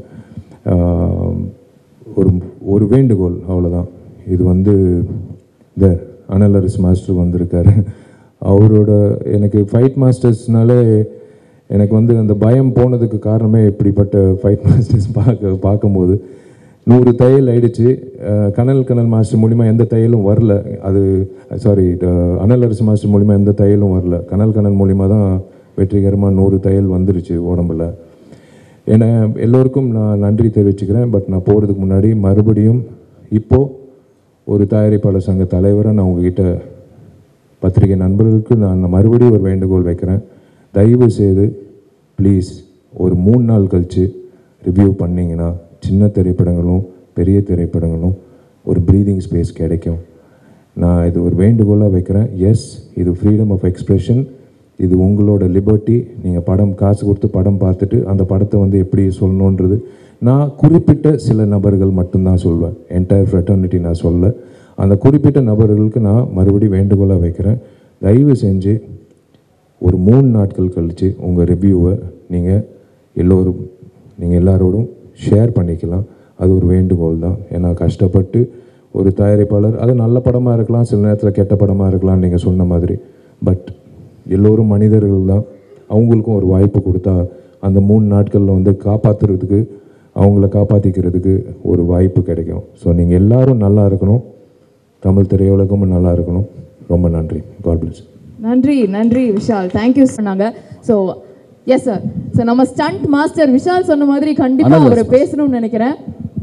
[SPEAKER 14] ஒரு ஒரு வேண்டுகோள், அவ்வளோதான். இது வந்து இந்த அனலரஸ் மாஸ்டர் வந்திருக்காரு, அவரோட எனக்கு ஃபைட் மாஸ்டர்ஸ்னாலே எனக்கு வந்து அந்த பயம் போனதுக்கு காரணமே இப்படிப்பட்ட ஃபைட் மாஸ்டர்ஸ் பார்க்க பார்க்கும்போது நூறு தையல் ஆயிடுச்சு. கனல் கனல் மாஸ்டர் மூலிமா எந்த தையலும் வரல, அது சாரி அனலரசு மாஸ்டர் மூலிமா எந்த தையலும் வரல. கனல் கனல் மூலிமா தான் வெற்றிகரமாக நூறு தையல் வந்துருச்சு உடம்புல. ஏன்னா எல்லோருக்கும் நான் நன்றி தெரிவிச்சுக்கிறேன். பட் நான் போகிறதுக்கு முன்னாடி மறுபடியும் இப்போது ஒரு தயாரிப்பாளர் சங்க தலைவராக நான் உங்ககிட்ட பத்திரிகை நண்பர்களுக்கு நான் மறுபடியும் ஒரு வேண்டுகோள் வைக்கிறேன். தயவு செய்து ப்ளீஸ் ஒரு மூணு நாள் கழித்து ரிவ்யூ பண்ணிங்கன்னா சின்ன திரைப்படங்களும் பெரிய திரைப்படங்களும் ஒரு ப்ரீதிங் ஸ்பேஸ் கிடைக்கும். நான் இது ஒரு வேண்டுகோளாக வைக்கிறேன். எஸ், இது ஃப்ரீடம் ஆஃப் எக்ஸ்ப்ரெஷன், இது உங்களோட லிபர்ட்டி. நீங்கள் படம் காசு கொடுத்து படம் பார்த்துட்டு அந்த படத்தை வந்து எப்படி சொல்லணுன்றது நான் குறிப்பிட்ட சில நபர்கள் மட்டும்தான் சொல்வேன். என்டையர் ஃப்ரெட்டர்னிட்டி நான் சொல்ல. அந்த குறிப்பிட்ட நபர்களுக்கு நான் மறுபடியும் வேண்டுகோளாக வைக்கிறேன். தயவு செஞ்சு ஒரு மூணு நாட்கள் கழித்து உங்கள் ரிவ்யூவை நீங்கள் எல்லோரும் நீங்கள் எல்லாரோடும் ஷேர் பண்ணிக்கலாம். அது ஒரு வேண்டுகோள் தான். ஏன்னா கஷ்டப்பட்டு ஒரு தயாரிப்பாளர், அது நல்ல படமாக இருக்கலாம், சில நேரத்தில் கெட்ட படமாக இருக்கலாம் நீங்கள் சொன்ன மாதிரி. பட் எல்லோரும் மனிதர்கள் தான். அவங்களுக்கும் ஒரு வாய்ப்பு கொடுத்தா அந்த மூணு நாட்களில் வந்து காப்பாற்றுறதுக்கு அவங்கள காப்பாற்றிக்கிறதுக்கு ஒரு வாய்ப்பு கிடைக்கும். ஸோ நீங்கள் எல்லோரும் நல்லா இருக்கணும், தமிழ் திரையுலகமும் நல்லா இருக்கணும். ரொம்ப நன்றி. God bless.
[SPEAKER 1] நன்றி நன்றி விஷால், தேங்க்யூ சொன்னாங்க. ஸோ எஸ் சார், ஸோ நம்ம ஸ்டண்ட் மாஸ்டர் விஷால் சொன்ன மாதிரி கண்டிப்பாக அவரை பேசணும்னு நினைக்கிறேன்.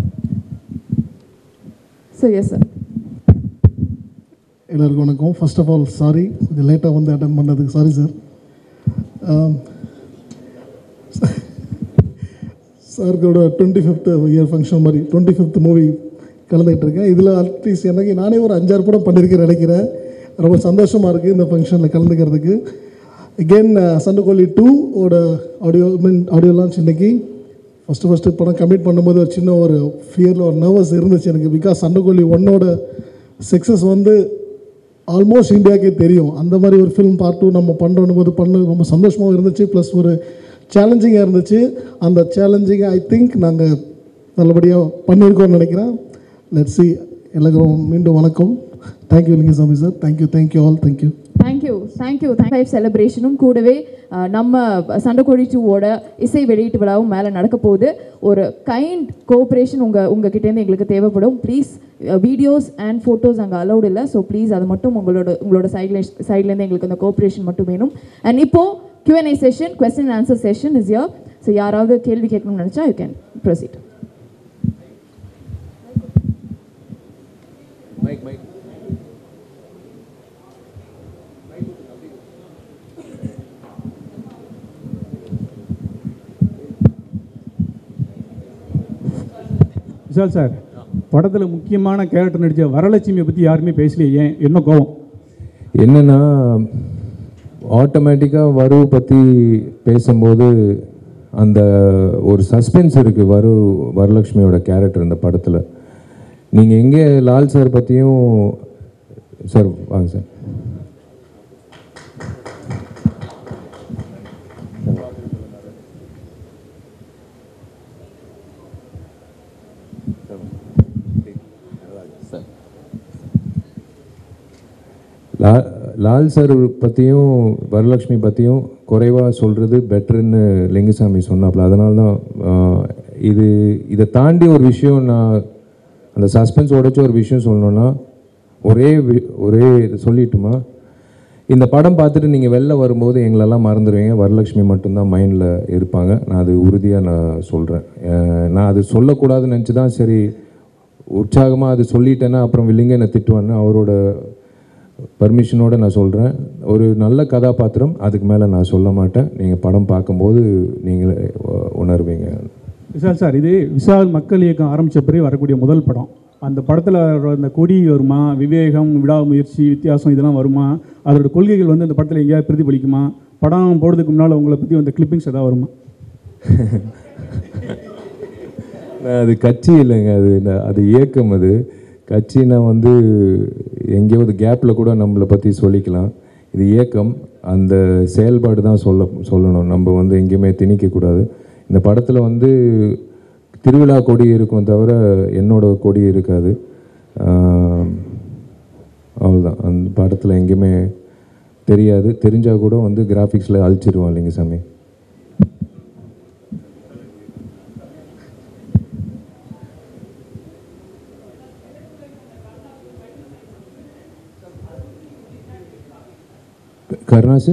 [SPEAKER 1] So yes sir.
[SPEAKER 15] எல்லாருக்கும் வணக்கம். ஃபர்ஸ்ட் ஆஃப் ஆல் சாரி, கொஞ்சம் லேட்டாக வந்து அட்டன் பண்ணதுக்கு சாரி சார். சாருக்கோட டுவெண்ட்டி ஃபிஃப்த் இயர் ஃபங்க்ஷன் மாதிரி டுவெண்ட்டி ஃபிஃப்த் மூவி கலந்துக்கிட்டு இருக்கேன். இதில் அட்லீஸ்ட் எனக்கு நானே ஒரு அஞ்சாறு படம் பண்ணியிருக்கேன் நினைக்கிறேன். ரொம்ப சந்தோஷமாக இருக்குது இந்த ஃபங்க்ஷனில் கலந்துக்கிறதுக்கு. அகெயின் சண்டைக்கோழி டூ ஓட ஆடியோ மீன் ஆடியோ லான்ச் இன்றைக்கி. ஃபஸ்ட்டு ஃபஸ்ட்டு படம் கமிட் பண்ணும்போது ஒரு சின்ன ஒரு ஃபியரில் ஒரு நர்வஸ் இருந்துச்சு எனக்கு. பிகாஸ் சண்டைக்கோழி ஒன்னோட சக்ஸஸ் வந்து ஆல்மோஸ்ட் இந்தியாவுக்கே தெரியும். அந்த மாதிரி ஒரு ஃபிலிம் பார்ட் டூ நம்ம பண்ணுறோம் போது பண்ண ரொம்ப சந்தோஷமாகவும் இருந்துச்சு. ப்ளஸ் ஒரு சேலஞ்சிங்காக இருந்துச்சு. அந்த சேலஞ்சிங்கை ஐ திங்க் நாங்கள் நல்லபடியாக பண்ணியிருக்கோம்னு நினைக்கிறேன். Let's see. எல்லாருக்கும் மீண்டும் வணக்கம். Thank you Lingusamy sir. Thank you thank you all. Thank you
[SPEAKER 1] thank you thank you thank life செலிப்ரேஷனும் கூடவே நம்ம சண்டைக்கோழி டூவோட இசை வெளியீட்டு விழாவும் மேலே நடக்க போகுது. ஒரு கைண்ட் கோஆப்ரேஷன் உங்கள் உங்கள் கிட்டேருந்து எங்களுக்கு தேவைப்படும். ப்ளீஸ் வீடியோஸ் அண்ட் ஃபோட்டோஸ் அங்கே அலௌட் இல்லை. ஸோ ப்ளீஸ் அது மட்டும் உங்களோட உங்களோட சைட்ல சைட்லேருந்து எங்களுக்கு அந்த கோஆப்ரேஷன் மட்டும் வேணும். அண்ட் இப்போது Q and A session, question and answer session is here. So யாராவது கேள்வி கேட்கணும்னு நினச்சா you can proceed.
[SPEAKER 14] Mic mic
[SPEAKER 6] Vishal sir, படத்தில் முக்கியமான கேரக்டர் நடித்த வரலட்சுமியை பற்றி யாருமே பேசலையே, ஏன்? என்ன கோவம்?
[SPEAKER 14] என்னென்னா ஆட்டோமேட்டிக்காக வரு பற்றி பேசும்போது அந்த ஒரு சஸ்பென்ஸ் இருக்குது. வரு வரலட்சுமியோட கேரக்டர் இந்த படத்தில். நீங்கள் எங்கே லால் சார் பற்றியும் சார் வாங்க சார். லா லால் சார் பற்றியும் வரலட்சுமி பற்றியும் குறைவாக சொல்கிறது பெட்டர்ன்னு லிங்குசாமி சொன்னாப்புல. அதனால தான் இது இதை தாண்டி ஒரு விஷயம் நான் அந்த சஸ்பென்ஸ் உடைச்ச ஒரு விஷயம் சொல்லணுன்னா ஒரே ஒரே சொல்லிட்டுமா, இந்த படம் பார்த்துட்டு நீங்கள் வெளில வரும்போது எங்களெல்லாம் மறந்துடுவீங்க, வரலட்சுமி மட்டும்தான் மைண்டில் இருப்பாங்க. நான் அது உறுதியாக நான் சொல்கிறேன். நான் அது சொல்லக்கூடாதுன்னு நினச்சி தான் சரி உற்சாகமாக அது சொல்லிட்டேன்னா அப்புறம் வில்லிங்க என்னை திட்டுவான்னு அவரோட பர்மிஷனோடு நான் சொல்கிறேன். ஒரு நல்ல கதாபாத்திரம், அதுக்கு மேலே நான் சொல்ல மாட்டேன். நீங்கள் படம் பார்க்கும்போது நீங்களே உணர்வீங்க.
[SPEAKER 6] விஷால் சார், இது விஷால் மக்கள் இயக்கம் ஆரம்பித்த பிறகு வரக்கூடிய முதல் படம். அந்த படத்தில் அந்த கொடி வருமா, விவேகம், விடாமுயற்சி, வித்தியாசம் இதெல்லாம் வருமா, அதோட கொள்கைகள் வந்து அந்த படத்தில் எங்கேயாவது பிரதிபலிக்குமா? படம் போடுறதுக்கு முன்னால் உங்களை பற்றி அந்த கிளிப்பிங்ஸ் எதாவது வருமா?
[SPEAKER 14] அது கட்சி இல்லைங்க, அது அது இயக்கம். அது கட்சினா வந்து எங்கேயாவது கேப்பில் கூட நம்மளை பற்றி சொல்லிக்கலாம். இது இயக்கம், அந்த செயல்பாடு தான் சொல்ல சொல்லணும். நம்ம வந்து எங்கேயுமே திணிக்கக்கூடாது. இந்த படத்தில் வந்து திருவிழா கொடி இருக்கும் தவிர என்னோட கொடி இருக்காது. அவ்வளோதான். அந்த படத்தில் எங்கேயுமே தெரியாது. தெரிஞ்சால் கூட வந்து கிராஃபிக்ஸில் அழிச்சிருவான் லிங்குசாமி. கருணாசு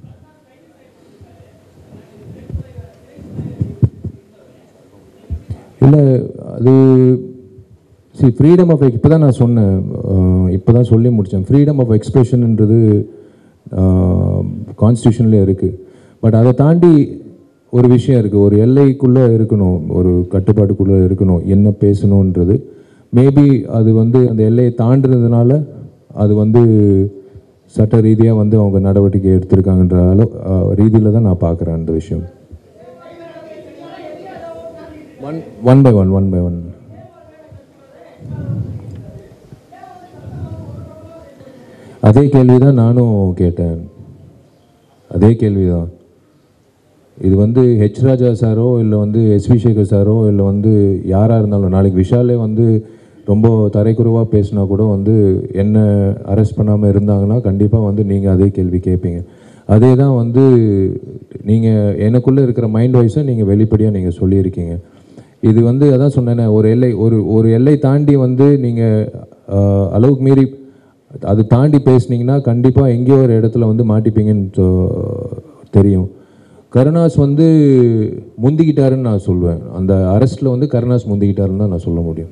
[SPEAKER 14] இல்லை, அது சி ஃப்ரீடம் ஆஃப் இப்போ தான் நான் சொன்னேன், இப்போ தான் சொல்லி முடித்தேன். ஃப்ரீடம் ஆஃப் எக்ஸ்பிரஷன்ன்றது கான்ஸ்டியூஷன்லேயே இருக்குது. பட் அதை தாண்டி ஒரு விஷயம் இருக்குது, ஒரு எல்லைக்குள்ளே இருக்கணும், ஒரு கட்டுப்பாட்டுக்குள்ளே இருக்கணும் என்ன பேசணுன்றது. மேபி அது வந்து அந்த எல்லையை தாண்டினதுனால அது வந்து சட்ட ரீதியாக வந்து அவங்க நடவடிக்கை எடுத்திருக்காங்கன்ற அளவு ரீதியில் தான் நான் பார்க்குறேன் அந்த விஷயம். One one by one one by one அதே கேள்வி தான் நானும் கேட்டேன். அதே கேள்வி தான். இது வந்து ஹெச் ராஜா சாரோ இல்லை வந்து எஸ்வி சேகர் சாரோ இல்லை வந்து யாராக இருந்தாலும் நாளைக்கு விஷாலே வந்து ரொம்ப தரைக்குறைவாக பேசினா கூட வந்து என்ன அரெஸ்ட் பண்ணாமல் இருந்தாங்கன்னா கண்டிப்பாக வந்து நீங்கள் அதே கேள்வி கேட்பீங்க. அதே தான் வந்து நீங்கள் எனக்குள்ளே இருக்கிற மைண்ட் வைஸை நீங்கள் வெளிப்படையாக நீங்கள் சொல்லியிருக்கீங்க. இது வந்து அதான் சொன்னேனே, ஒரு எல்லை ஒரு ஒரு எல்லை தாண்டி வந்து நீங்கள் அளவுக்கு மீறி அது தாண்டி பேசுனீங்கன்னா கண்டிப்பாக எங்கேயோ ஒரு இடத்துல வந்து மாட்டிப்பீங்கன்னு தெரியும். கருணாஸ் வந்து முந்திக்கிட்டாருன்னு நான் சொல்லுவேன். அந்த அரெஸ்ட்டில் வந்து கருணாஸ் முந்திக்கிட்டாருன்னு தான் நான் சொல்ல முடியும்.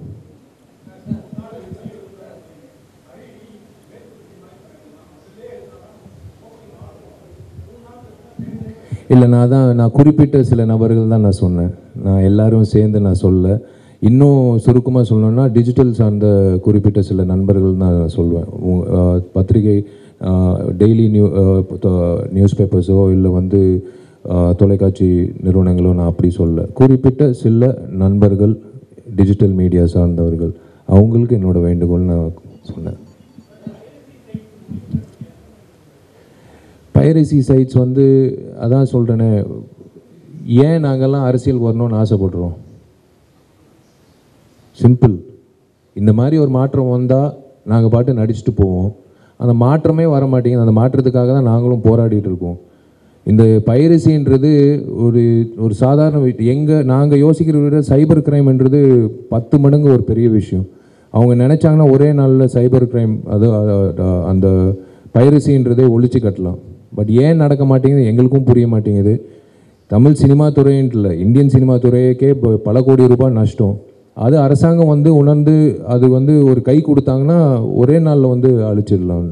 [SPEAKER 14] இல்லை, நான் தான் நான் குறிப்பிட்ட சில நபர்கள் தான் நான் சொன்னேன். நான் எல்லாரும் சேர்ந்து நான் சொல்ல. இன்னும் சுருக்கமாக சொல்லணும்னா டிஜிட்டல் சார்ந்த குறிப்பிட்ட சில நண்பர்கள் தான் நான் சொல்லுவேன். பத்திரிகை டெய்லி நியூ நியூஸ் பேப்பர்ஸோ இல்லை வந்து தொலைக்காட்சி நிறுவனங்களோ நான் அப்படி சொல்ல. குறிப்பிட்ட சில நண்பர்கள் டிஜிட்டல் மீடியா சார்ந்தவர்கள், அவங்களுக்கு என்னோட வேண்டுகோள் நான் சொன்னேன். பைரசி சைட்ஸ் வந்து அதான் சொல்கிறேனே, ஏன் நாங்கள்லாம் அரசியல் வரணும்னு ஆசைப்படுறோம்? சிம்பிள். இந்த மாதிரி ஒரு மாற்றம் வந்தால் நாங்கள் பாட்டு நடிச்சுட்டு போவோம். அந்த மாற்றமே வர மாட்டேங்குது. அந்த மாற்றத்துக்காக தான் நாங்களும் போராடிட்டு இருக்கோம். இந்த பைரசின்றது ஒரு ஒரு சாதாரண எங்கள் நாங்கள் யோசிக்கிற விட சைபர் கிரைம்ன்றது பத்து மடங்கு ஒரு பெரிய விஷயம். அவங்க நினச்சாங்கன்னா ஒரே நாளில் சைபர் கிரைம் அது அந்த பைரசின்றதே ஒழிச்சு கட்டலாம். பட் ஏன் நடக்க மாட்டேங்குது எங்களுக்கும் புரிய மாட்டேங்குது. தமிழ் சினிமா துறைன்ட்டு இல்லை, இந்தியன் சினிமா துறையக்கே பல கோடி ரூபாய் நஷ்டம். அது அரசாங்கம் வந்து உணர்ந்து அது வந்து ஒரு கை கொடுத்தாங்கன்னா ஒரே நாளில் வந்து அழிச்சிடலாம்.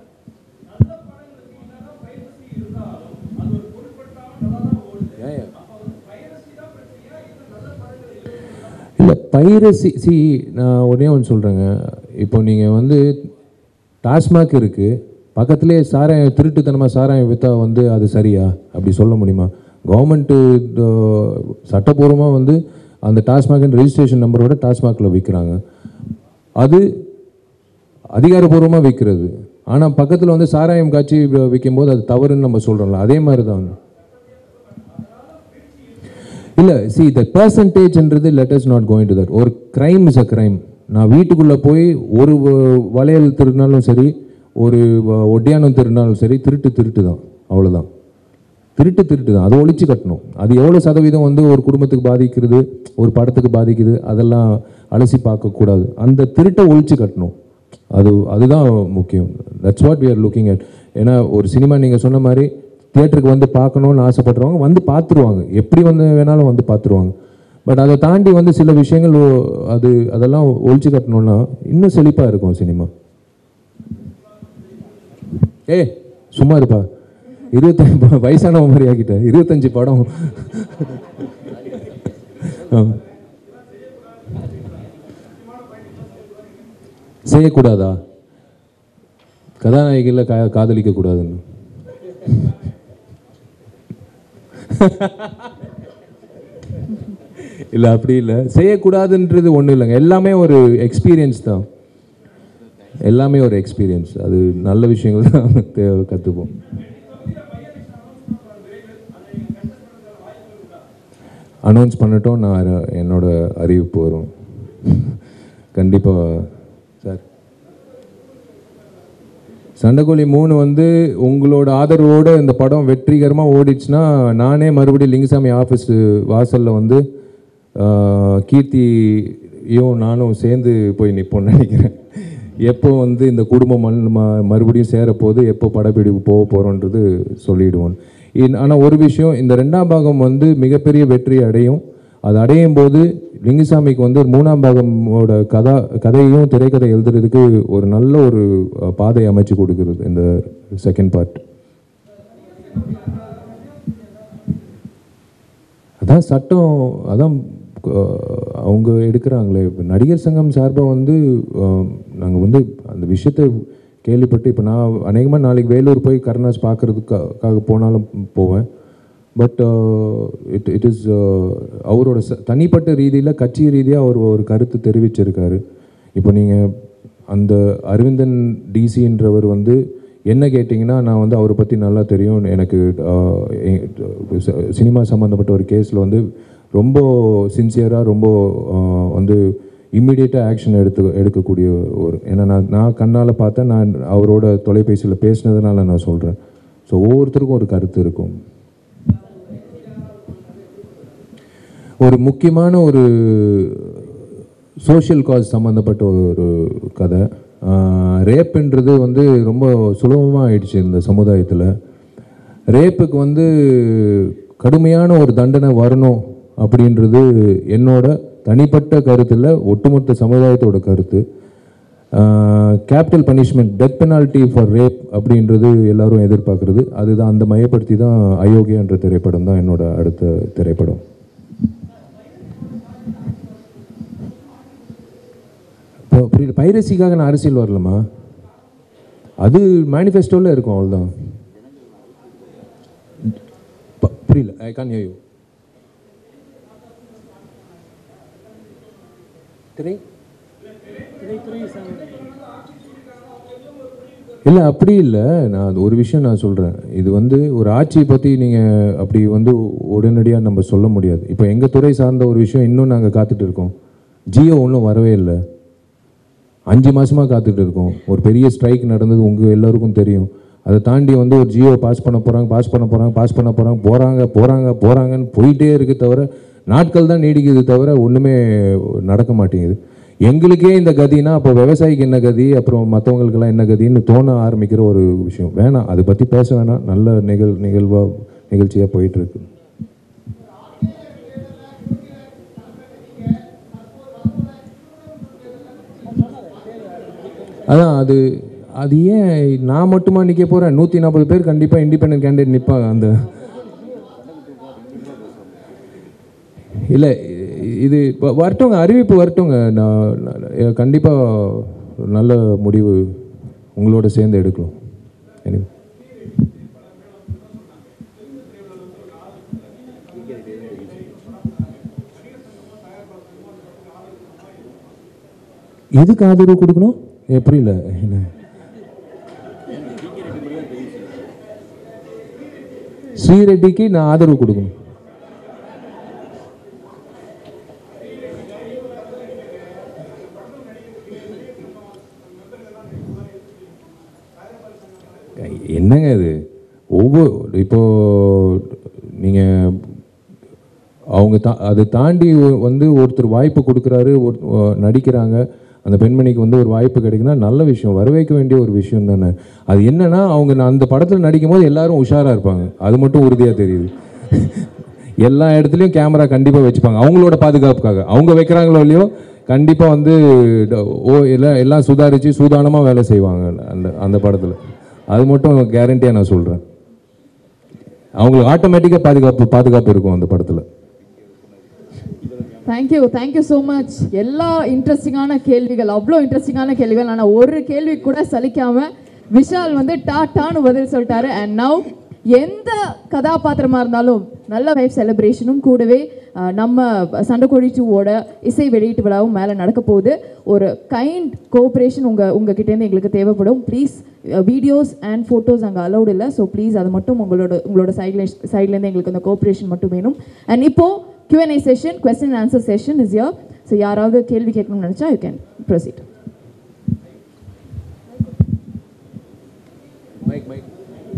[SPEAKER 14] இல்லை, பைரசி சி நான் ஒன்றே ஒன்று சொல்கிறேங்க. இப்போ நீங்கள் வந்து டாஸ்மாக் இருக்குது, பக்கத்துலேயே சாராயம் திருட்டுத்தனமாக சாராயம் விற்றா வந்து அது சரியா? அப்படி சொல்ல முடியுமா? கவர்மெண்ட்டு சட்டப்பூர்வமாக வந்து அந்த டாஸ்மாக் ரெஜிஸ்ட்ரேஷன் நம்பரோட டாஸ்மாகில் விற்கிறாங்க. அது அதிகாரப்பூர்வமாக விற்கிறது. ஆனால் பக்கத்தில் வந்து சாராயம் காய்ச்சி விற்கும்போது அது தவறுன்னு நம்ம சொல்கிறோம்ல, அதே மாதிரி தான். இல்லை, சி த பர்சன்டேஜ்ன்றது let us not going to that. ஒரு க்ரைம் இஸ் அ க்ரைம். நான் வீட்டுக்குள்ளே போய் ஒரு வளையல் திருடினாலும் சரி, ஒரு ஒட்டியானம் திருடினாலும் சரி, திருட்டு திருட்டு தான், அவ்வளோதான். திருட்டு திருட்டு தான், அதை ஒழிச்சு கட்டணும். அது எவ்வளோ சதவீதம் வந்து ஒரு குடும்பத்துக்கு பாதிக்கிறது, ஒரு படத்துக்கு பாதிக்குது, அதெல்லாம் அலசி பார்க்கக்கூடாது. அந்த திருட்டை ஒழிச்சு கட்டணும். அது அதுதான் முக்கியம். That's what we are looking at. ஏன்னா ஒரு சினிமா நீங்கள் சொன்ன மாதிரி தியேட்டருக்கு வந்து பார்க்கணுன்னு ஆசைப்படுறவங்க வந்து பார்த்துருவாங்க, எப்படி வந்து வேணாலும் வந்து பார்த்துருவாங்க. பட் அதை தாண்டி வந்து சில விஷயங்கள் அது அதெல்லாம் ஒழிச்சு கட்டணும்னா இன்னும் செழிப்பாக இருக்கும் சினிமா. ஏ சும்மா இருப்பா, இருபத்தஞ்சு வயசானவங்க மாதிரி ஆக்கிட்ட. இருபத்தஞ்சு படம் செய்யக்கூடாதா? கதாநாயகியில் கா காதலிக்க கூடாதுன்னு இல்லை, அப்படி இல்லை. செய்யக்கூடாதுன்றது ஒன்றும் இல்லைங்க. எல்லாமே ஒரு எக்ஸ்பீரியன்ஸ் தான். எல்லாமே ஒரு எக்ஸ்பீரியன்ஸ். அது நல்ல விஷயங்கள் தான் கற்றுப்போம். அனௌன்ஸ் பண்ணட்டும், நான் என்னோட அறிவிப்பு வரும் கண்டிப்பாக. சார், சண்டைக்கோழி மூணு வந்து உங்களோட ஆதரவோடு இந்த படம் வெற்றிகரமாக ஓடிச்சுன்னா நானே மறுபடியும் லிங்குசாமி ஆஃபீஸ் வாசலில் வந்து கீர்த்தியும் நானும் சேர்ந்து போய் நிற்போம்னு நினைக்கிறேன். எப்போ வந்து இந்த குடும்பம் மண் மறுபடியும் சேரப்போது, எப்போ படப்பிடிப்பு போக போகிறோன்றது சொல்லிவிடுவோம். ஆனால் ஒரு விஷயம், இந்த ரெண்டாம் பாகம் வந்து மிகப்பெரிய வெற்றி அடையும். அது அடையும் போது லிங்குசாமிக்கு வந்து ஒரு மூணாம் பாகமோட கதா கதையும் திரைக்கதை எழுதுறதுக்கு ஒரு நல்ல ஒரு பாதை அமைச்சு கொடுக்குறது இந்த செகண்ட் பார்ட். அதான் சட்டம், அதான் அவங்க எடுக்கிறாங்களே. இப்போ நடிகர் சங்கம் சார்பாக வந்து நாங்கள் வந்து அந்த விஷயத்தை கேள்விப்பட்டு, இப்போ நான் அநேகமாக நாளைக்கு வேலூர் போய் கருணாஸ் பார்க்குறதுக்காக போனாலும் போவேன். பட் இட் இட் இஸ் அவரோட ச தனிப்பட்ட ரீதியில் கட்சி ரீதியாக அவர் ஒரு கருத்து தெரிவிச்சிருக்காரு. இப்போ நீங்கள் அந்த அரவிந்தன் டிசின்றவர் வந்து என்ன கேட்டிங்கன்னா, நான் வந்து அவரை பற்றி நல்லா தெரியும், எனக்கு சினிமா சம்மந்தப்பட்ட ஒரு கேஸில் வந்து ரொம்ப சின்சியராக ரொம்ப வந்து இம்மிடியேட்டாக ஆக்ஷன் எடுத்து எடுக்கக்கூடிய ஒரு, ஏன்னா நான் நான் கண்ணால் பார்த்தேன், நான் அவரோட தொலைபேசியில் பேசினதுனால நான் சொல்கிறேன். ஸோ ஒவ்வொருத்தருக்கும் ஒரு கருத்து இருக்கும். ஒரு முக்கியமான ஒரு சோஷியல் காஸ் சம்மந்தப்பட்ட ஒரு கதை. ரேப்புன்றது வந்து ரொம்ப சுலபமாக ஆயிடுச்சு இந்த சமுதாயத்தில். ரேப்புக்கு வந்து கடுமையான ஒரு தண்டனை வரணும் அப்படின்றது என்னோட தனிப்பட்ட கருத்தில் ஒட்டுமொத்த சமுதாயத்தோட கருத்து. Capital punishment, death penalty for rape அப்படின்றது எல்லாரும் எதிர்பார்க்குறது. அதுதான், அந்த மையப்படுத்தி தான் அயோக்கியா என்ற திரைப்படம் தான் என்னோட அடுத்த திரைப்படம். இப்போ அப்படி பைரசிக்காக நான் அரசியல் வரலமா, அது மேனிஃபெஸ்டோவில் இருக்கும், அவ்வளோதான். புரியல, ஐ கான் ஹியர் யூ. திரை இல்லை, அப்படி இல்லை. நான் ஒரு விஷயம் நான் சொல்கிறேன். இது வந்து ஒரு ஆட்சியை பற்றி நீங்கள் அப்படி வந்து உடனடியாக நம்ம சொல்ல முடியாது. இப்போ எங்கள் துறை சார்ந்த ஒரு விஷயம் இன்னும் நாங்கள் காத்துட்டு இருக்கோம். ஜியோ ஒன்றும் வரவே இல்லை, அஞ்சு மாதமாக காத்துட்டு இருக்கோம். ஒரு பெரிய ஸ்ட்ரைக் நடந்தது, உங்கள் எல்லோருக்கும் தெரியும். அதை தாண்டி வந்து ஒரு ஜியோ பாஸ் பண்ண போகிறாங்க பாஸ் பண்ண போகிறாங்க பாஸ் பண்ண போகிறாங்க போகிறாங்க போகிறாங்க போகிறாங்கன்னு போயிட்டே இருக்குது தவிர நாட்கள் தான் நீடிக்குது தவிர ஒன்றுமே நடக்க மாட்டேங்குது. எங்களுக்கே இந்த கதினா அப்போ விவசாயிக்கு என்ன கதி, அப்புறம் மற்றவங்களுக்கெல்லாம் என்ன கதின்னு தோண ஆரம்பிக்கிற ஒரு விஷயம். வேணாம், அதை பற்றி பேச வேணாம். நல்ல நிகழ் நிகழ்வாக நிகழ்ச்சியாக போயிட்டுருக்கு. அதான் அது அது ஏன் நான் மட்டுமா நிற்க போகிறேன்? நூற்றி நாற்பது பேர் கண்டிப்பாக இண்டிபெண்டன்ட் கேண்டிடேட் நிற்பாங்க. அந்த இல்லை, இது வரட்டுங்க, அறிவிப்பு வரட்டுங்க. நான் கண்டிப்பாக நல்ல முடிவு உங்களோட சேர்ந்து எடுக்கலாம். எதுக்கு ஆதரவு கொடுக்கணும்? எப்படி இல்லை, என்ன ஸ்ரீரெட்டிக்கு நான் ஆதரவு கொடுக்கணும்? என்னங்க இது? ஒவ்வொரு இப்போ நீங்கள் அவங்க தா அதை தாண்டி வந்து ஒருத்தர் வாய்ப்பு கொடுக்குறாரு, ஒரு நடிக்கிறாங்க, அந்த பெண்மணிக்கு வந்து ஒரு வாய்ப்பு கிடைக்குன்னா நல்ல விஷயம், வரவேற்க வேண்டிய ஒரு விஷயம் தானே. அது என்னன்னா, அவங்க அந்த படத்தில் நடிக்கும் போது எல்லாரும் உஷாராக இருப்பாங்க, அது மட்டும் உறுதியாக தெரியுது. எல்லா இடத்துலையும் கேமரா கண்டிப்பாக வச்சுப்பாங்க அவங்களோட பாதுகாப்புக்காக. அவங்க வைக்கிறாங்களோ இல்லையோ, கண்டிப்பாக வந்து ஓ எல்லாம் எல்லாம் சுதாரித்து சூதானமாக வேலை செய்வாங்க அந்த அந்த படத்தில். அது மட்டும் கேரண்டியாக நான் சொல்கிறேன். அவங்களுக்கு ஆட்டோமேட்டிக்காக பாதுகாப்பு பாதுகாப்பு இருக்கும் அந்த படத்தில்.
[SPEAKER 1] Thank you thank you so much. எல்லா இன்ட்ரெஸ்டிங்கான கேள்விகள், அவ்வளோ இன்ட்ரெஸ்டிங்கான கேள்விகள். ஆனால் ஒரு கேள்வி கூட சலிக்காமல் விஷால் வந்து டாட்டான்னு பதில் சொல்லிட்டாரு. அண்ட் நவ் எந்த கதாபாத்திரமாக இருந்தாலும் நல்ல வைஃப் செலிப்ரேஷனும் கூடவே நம்ம சண்டைக்கோழி டூவோட இசை வெளியீட்டு விழாவும் மேலே நடக்க போகுது. ஒரு கைண்ட் கோஆப்ரேஷன் உங்கள் உங்கள் கிட்டேருந்து எங்களுக்கு தேவைப்படும். ப்ளீஸ், வீடியோஸ் அண்ட் ஃபோட்டோஸ் அங்கே அலௌட் இல்லை. ஸோ ப்ளீஸ் அது மட்டும் உங்களோட உங்களோட சைட்ல சைட்லேருந்து எங்களுக்கு அந்த கோஆப்ரேஷன் மட்டும் வேணும். அண்ட் இப்போது Q and A session, question and answer session is here. So யாராவது கேள்வி கேட்கணும்னு நினச்சா you can proceed.
[SPEAKER 14] Mic mic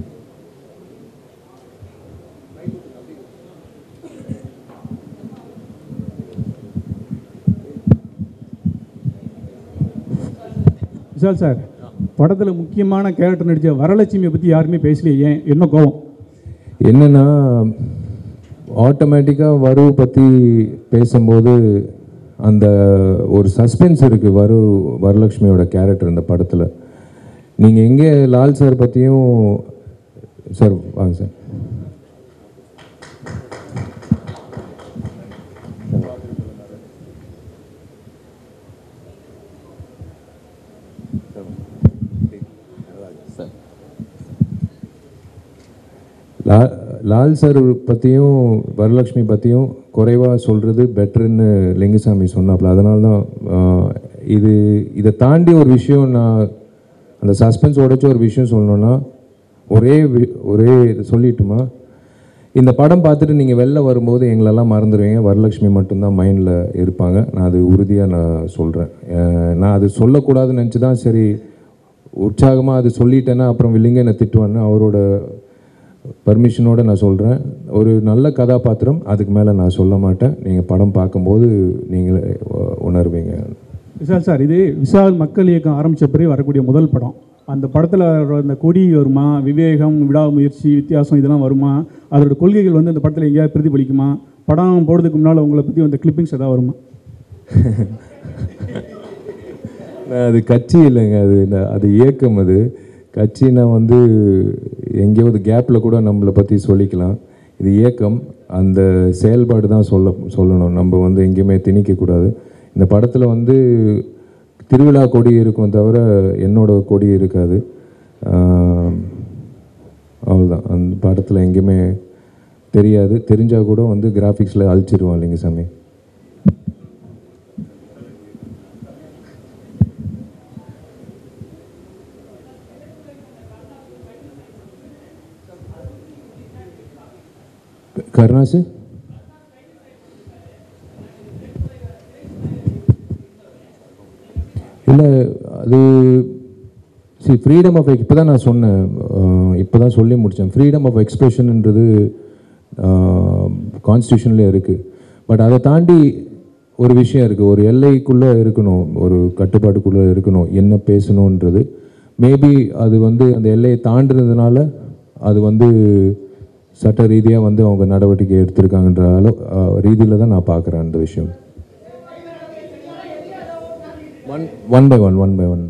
[SPEAKER 6] Vishal sir, படத்தில் முக்கியமான கேரக்டர் நடித்த வரலட்சுமியை பற்றி யாருமே பேசலையே, ஏன்? என்ன கோவம்?
[SPEAKER 14] என்னென்னா, ஆட்டோமேட்டிக்காக வரு பற்றி பேசும்போது அந்த ஒரு சஸ்பென்ஸ் இருக்குது. வரு வரலட்சுமியோட கேரக்டர் இந்த படத்தில். நீங்கள் எங்கே லால் சார் பற்றியும், சார் வாங்க சார். லா லால் சார் பற்றியும் வரலட்சுமி பற்றியும் குறைவாக சொல்கிறது பெட்டர்ன்னு லிங்குசாமி சொன்னாப்புல. அதனால தான் இது இதை தாண்டி ஒரு விஷயம், நான் அந்த சஸ்பென்ஸ் உடைச்ச ஒரு விஷயம் சொல்லணுன்னா, ஒரே ஒரே சொல்லிட்டுமா, இந்த படம் பார்த்துட்டு நீங்கள் வெளில வரும்போது எங்களெல்லாம் மறந்துடுவீங்க, வரலட்சுமி மட்டும்தான் மைண்டில் இருப்பாங்க. நான் அது உறுதியாக நான் சொல்கிறேன். நான் அது சொல்லக்கூடாதுன்னு நினச்சி தான் சரி உற்சாகமாக அது சொல்லிட்டேன்னா அப்புறம் வில்லிங்க என்னை திட்டுவான்னு அவரோட பர்மிஷனோடு நான் சொல்கிறேன், ஒரு நல்ல கதாபாத்திரம், அதுக்கு மேலே நான் சொல்ல மாட்டேன். நீங்கள் படம் பார்க்கும்போது நீங்களே உணர்வீங்க.
[SPEAKER 6] விஷால் சார், இது விஷால் மக்கள் இயக்கம் ஆரம்பித்த பிறகு வரக்கூடிய முதல் படம். அந்த படத்தில் அந்த கொடி வருமா, விவேகம், விடாமுயற்சி, வித்தியாசம் இதெல்லாம் வருமா, அதோட கொள்கைகள் வந்து அந்த படத்தில் எங்கேயாவது பிரதிபலிக்குமா, படம் போடுறதுக்கு முன்னால் உங்களை பற்றி அந்த கிளிப்பிங்ஸ் எதாவது வருமா?
[SPEAKER 14] அது கட்சி இல்லைங்க, அது அது இயக்கம். அது கட்சினா வந்து எங்கேயாவது கேப்பில் கூட நம்மளை பற்றி சொல்லிக்கலாம். இது இயக்கம், அந்த செயல்பாடு தான் சொல்ல சொல்லணும். நம்ம வந்து எங்கேயுமே திணிக்கக்கூடாது. இந்த படத்தில் வந்து திருவிழா கொடி இருக்கும் தவிர என்னோட கொடி இருக்காது. அவ்வளோதான். அந்த படத்தில் எங்கேயுமே தெரியாது. தெரிஞ்சால் கூட வந்து கிராஃபிக்ஸில் அழிச்சிருவான் லிங்குசாமி. கருணாசு இல்லை, அது சி ஃப்ரீடம் ஆஃப் இப்போ தான் நான் சொன்னேன், இப்போ தான் சொல்லி முடித்தேன். ஃப்ரீடம் ஆஃப் எக்ஸ்பிரஷன்ன்றது கான்ஸ்டியூஷன்லேயே இருக்குது. பட் அதை தாண்டி ஒரு விஷயம் இருக்குது, ஒரு எல்லைக்குள்ளே இருக்கணும், ஒரு கட்டுப்பாட்டுக்குள்ளே இருக்கணும் என்ன பேசணுன்றது. மேபி அது வந்து அந்த எல்லையை தாண்டுறதுனால அது வந்து சட்ட ரீதியாக வந்து அவங்க நடவடிக்கை எடுத்திருக்காங்கன்ற அளவு ரீதியில் தான் நான் பார்க்குறேன் அந்த விஷயம். One one by one one by one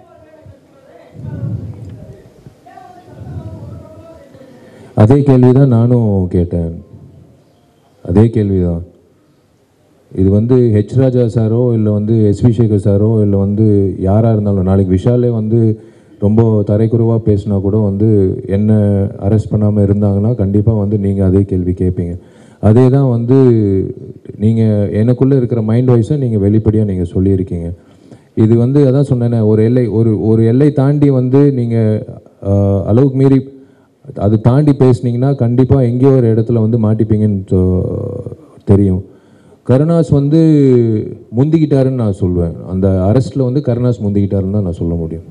[SPEAKER 14] அதே கேள்வி தான் நானும் கேட்டேன். அதே கேள்வி தான். இது வந்து ஹெச் ராஜா சாரோ இல்லை வந்து எஸ்வி சேகர் சாரோ இல்லை வந்து யாராக இருந்தாலும், நாளைக்கு விஷாலே வந்து ரொம்ப தரைக்குறைவாக பேசினா கூட வந்து என்ன அரெஸ்ட் பண்ணாமல் இருந்தாங்கன்னா கண்டிப்பாக வந்து நீங்கள் அதே கேள்வி கேட்பீங்க. அதே தான் வந்து நீங்கள் எனக்குள்ளே இருக்கிற மைண்ட் வாய்ஸை நீங்கள் வெளிப்படையாக நீங்கள் சொல்லியிருக்கீங்க. இது வந்து அதான் சொன்னேன்னே, ஒரு எல்லை ஒரு ஒரு எல்லை தாண்டி வந்து நீங்கள் அளவுக்கு மீறி அது தாண்டி பேசுனீங்கன்னா கண்டிப்பாக எங்கேயோ ஒரு இடத்துல வந்து மாட்டிப்பீங்கன்னு தெரியும். கருணாஸ் வந்து முந்திக்கிட்டாருன்னு நான் சொல்லுவேன். அந்த அரெஸ்ட்டில் வந்து கருணாஸ் முந்திக்கிட்டாருன்னு தான் நான் சொல்ல முடியும்.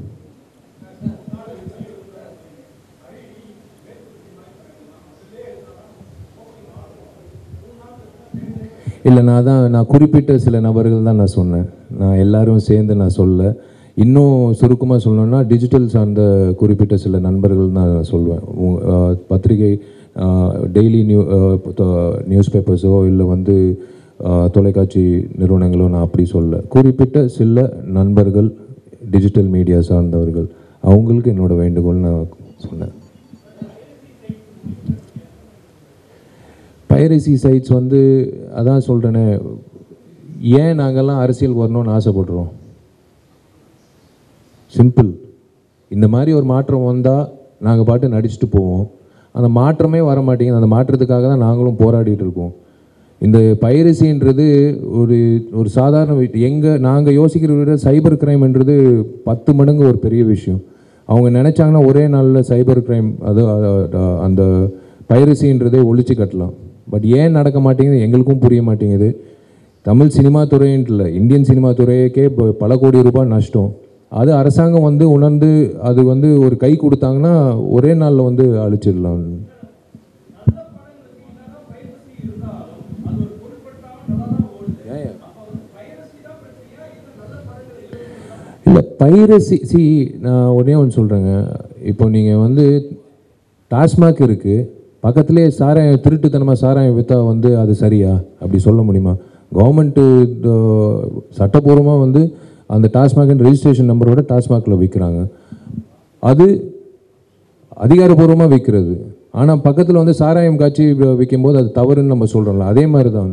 [SPEAKER 14] இல்லை, நான் தான் நான் குறிப்பிட்ட சில நபர்கள் தான் நான் சொன்னேன். நான் எல்லாரும் சேர்ந்து நான் சொல்ல. இன்னும் சுருக்கமாக சொல்லணும்னா டிஜிட்டல் சார்ந்த குறிப்பிட்ட சில நண்பர்கள் தான் நான் சொல்லுவேன். பத்திரிகை, டெய்லி நியூ நியூஸ் பேப்பர்ஸோ இல்லை வந்து தொலைக்காட்சி நிறுவனங்களோ நான் அப்படி சொல்ல. குறிப்பிட்ட சில நண்பர்கள் டிஜிட்டல் மீடியா சார்ந்தவர்கள், அவங்களுக்கு என்னோடய வேண்டுகோள் நான் சொன்னேன். பைரசி சைட்ஸ் வந்து அதான் சொல்கிறேனே, ஏன் நாங்கள்லாம் அரசியல் வரணும்னு ஆசைப்படுறோம்? சிம்பிள். இந்த மாதிரி ஒரு மாற்றம் வந்தால் நாங்கள் பாட்டு நடிச்சுட்டு போவோம். அந்த மாற்றமே வர மாட்டேங்குது. அந்த மாற்றத்துக்காக தான் நாங்களும் போராடிட்டு இருக்கோம். இந்த பைரசின்றது ஒரு ஒரு சாதாரண எங்கள் நாங்கள் யோசிக்கிற விட சைபர் கிரைம்ன்றது பத்து மடங்கு ஒரு பெரிய விஷயம். அவங்க நினச்சாங்கன்னா ஒரே நாளில் சைபர் கிரைம் அது அந்த பைரசின்றதே ஒழிச்சு கட்டலாம். பட் ஏன் நடக்க மாட்டேங்குது எங்களுக்கும் புரிய மாட்டேங்குது. தமிழ் சினிமா துறைன்ட்டு இல்லை, இந்தியன் சினிமா துறையக்கே பல கோடி ரூபாய் நஷ்டம். அது அரசாங்கம் வந்து உணர்ந்து அது வந்து ஒரு கை கொடுத்தாங்கன்னா ஒரே நாளில் வந்து அழிச்சிடலாம். இல்லை, பைரசி சி நான் ஒரே ஒன்று சொல்கிறேங்க. இப்போ நீங்கள் வந்து டாஸ்மாக் இருக்குது, பக்கத்துலேயே சாராயம் திருட்டுத்தனமாக சாராயம் விற்றா வந்து அது சரியா? அப்படி சொல்ல முடியுமா? கவர்மெண்ட்டு சட்டப்பூர்வமாக வந்து அந்த டாஸ்மாக் ரெஜிஸ்ட்ரேஷன் நம்பரோட டாஸ்மாகில் விற்கிறாங்க. அது அதிகாரப்பூர்வமாக விற்கிறது. ஆனால் பக்கத்தில் வந்து சாராயம் காய்ச்சி விற்கும்போது அது தவறுன்னு நம்ம சொல்கிறோம்ல, அதே மாதிரி தான்.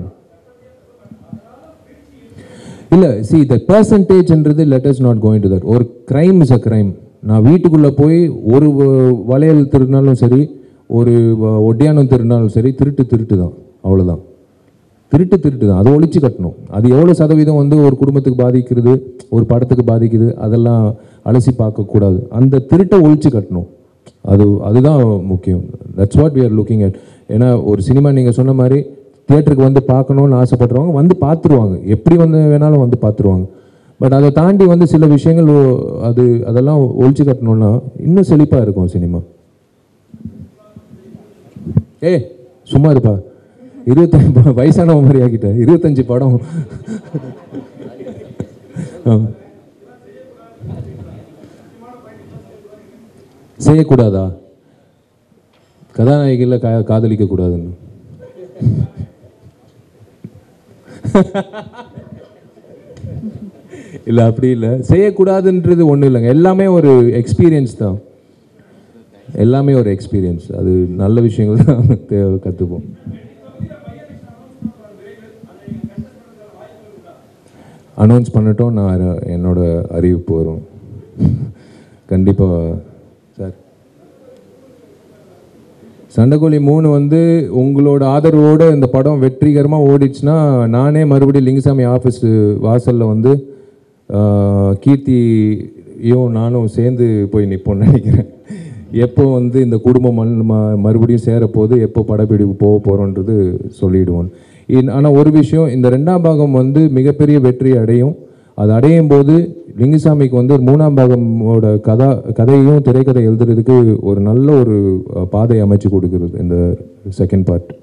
[SPEAKER 14] இல்லை, சி த பர்சன்டேஜ்ன்றது let us not going to that. ஒரு க்ரைம் இஸ் அ க்ரைம். நான் வீட்டுக்குள்ளே போய் ஒரு வளையல் திருடினாலும் சரி, ஒரு ஒட்டியானம் திருடினாலும் சரி, திருட்டு திருட்டு தான், அவ்வளோதான். திருட்டு திருட்டு தான், அதை ஒழிச்சு கட்டணும். அது எவ்வளோ சதவீதம் வந்து ஒரு குடும்பத்துக்கு பாதிக்கிறது, ஒரு படத்துக்கு பாதிக்குது, அதெல்லாம் அலசி பார்க்கக்கூடாது. அந்த திருட்டை ஒழிச்சு கட்டணும். அது அதுதான் முக்கியம். That's what we are looking at. ஏன்னா ஒரு சினிமா நீங்கள் சொன்ன மாதிரி தியேட்டருக்கு வந்து பார்க்கணுன்னு ஆசைப்படுறவங்க வந்து பார்த்துருவாங்க, எப்படி வந்து வேணாலும் வந்து பார்த்துருவாங்க. பட் அதை தாண்டி வந்து சில விஷயங்கள் அது அதெல்லாம் ஒழிச்சு கட்டணுன்னா இன்னும் செழிப்பாக இருக்கும் சினிமா. ஏ சும்மா இருப்பா, இருபத்தஞ்சு வயசானவ மாதிரி ஆக்கிட்ட, இருபத்தஞ்சு படம். செய்யக்கூடாதா? கதாநாயகியில் கா காதலிக்க கூடாதுன்னு இல்லை, அப்படி இல்லை. செய்யக்கூடாதுன்றது ஒன்றும் இல்லைங்க. எல்லாமே ஒரு எக்ஸ்பீரியன்ஸ் தான். எல்லாமே ஒரு எக்ஸ்பீரியன்ஸ். அது நல்ல விஷயங்கள் தான் தேவை, கற்றுப்போம். அனௌன்ஸ் பண்ணட்டும், நான் என்னோட அறிவிப்பு வரும் கண்டிப்பாக. சார், சண்டைக்கோழி மூணு வந்து உங்களோட ஆதரவோடு இந்த படம் வெற்றிகரமாக ஓடிச்சுன்னா நானே மறுபடியும் லிங்குசாமி ஆஃபீஸ் வாசலில் வந்து கீர்த்தியும் நானும் சேர்ந்து போய் நிற்போம்னு நினைக்கிறேன். எப்போ வந்து இந்த குடும்பம் ம மறுபடியும் சேரப்போது, எப்போ படப்பிடிப்பு போக போகிறோன்றது சொல்லிவிடுவோம். ஆனால் ஒரு விஷயம், இந்த ரெண்டாம் பாகம் வந்து மிகப்பெரிய வெற்றி அடையும். அது அடையும் போது லிங்குசாமிக்கு வந்து ஒரு மூணாம் பாகமோட கதா கதையும் திரைக்கதை எழுதுறதுக்கு ஒரு நல்ல ஒரு பாதை அமைச்சு கொடுக்குறது இந்த செகண்ட் பார்ட்.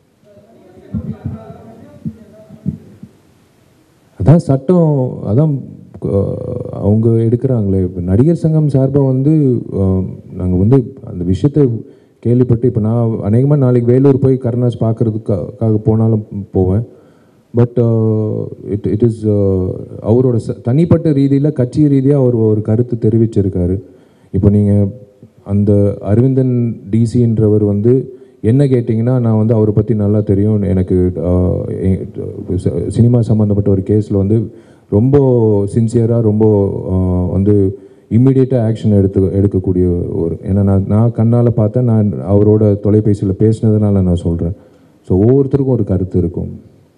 [SPEAKER 14] அதான் சட்டம், அதான் அவங்க எடுக்கிறாங்களே. இப்போ நடிகர் சங்கம் சார்பாக வந்து நாங்கள் வந்து அந்த விஷயத்தை கேள்விப்பட்டு, இப்போ நான் அநேகமாக நாளைக்கு வேலூர் போய் கருணாஸ் பார்க்குறதுக்காக போனாலும் போவேன். பட் இட் இட் இஸ் அவரோட ச தனிப்பட்ட ரீதியில் கட்சி ரீதியாக அவர் ஒரு கருத்து தெரிவிச்சிருக்காரு. இப்போ நீங்கள் அந்த அரவிந்தன் டிசின்றவர் வந்து என்ன கேட்டிங்கன்னா, நான் வந்து அவரை பற்றி நல்லா தெரியும், எனக்கு சினிமா சம்மந்தப்பட்ட ஒரு கேஸில் வந்து ரொம்ப சின்சியராக, ரொம்ப வந்து இம்மிடியேட்டாக ஆக்ஷன் எடுத்து எடுக்கக்கூடிய ஒரு, ஏன்னா நான் நான் கண்ணால் பார்த்தேன், நான் அவரோட தொலைபேசியில் பேசினதுனால நான் சொல்கிறேன். ஸோ ஒவ்வொருத்தருக்கும் ஒரு கருத்து இருக்கும்.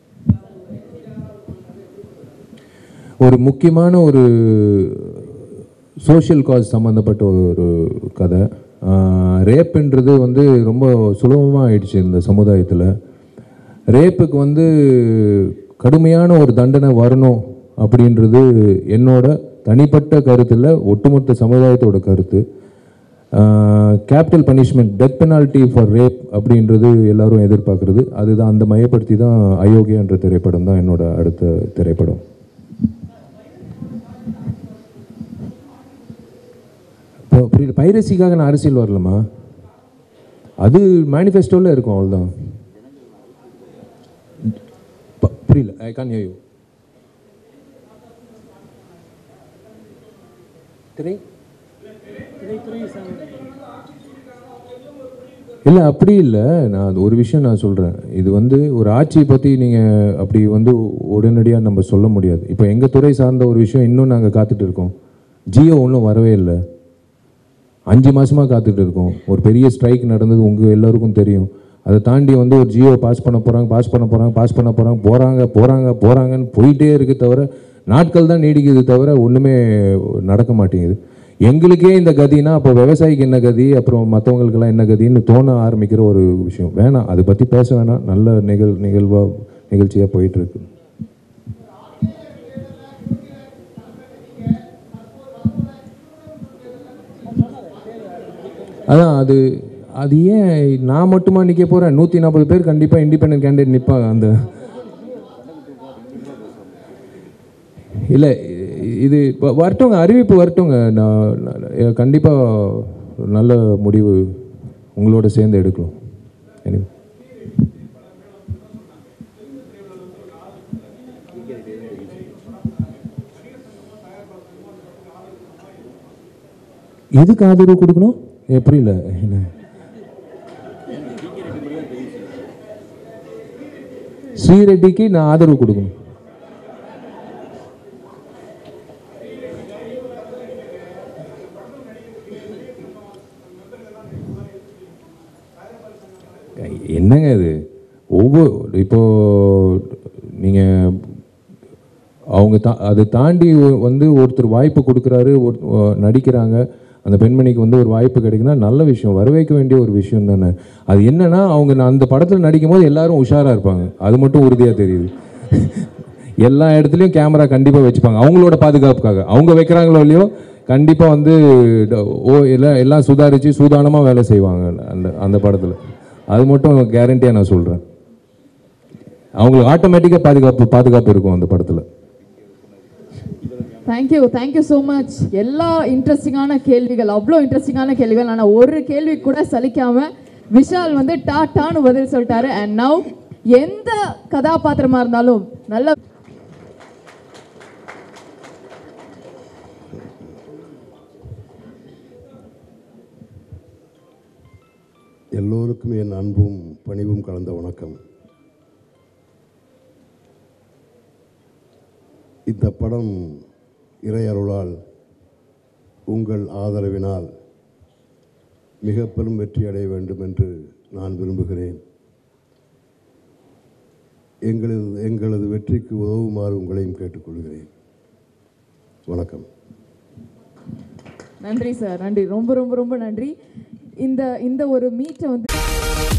[SPEAKER 14] ஒரு முக்கியமான ஒரு சோஷியல் காஸ் சம்மந்தப்பட்ட ஒரு கதை. ரேப்புன்றது வந்து ரொம்ப சுலபமாக ஆயிடுச்சு இந்த சமுதாயத்தில். ரேப்புக்கு வந்து கடுமையான ஒரு தண்டனை வரணும் அப்படின்றது என்னோட தனிப்பட்ட கருத்தில், ஒட்டுமொத்த சமுதாயத்தோட கருத்து. Capital punishment, death penalty for rape அப்படின்றது எல்லாரும் எதிர்பார்க்குறது. அதுதான், அந்த மையப்படுத்தி தான் அயோக்கியா என்ற திரைப்படம் தான் என்னோட அடுத்த திரைப்படம். இப்போ புரியல, பைரசிக்காக நான் அரசியல் வரலமா? அது மேனிஃபெஸ்டோவில் இருக்கும், அவ்வளோதான். புரியல, ஐ கான் ஹியர் யூ. இல்லை, அப்படி இல்லை. நான் ஒரு விஷயம் நான் சொல்கிறேன். இது வந்து ஒரு ஆட்சியை பற்றி நீங்கள் அப்படி வந்து உடனடியாக நம்ம சொல்ல முடியாது. இப்போ எங்கள் துறை சார்ந்த ஒரு விஷயம் இன்னும் நாங்கள் காத்துட்டு இருக்கோம். ஜியோ ஒன்றும் வரவே இல்லை. அஞ்சு மாதமாக காத்துட்டு இருக்கோம். ஒரு பெரிய ஸ்ட்ரைக் நடந்தது, உங்கள் எல்லோருக்கும் தெரியும். அதை தாண்டி வந்து ஒரு ஜியோ பாஸ் பண்ண போகிறாங்க, பாஸ் பண்ண போகிறாங்க, பாஸ் பண்ண போகிறாங்க, போகிறாங்க போகிறாங்க போகிறாங்கன்னு போயிட்டே இருக்கு தவிர, நாட்கள் தான் நீடிக்குது தவிர ஒன்றுமே நடக்க மாட்டேங்குது. எங்களுக்கே இந்த கதினா அப்போ விவசாயிக்கு என்ன கதி, அப்புறம் மற்றவங்களுக்கெல்லாம் என்ன கதின்னு தோண ஆரம்பிக்கிற ஒரு விஷயம். வேணாம், அதை பற்றி பேச வேணாம். நல்ல நிகழ் நிகழ்வாக நிகழ்ச்சியாக போயிட்டுருக்கு. அதான் அது அது ஏன் நான் மட்டுமா நிற்க போகிறேன்? நூற்றி நாற்பது பேர் கண்டிப்பாக இண்டிபெண்டன்ட் கேண்டிடேட் நிற்பாங்க. அந்த இல்லை, இது வரட்டுங்க, அறிவிப்பு வரட்டுங்க. நான் கண்டிப்பாக நல்ல முடிவு உங்களோட சேர்ந்து எடுக்கலாம். எதுக்கு ஆதரவு கொடுக்கணும்? எப்படி இல்லை, என்ன ஸ்ரீரெட்டிக்கு நான் ஆதரவு கொடுக்கணும்? என்னங்க இது? ஒவ்வொரு இப்போ நீங்கள் அவங்க தா அதை தாண்டி வந்து ஒருத்தர் வாய்ப்பு கொடுக்குறாரு, ஒரு நடிக்கிறாங்க, அந்த பெண்மணிக்கு வந்து ஒரு வாய்ப்பு கிடைக்குன்னா நல்ல விஷயம், வரவேற்க வேண்டிய ஒரு விஷயம் தானே. அது என்னன்னா, அவங்க அந்த படத்தில் நடிக்கும் போது எல்லாரும் உஷாராக இருப்பாங்க, அது மட்டும் உறுதியாக தெரியுது. எல்லா இடத்துலையும் கேமரா கண்டிப்பாக வச்சுப்பாங்க அவங்களோட பாதுகாப்புக்காக. அவங்க வைக்கிறாங்களோ இல்லையோ, கண்டிப்பாக வந்து ஓ எல்லாம் எல்லாம் சுதாரித்து சூதானமாக வேலை செய்வாங்க அந்த அந்த படத்தில். அது மட்டும் கேரண்டியாக நான் சொல்கிறேன். அவங்களுக்கு ஆட்டோமேட்டிக்காக பாதுகாப்பு பாதுகாப்பு இருக்கும் அந்த படத்தில்.
[SPEAKER 1] Thank you thank you so much. எல்லா இன்ட்ரெஸ்டிங்கான கேள்விகள், அவ்வளோ இன்ட்ரெஸ்டிங்கான கேள்விகள். ஆனால் ஒரு கேள்வி கூட சலிக்காமல் விஷால் வந்து டாட்டான்னு பதில் சொல்லிட்டாரு. அண்ட் நவ் எந்த கதாபாத்திரமாக இருந்தாலும் நல்ல
[SPEAKER 16] எல்லோருக்கும் என் அன்பும் பணிவும் கலந்த வணக்கம். இந்த படம் இறையருளால் உங்கள் ஆதரவினால் மிக பெரும் வெற்றி அடைய வேண்டும் என்று நான் விரும்புகிறேன். எங்களது எங்களது வெற்றிக்கு உதவுமாறு உங்களையும் கேட்டுக்கொள்கிறேன். வணக்கம்.
[SPEAKER 1] நன்றி சார், நன்றி, ரொம்ப ரொம்ப ரொம்ப நன்றி. இந்த இந்த ஒரு மீட்டை வந்து